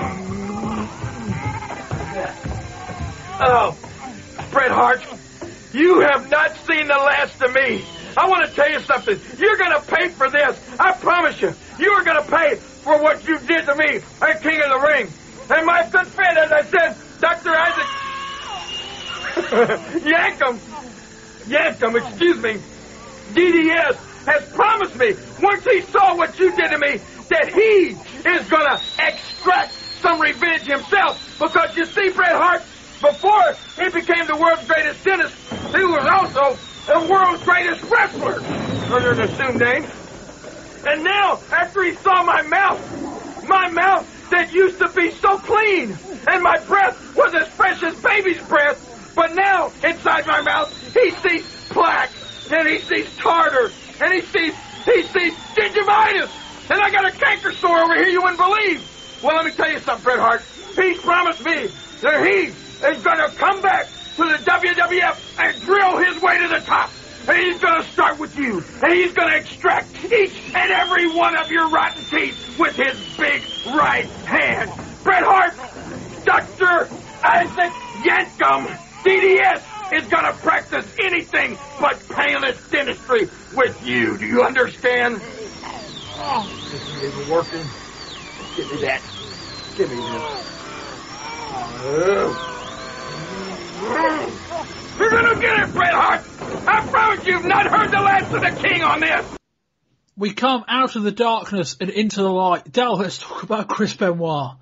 Oh, Bret Hart, You have not seen the last of me. I want to tell you something. You're going to pay for this. I promise you. You are going to pay for what you did to me at King of the Ring. And my good friend, as I said, Dr. Isaac Yankum, excuse me, DDS has promised me, once he saw what you did to me, that he is going to extract some revenge himself. Because you see, Bret Hart, before he became the world's greatest dentist, he was also the world's greatest wrestler, under an assumed name. And now, after he saw my mouth that used to be so clean, and my breath was as fresh as baby's breath, but now, inside my mouth, he sees plaque, and he sees tartar, and he sees gingivitis, and I got a canker sore over here you wouldn't believe. Well, let me tell you something, Bret Hart. He's promised me that he is going to come back to the WWF and drill his way to the top. And he's going to start with you. And he's going to extract each and every one of your rotten teeth with his big right hand. Bret Hart, Dr. Isaac Yankum, DDS, is going to practice anything but painless dentistry with you. Do you understand? This isn't working. Give me that. Give me this. You're going to get it, Bret Hart. I promise you've not heard the last of the king on this. We come out of the darkness and into the light. Dal, let's talk about Chris Benoit.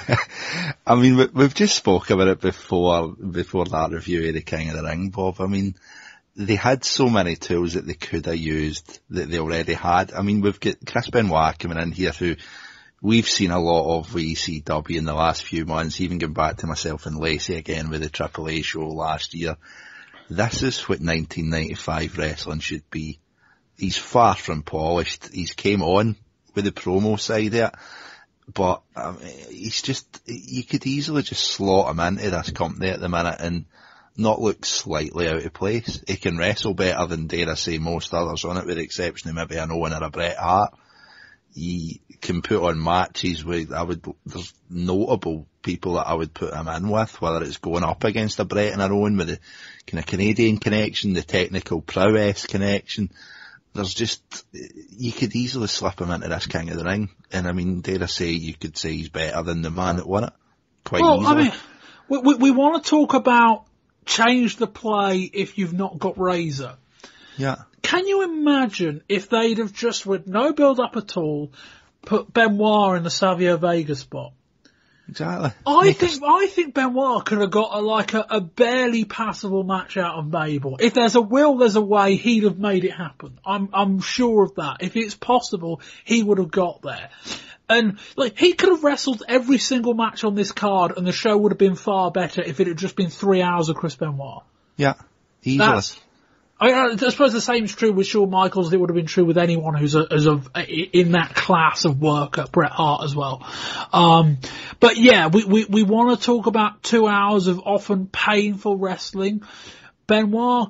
I mean, we've just spoke about it before that review of the King of the Ring, Bob. I mean, they had so many tools that they could have used that they already had. I mean, we've got Chris Benoit coming in here who we've seen a lot of with ECW in the last few months, even going back to myself and Lacey again with the Triple A show last year. This is what 1995 wrestling should be. He's far from polished. He's came on with the promo side of it, but he's just, you could easily just slot him into this company at the minute and not look slightly out of place. He can wrestle better than, dare I say, most others on it, with the exception of maybe an Owen or a Bret Hart. He can put on matches with, there's notable people that I would put him in with, whether it's going up against a Bret and an Owen with the kind of Canadian connection, the technical prowess connection. There's just, you could easily slip him into this King of the Ring. And I mean, dare I say, you could say he's better than the man that won it. Quite easily. I mean, we want to talk about change the play if you've not got Razor. Yeah. Can you imagine if they'd have just, with no build-up at all, put Benoit in the Savio Vega spot? Exactly. I think Benoit could have got a barely passable match out of Mabel. If there's a will, there's a way. He'd have made it happen. I'm sure of that. If it's possible, he would have got there. And he could have wrestled every single match on this card, and the show would have been far better if it had just been 3 hours of Chris Benoit. Yeah, easily. I suppose the same is true with Shawn Michaels. It would have been true with anyone who's in that class of worker, Bret Hart as well. But yeah, we want to talk about 2 hours of often painful wrestling. Benoit,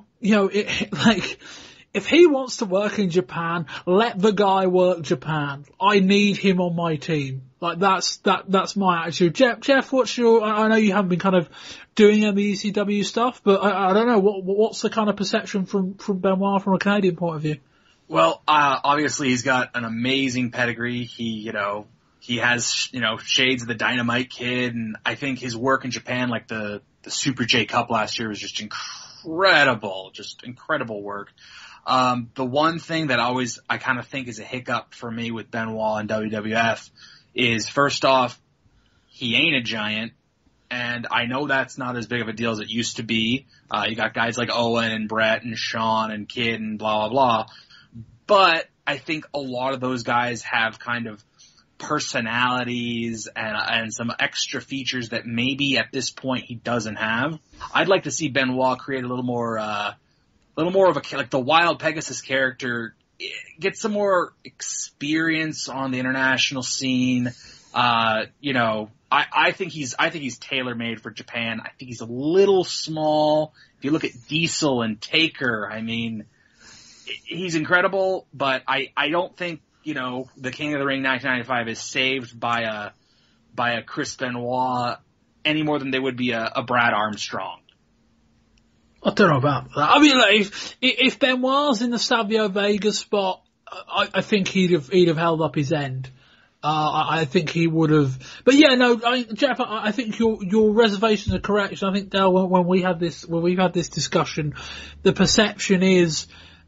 if he wants to work in Japan, let the guy work Japan. I need him on my team. That's my attitude. Jeff, what's your, I know you haven't been kind of doing any ECW stuff, but I don't know, what's the kind of perception from Benoit from a Canadian point of view? Well, obviously he's got an amazing pedigree. He has, shades of the Dynamite Kid, and I think his work in Japan, like the Super J Cup last year, was just incredible work. The one thing that I kind of think is a hiccup for me with Benoit and WWF is, first off, he ain't a giant, and I know that's not as big of a deal as it used to be. You got guys like Owen and Brett and Shawn and Kid and blah, blah, blah. But I think a lot of those guys have kind of personalities and some extra features that maybe at this point he doesn't have. I'd like to see Benoit create a little more of the Wild Pegasus character, get some more experience on the international scene. I think he's tailor-made for Japan. I think he's a little small. If you look at Diesel and Taker, I mean, he's incredible, but I don't think, the King of the Ring 1995 is saved by a Chris Benoit any more than they would be a Brad Armstrong. I don't know about that. I mean, like, if Benoit's in the Savio Vega spot, I think he'd have held up his end. I think he would have. But yeah, no, Jeff, I think your reservations are correct. I think, Dale, when we've had this discussion, the perception is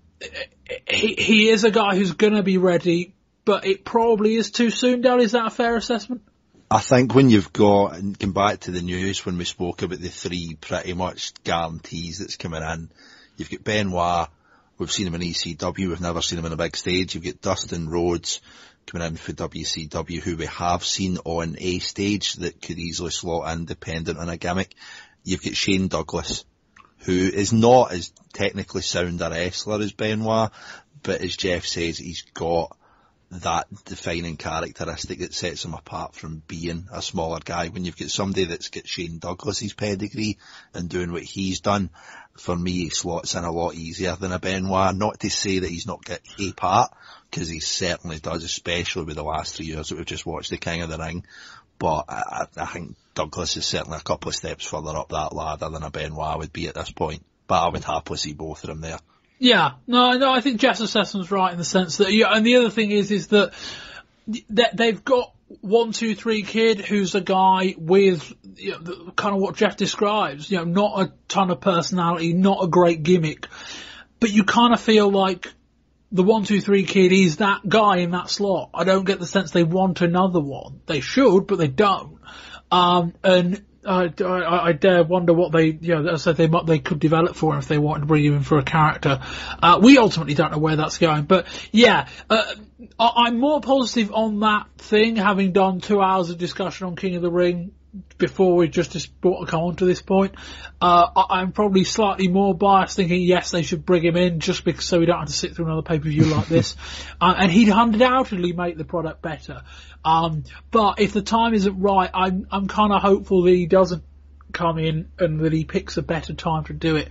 he is a guy who's going to be ready, but it probably is too soon, Dale. Is that a fair assessment? I think when you've got, and come back to the news when we spoke about the 3 pretty much guarantees that's coming in, you've got Benoit, we've seen him in ECW, we've never seen him on a big stage. You've got Dustin Rhodes coming in for WCW, who we have seen on a stage that could easily slot in dependent on a gimmick. You've got Shane Douglas, who is not as technically sound a wrestler as Benoit, but as Jeff says, he's got that defining characteristic that sets him apart from being a smaller guy. When you've got somebody that's got Shane Douglas's pedigree and doing what he's done, for me, he slots in a lot easier than a Benoit. Not to say that he's not got a part, because he certainly does, especially with the last 3 years that we've just watched the King of the Ring. But I think Douglas is certainly a couple of steps further up that ladder than a Benoit would be at this point. But I would happily see both of them there. Yeah, no, I think Jeff's assessment's right in the sense that, yeah, and the other thing is that they've got 1, 2, 3 Kid, who's a guy with, you know, kind of what Jeff describes, you know, not a ton of personality, not a great gimmick, but you kind of feel like the 1, 2, 3 Kid is that guy in that slot. I don't get the sense they want another one. They should, but they don't. And I dare wonder what they, you know, as I said, they could develop for him if they wanted to bring him in for a character. We ultimately don't know where that's going, but yeah, I'm more positive on that thing, having done 2 hours of discussion on King of the Ring before we just brought to come on to this point. I'm probably slightly more biased, thinking yes, they should bring him in just because so we don't have to sit through another pay-per-view like this. And he'd undoubtedly make the product better. But if the time isn't right, I'm kind of hopeful that he doesn't come in and that he picks a better time to do it.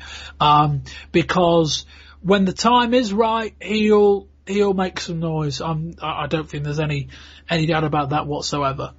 Because when the time is right, he'll make some noise. I don't think there's any doubt about that whatsoever.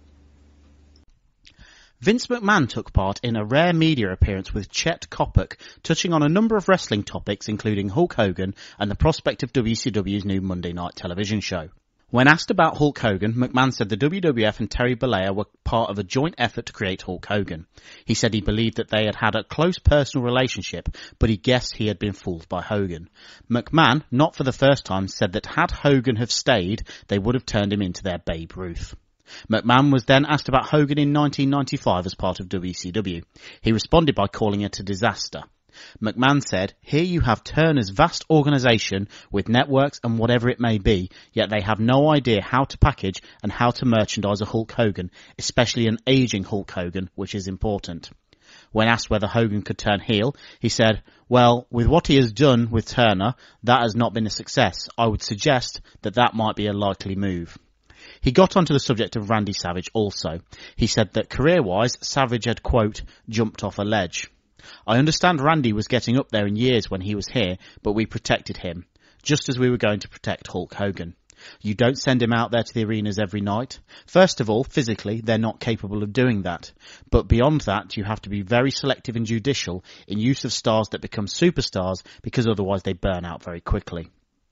Vince McMahon took part in a rare media appearance with Chet Kopuk, touching on a number of wrestling topics, including Hulk Hogan and the prospect of WCW's new Monday Night Television show. When asked about Hulk Hogan, McMahon said the WWF and Terry Bollea were part of a joint effort to create Hulk Hogan. He said he believed that they had had a close personal relationship, but he guessed he had been fooled by Hogan. McMahon, not for the first time, said that had Hogan have stayed, they would have turned him into their Babe Ruth. McMahon was then asked about Hogan in 1995 as part of WCW. He responded by calling it a disaster. McMahon said, "Here you have Turner's vast organisation with networks and whatever it may be, yet they have no idea how to package and how to merchandise a Hulk Hogan, especially an ageing Hulk Hogan, which is important." When asked whether Hogan could turn heel, he said, "Well, with what he has done with Turner, that has not been a success. I would suggest that might be a likely move." He got onto the subject of Randy Savage also. He said that career-wise, Savage had, quote, jumped off a ledge. "I understand Randy was getting up there in years when he was here, but we protected him, just as we were going to protect Hulk Hogan. You don't send him out there to the arenas every night. First of all, physically, they're not capable of doing that. But beyond that, you have to be very selective and judicial in use of stars that become superstars, because otherwise they burn out very quickly."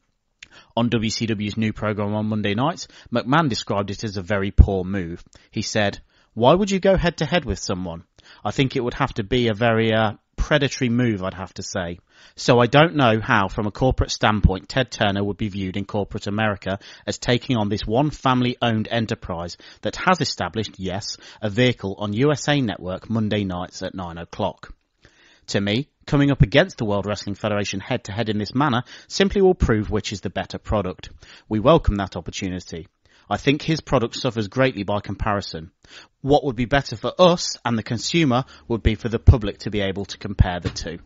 On WCW's new program on Monday nights, McMahon described it as a very poor move. He said, "Why would you go head-to-head with someone? I think it would have to be a very predatory move, I'd have to say. So I don't know how, from a corporate standpoint, Ted Turner would be viewed in corporate America as taking on this one family-owned enterprise that has established, yes, a vehicle on USA Network Monday nights at 9 o'clock. To me, coming up against the World Wrestling Federation head-to-head in this manner simply will prove which is the better product. We welcome that opportunity. I think his product suffers greatly by comparison. What would be better for us and the consumer would be for the public to be able to compare the two."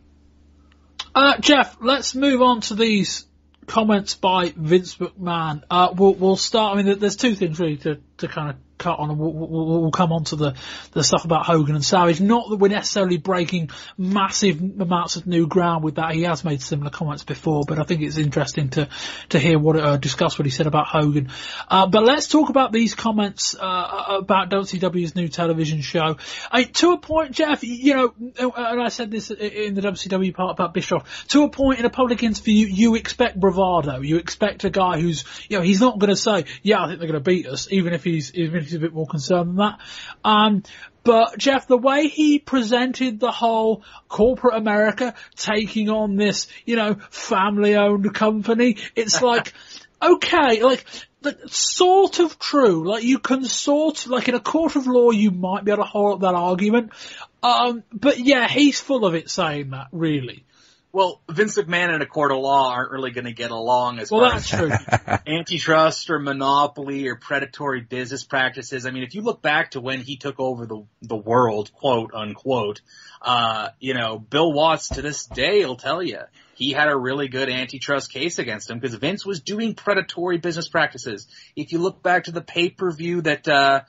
Jeff, let's move on to these comments by Vince McMahon. We'll start. I mean, there's two things really to kind of cut on, and we'll come on to the stuff about Hogan and Savage. Not that we're necessarily breaking massive amounts of new ground with that. He has made similar comments before, but I think it's interesting to hear discuss what he said about Hogan. But let's talk about these comments about WCW's new television show. To a point, Jeff, you know, and I said this in the WCW part about Bischoff, to a point in a public interview, you expect bravado. You expect a guy who's, you know, he's not going to say, yeah, I think they're going to beat us, even if he's a bit more concerned than that. But Jeff, the way he presented the whole corporate America taking on this, you know, family-owned company, it's like, okay, like, sort of true. Like, you can like in a court of law, you might be able to hold up that argument. But yeah, he's full of it saying that, really. Well, Vince McMahon and a court of law aren't really going to get along as far as antitrust or monopoly or predatory business practices. I mean, if you look back to when he took over the world, quote unquote, you know, Bill Watts to this day will tell you he had a really good antitrust case against him because Vince was doing predatory business practices. If you look back to the pay-per-view that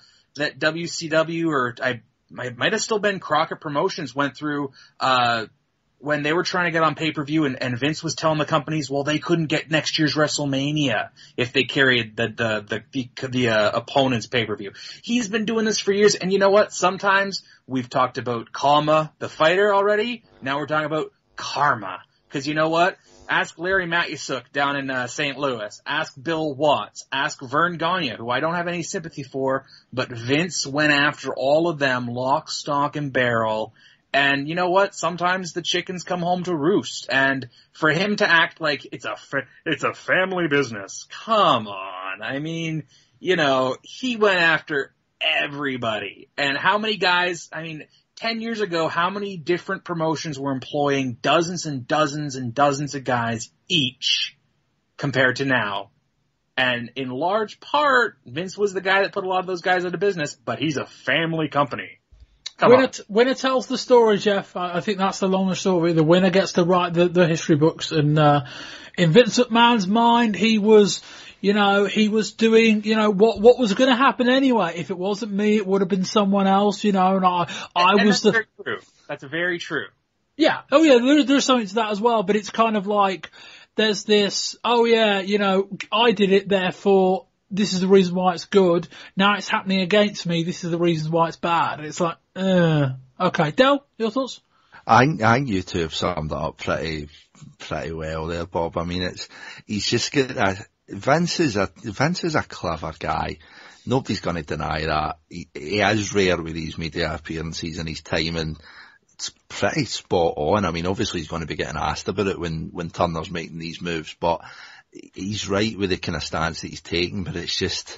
WCW or I might have still been Crockett Promotions went through, when they were trying to get on pay-per-view and Vince was telling the companies, well, they couldn't get next year's WrestleMania if they carried the opponent's pay-per-view. He's been doing this for years, and you know what? Sometimes we've talked about Kama, the fighter, already. Now we're talking about karma. Because you know what? Ask Larry Matyusuk down in St. Louis. Ask Bill Watts. Ask Vern Gagne, who I don't have any sympathy for, but Vince went after all of them lock, stock, and barrel. And you know what? Sometimes the chickens come home to roost. And for him to act like it's a family business, come on. I mean, you know, he went after everybody. And how many guys, 10 years ago, how many different promotions were employing dozens and dozens and dozens of guys each compared to now? And in large part, Vince was the guy that put a lot of those guys out of business, but he's a family company. Winner tells the story, Jeff. I think that's the longer story. The winner gets to write the history books. And in Vince McMahon's mind, he was doing, what was going to happen anyway. If it wasn't me, it would have been someone else, and that's very true. That's very true. Yeah. Oh yeah, there's something to that as well, but it's kind of like, there's this, I did it, therefore, this is the reason why it's good. Now it's happening against me. This is the reason why it's bad. And it's like, okay. Del, your thoughts? I think you two have summed it up pretty well there, Bob. I mean, he's just got Vince is a clever guy. Nobody's going to deny that. He is rare with these media appearances, and his timing, it's pretty spot on. I mean, obviously he's going to be getting asked about it when Turner's making these moves, but he's right with the kind of stance that he's taking, but it's just,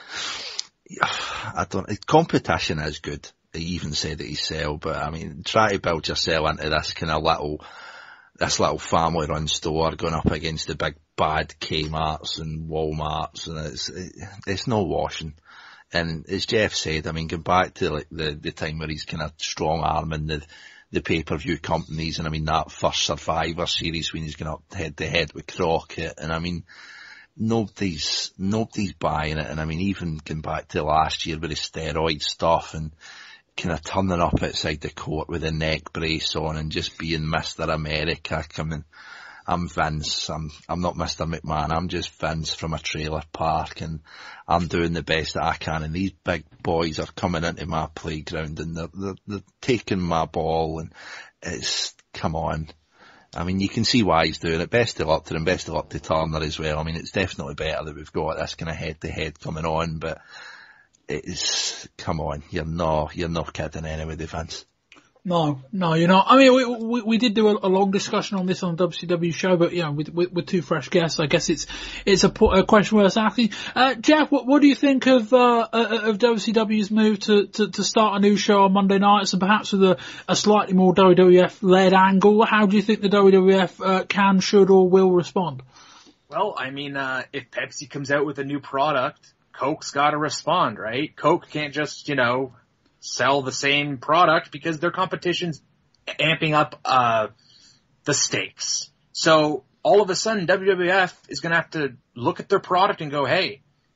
competition is good. He even said it himself, but I mean, try to build yourself into this kind of little family run store going up against the big bad Kmart's and Walmart's, and it's no washing. And as Jeff said, I mean, going back to like the time where he's kind of strong arming the pay-per-view companies, and I mean that first Survivor series when he's going up head to head with Crockett, and I mean nobody's buying it. And I mean, even going back to last year with the steroid stuff and kind of turning up outside the court with a neck brace on and just being Mr. America coming. I'm Vince. I'm not Mr. McMahon. I'm just Vince from a trailer park, and I'm doing the best that I can. And these big boys are coming into my playground and they're taking my ball, and it's, come on. I mean, you can see why he's doing it. Best of luck to him. Best of luck to Turner as well. I mean, it's definitely better that we've got this kind of head to head coming on, but it's, come on. You're not kidding anyway, Vince. No, you're not. I mean, we did do a long discussion on this on the WCW show, but with two fresh guests, I guess it's a question worth asking. Jeff, what do you think of WCW's move to start a new show on Monday nights, and perhaps with a slightly more WWF-led angle? How do you think the WWF can, should, or will respond? Well, I mean, if Pepsi comes out with a new product, Coke's got to respond, right? Coke can't just, sell the same product because their competition's amping up the stakes. So all of a sudden WWF is going to have to look at their product and go, hey,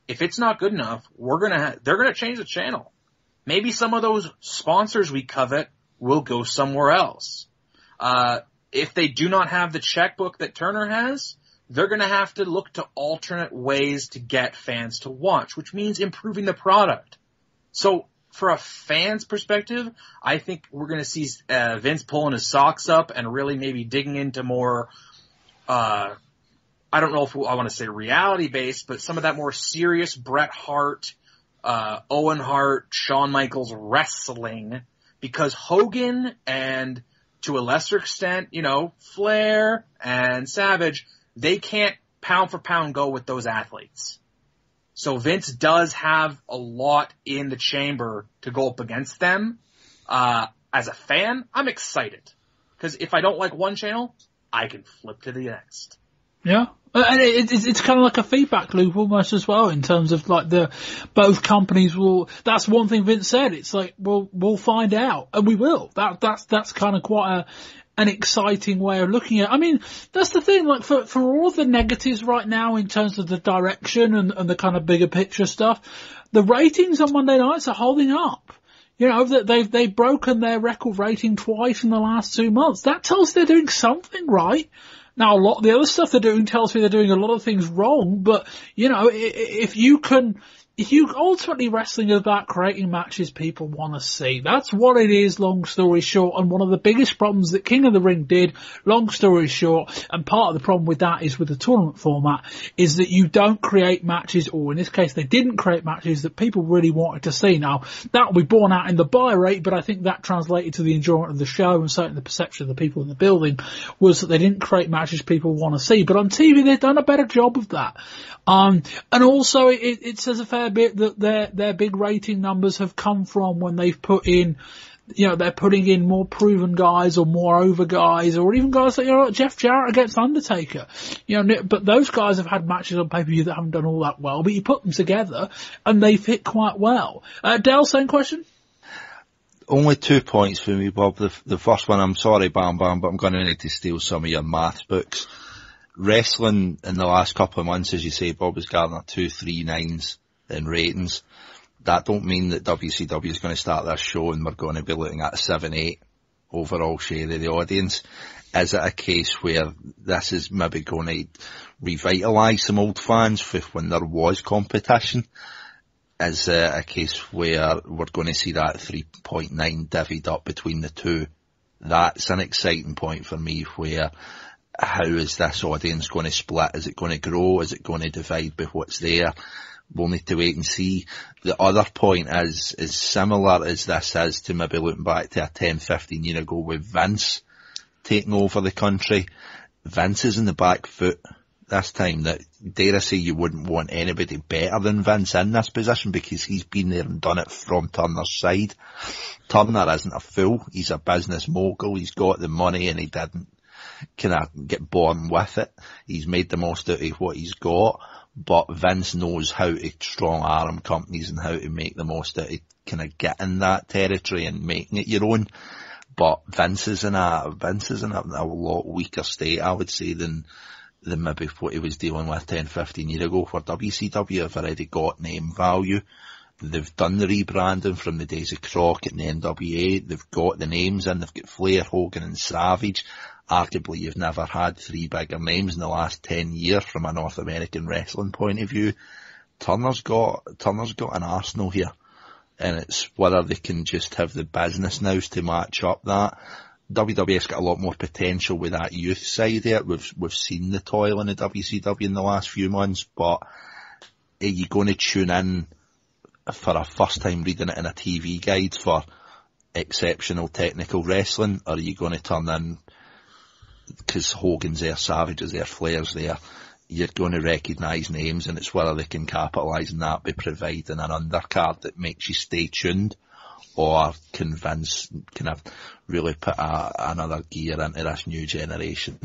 if it's not good enough, they're gonna change the channel. Maybe some of those sponsors we covet will go somewhere else. If they do not have the checkbook that Turner has, they're going to have to look to alternate ways to get fans to watch, which means improving the product. So for a fan's perspective, I think we're going to see Vince pulling his socks up and really maybe digging into more, I don't know if I want to say reality-based, but some of that more serious Bret Hart, Owen Hart, Shawn Michaels wrestling, because Hogan and to a lesser extent, Flair and Savage, they can't pound for pound go with those athletes. So Vince does have a lot in the chamber to go up against them. As a fan, I'm excited. Because if I don't like one channel, I can flip to the next. Yeah. And it's kind of like a feedback loop almost as well, in terms of like both companies that's one thing Vince said. It's like, we'll find out, and we will. That's kind of quite an exciting way of looking at it. I mean, that's the thing, like for all the negatives right now in terms of the direction and the kind of bigger picture stuff, the ratings on Monday nights are holding up. That they've broken their record rating twice in the last 2 months. That tells they're doing something right. Now, a lot of the other stuff they're doing tells me they're doing a lot of things wrong, but, if you ultimately, wrestling is about creating matches people want to see. That's what it is, long story short. And one of the biggest problems that King of the Ring did, long story short, and part of the problem with that is with the tournament format, is that you don't create matches, or in this case they didn't create matches that people really wanted to see. Now, that will be borne out in the buy rate, but I think that translated to the enjoyment of the show, and certainly the perception of the people in the building was that they didn't create matches people want to see. But on TV they've done a better job of that. And also it says a fair bit that their big rating numbers have come from when they've put in, they're putting in more proven guys or more over guys, or even guys like, Jeff Jarrett against Undertaker. But those guys have had matches on pay-per-view that haven't done all that well, but you put them together and they've hit quite well. Dale, same question? Only 2 points for me, Bob. The first one, I'm sorry, Bam Bam, but I'm going to need to steal some of your math books. Wrestling in the last couple of months, as you say, Bob, has garnered 239s in ratings. That don't mean that WCW is going to start their show and we're going to be looking at a 7-8 overall share of the audience. Is it a case where this is maybe going to revitalise some old fans when there was competition? Is it a case where we're going to see that 3.9 divvied up between the two? That's an exciting point for me, where how is this audience going to split? Is it going to grow? Is it going to divide by what's there? We'll need to wait and see. The other point is similar as this is to maybe looking back to a 10, 15 year ago with Vince taking over the country. Vince is in the back foot this time. That, dare I say, you wouldn't want anybody better than Vince in this position, because he's been there and done it from Turner's side. Turner isn't a fool. He's a business mogul. He's got the money and he didn't kind of get born with it. He's made the most out of what he's got, but Vince knows how to strong arm companies and how to make the most out of kind of getting that territory and making it your own. But Vince is in a lot weaker state, I would say, than maybe what he was dealing with 10, 15 years ago, where WCW have already got name value. They've done the rebranding from the days of Crockett and the NWA. They've got the names in. They've got Flair, Hogan and Savage. Arguably, you've never had three bigger names in the last 10 years from a North American wrestling point of view. Turner's got an arsenal here, and it's whether they can just have the business now to match up that. WWF's got a lot more potential with that youth side there. We've seen the toil in the WCW in the last few months, but are you going to tune in for a first time reading it in a TV guide for exceptional technical wrestling, or are you going to turn in because Hogan's there, Savage is there, Flair's there? You're going to recognise names, and it's whether they can capitalise on that by providing an undercard that makes you stay tuned, or convince, kind of really put another gear into this new generation.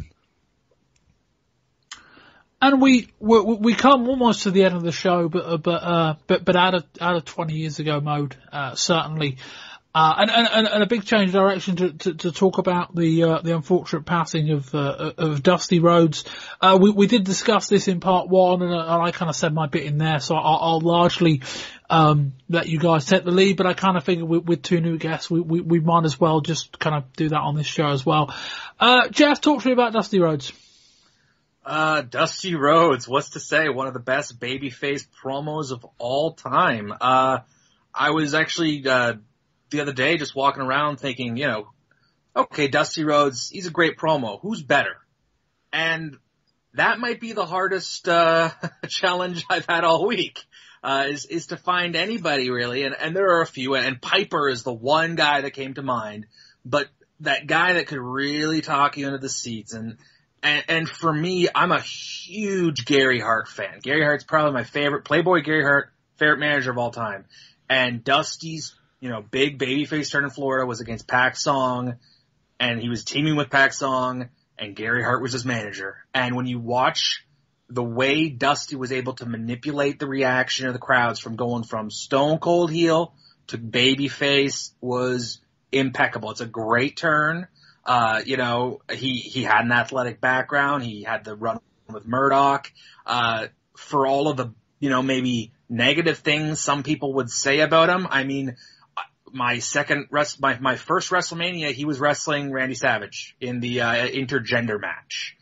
And we come almost to the end of the show, but out of 20 years ago mode, certainly. And a big change of direction to talk about the unfortunate passing of Dusty Rhodes. We did discuss this in part one, and I kind of said my bit in there, so I'll largely let you guys take the lead, but I kind of figure with two new guests, we might as well just kind of do that on this show as well. Jeff, talk to me about Dusty Rhodes. Dusty Rhodes, what's to say? One of the best babyface promos of all time. I was actually the other day just walking around thinking, okay, Dusty Rhodes, he's a great promo. Who's better? And that might be the hardest challenge I've had all week. Is to find anybody really, and there are a few, and Piper is the one guy that came to mind, but that guy that could really talk you into the seats, and for me, I'm a huge Gary Hart fan. Gary Hart's probably my favorite, Playboy Gary Hart, favorite manager of all time, and Dusty's, big babyface turn in Florida was against Pac Song, and he was teaming with Pac Song, and Gary Hart was his manager, and when you watch the way Dusty was able to manipulate the reaction of the crowds from going from stone cold heel to babyface was impeccable. It's a great turn. He had an athletic background. He had the run with Murdoch. For all of the, maybe negative things some people would say about him. I mean, my first WrestleMania, he was wrestling Randy Savage in the intergender match.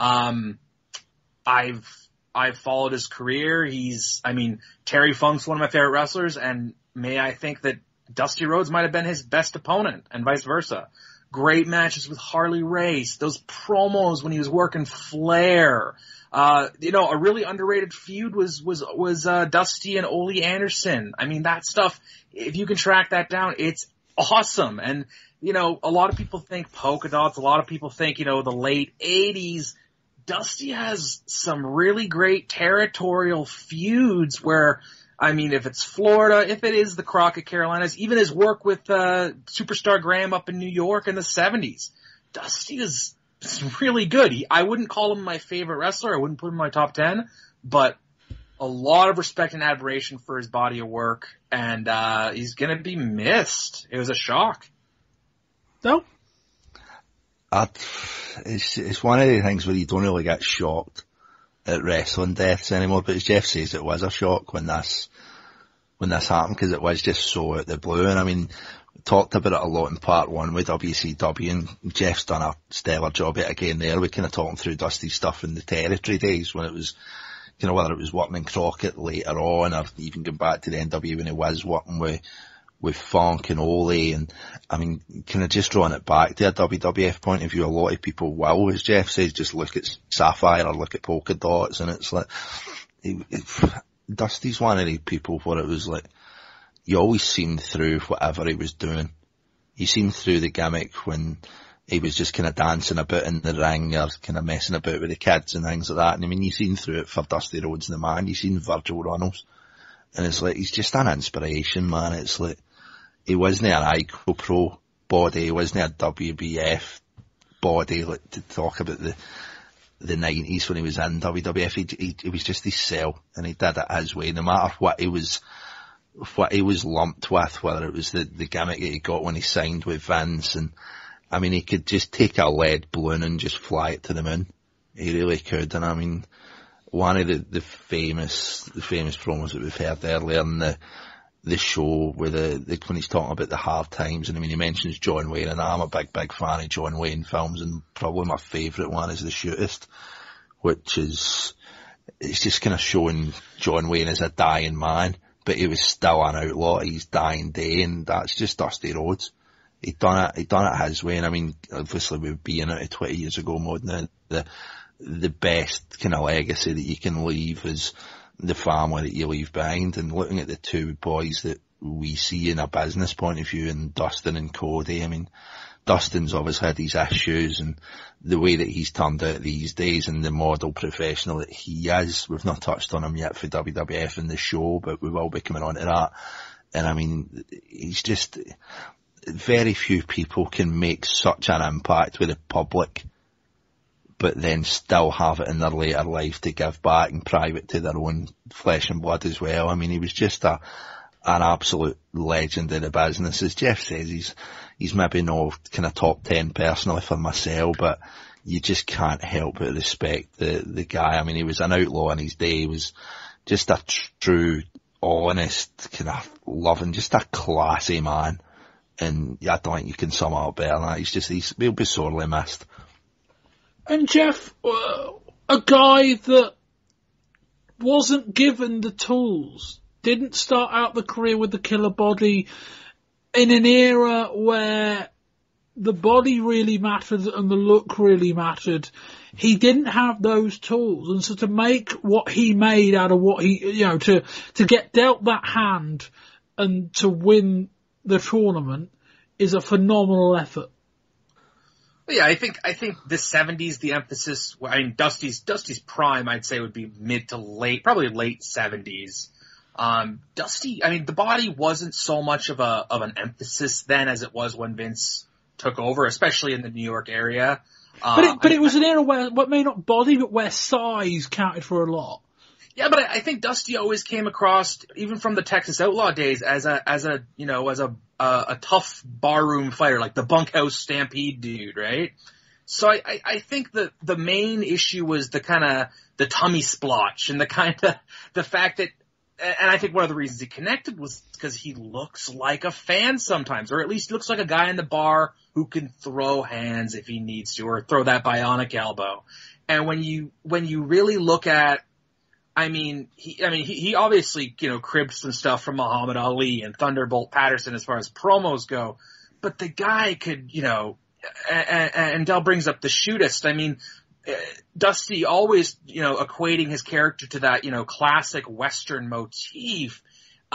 I've followed his career. Terry Funk's one of my favorite wrestlers, and may I think that Dusty Rhodes might have been his best opponent, and vice versa. Great matches with Harley Race, those promos when he was working Flair. A really underrated feud was Dusty and Ole Anderson. I mean, that stuff, if you can track that down, it's awesome. And, a lot of people think polka dots, a lot of people think, the late 80s. Dusty has some really great territorial feuds where, if it's Florida, if it is the Crockett Carolinas, even his work with Superstar Graham up in New York in the 70s, Dusty is really good. I wouldn't call him my favorite wrestler. I wouldn't put him in my top 10, but a lot of respect and admiration for his body of work, and he's going to be missed. It was a shock. No? It's one of the things where you don't really get shocked at wrestling deaths anymore, but as Jeff says, it was a shock when this happened, because it was just so out the blue. And we talked about it a lot in part one with WCW, and Jeff's done a stellar job at it again there. We kind of talking through Dusty's stuff in the territory days when it was, whether it was working in Crockett later on, or even going back to the NW when he was working with Funk and Ole, and kind of just drawing it back to a WWF point of view, a lot of people will, as Jeff says, just look at Sapphire or look at Polka Dots, and it's like, Dusty's one of the people where it was like, you always seen through whatever he was doing. You seen through the gimmick when he was just kind of dancing about in the ring or kind of messing about with the kids and things like that. And you seen through it for Dusty Rhodes and the Man. You seen Virgil Runnels. And it's like, he's just an inspiration, man. It's like, he wasn't an ICO Pro body, he wasn't a WBF body, like, to talk about the 90s when he was in WWF. He was just his self, and he did it his way, no matter what he was lumped with, whether it was the gimmick that he got when he signed with Vince, and he could just take a lead balloon and just fly it to the moon. He really could. And one of the famous promos that we've heard earlier in the show with when he's talking about the hard times, and he mentions John Wayne, and I'm a big fan of John Wayne films, and probably my favourite one is The Shootist, which is, it's just kind of showing John Wayne as a dying man, but he was still an outlaw at his dying day, and that's just Dusty Rhodes. He'd done it his way, and obviously with being out of 20 years ago more than the best kind of legacy that you can leave is the family that you leave behind. And looking at the two boys that we see in a business point of view, and Dustin and Cody, Dustin's obviously had his issues, and the way that he's turned out these days and the model professional that he is, we've not touched on him yet for WWF in the show, but we will be coming on to that. And he's just, very few people can make such an impact with the public, but then still have it in their later life to give back in private to their own flesh and blood as well. He was just a an absolute legend in the business. As Jeff says, he's maybe no kind of top 10 personally for myself, but you just can't help but respect the guy. I mean, he was an outlaw in his day. He was just a true, honest, kind of loving, just a classy man. And I don't think you can sum it up better than that. He'll be sorely missed. And Jeff, a guy that wasn't given the tools, didn't start out the career with the killer body in an era where the body really mattered and the look really mattered. He didn't have those tools, and so to make what he made out of what he, to get dealt that hand and to win the tournament is a phenomenal effort. Yeah, I think the 70s, the emphasis, I mean, Dusty's prime, I'd say, would be mid to late, probably late 70s. Dusty, I mean, the body wasn't so much of an emphasis then as it was when Vince took over, especially in the New York area. But it was an era where, what may not body, but where size counted for a lot. Yeah, but I think Dusty always came across, even from the Texas Outlaw days, as a tough barroom fighter, like the bunkhouse stampede dude, right? So I think that the main issue was the kind of the tummy splotch and the fact that, and I think one of the reasons he connected was because he looks like a fan sometimes, or at least looks like a guy in the bar who can throw hands if he needs to, or throw that bionic elbow. And when you really look at, he obviously, cribbed some stuff from Muhammad Ali and Thunderbolt Patterson as far as promos go, but the guy could, and Del brings up the shootist. I mean, Dusty always, equating his character to that, classic Western motif.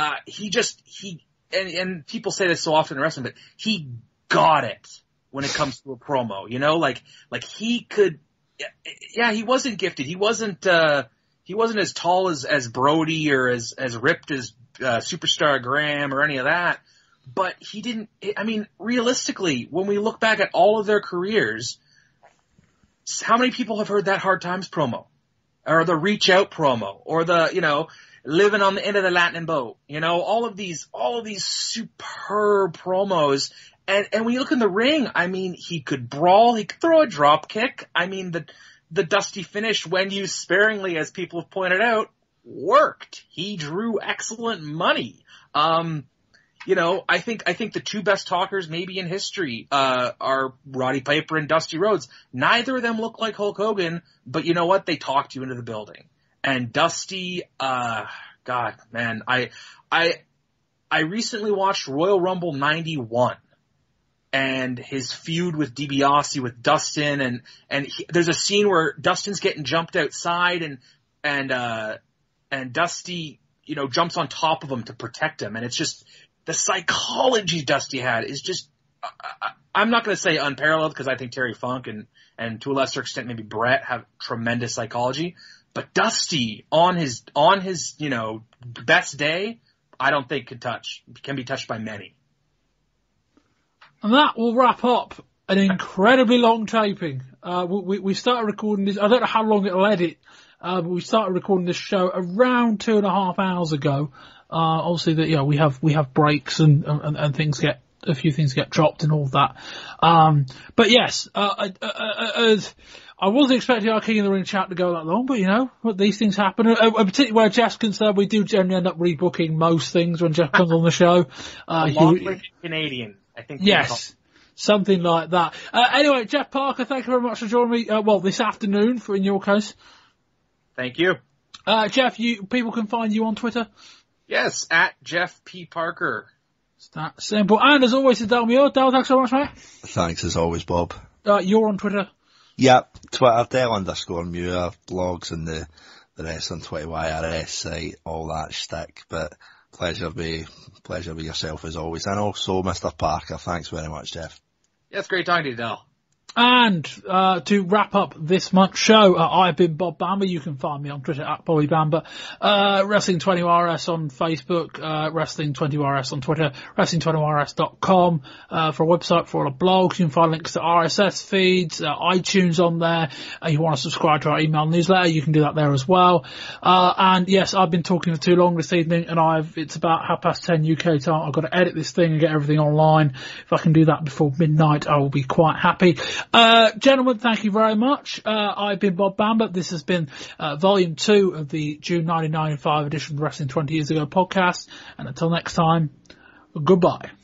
And people say this so often in wrestling, but he got it when it comes to a promo, like he could, he wasn't gifted. He wasn't as tall as Brody or as ripped as Superstar Graham or any of that, but he didn't. I mean, realistically, when we look back at all of their careers, how many people have heard that Hard Times promo, or the Reach Out promo, or the Living on the End of the Latin Boat? All of these superb promos. And when you look in the ring, I mean, he could brawl, he could throw a drop kick. I mean, the Dusty finish, when used sparingly, as people have pointed out, worked. He drew excellent money. I think the two best talkers maybe in history are Roddy Piper and Dusty Rhodes. Neither of them look like Hulk Hogan, but you know what? They talked you into the building. And Dusty, God, man, I recently watched Royal Rumble 91. And his feud with DiBiase with Dustin, and there's a scene where Dustin's getting jumped outside, and Dusty, jumps on top of him to protect him, and it's just the psychology Dusty had is just, I'm not going to say unparalleled, because I think Terry Funk and to a lesser extent maybe Brett have tremendous psychology, but Dusty on his best day, I don't think can be touched by many. And that will wrap up an incredibly long taping. We started recording this, I don't know how long it'll edit, but we started recording this show around 2.5 hours ago. Obviously that, we have breaks and things a few things get dropped and all of that. But yes, I wasn't expecting our King of the Ring chat to go that long, but these things happen. Particularly where Jeff's concerned, we do generally end up rebooking most things when Jeff comes on the show. Canadian. I think yes, something like that. Anyway, Jeff Parker, thank you very much for joining me. This afternoon, in your case. Thank you. Jeff, people can find you on Twitter? Yes, at Jeff P. Parker. It's that simple. And as always, it's Del Muir. Del, thanks so much, mate. Thanks as always, Bob. You're on Twitter? Yep, Twitter, Del_Muir, blogs and the Wrestling 20YRS site, all that shtick. But pleasure be yourself as always. And also, Mr. Parker, thanks very much, Jeff. Yeah, it's great talking to you, Del. And to wrap up this month's show, I've been Bob Bamber. You can find me on Twitter at Bobby Bamber, Wrestling20RS on Facebook, Wrestling20RS on Twitter, Wrestling20RS.com for a website for all the blogs. You can find links to RSS feeds, iTunes on there. You want to subscribe to our email newsletter, you can do that there as well. And yes, I've been talking for too long this evening, and it's about 10:30 UK time. I've got to edit this thing and get everything online. If I can do that before midnight, I will be quite happy. Gentlemen, thank you very much. I've been Bob Bamber. This has been Volume 2 of the June 1995 edition of the Wrestling 20 Years Ago podcast. And until next time, goodbye.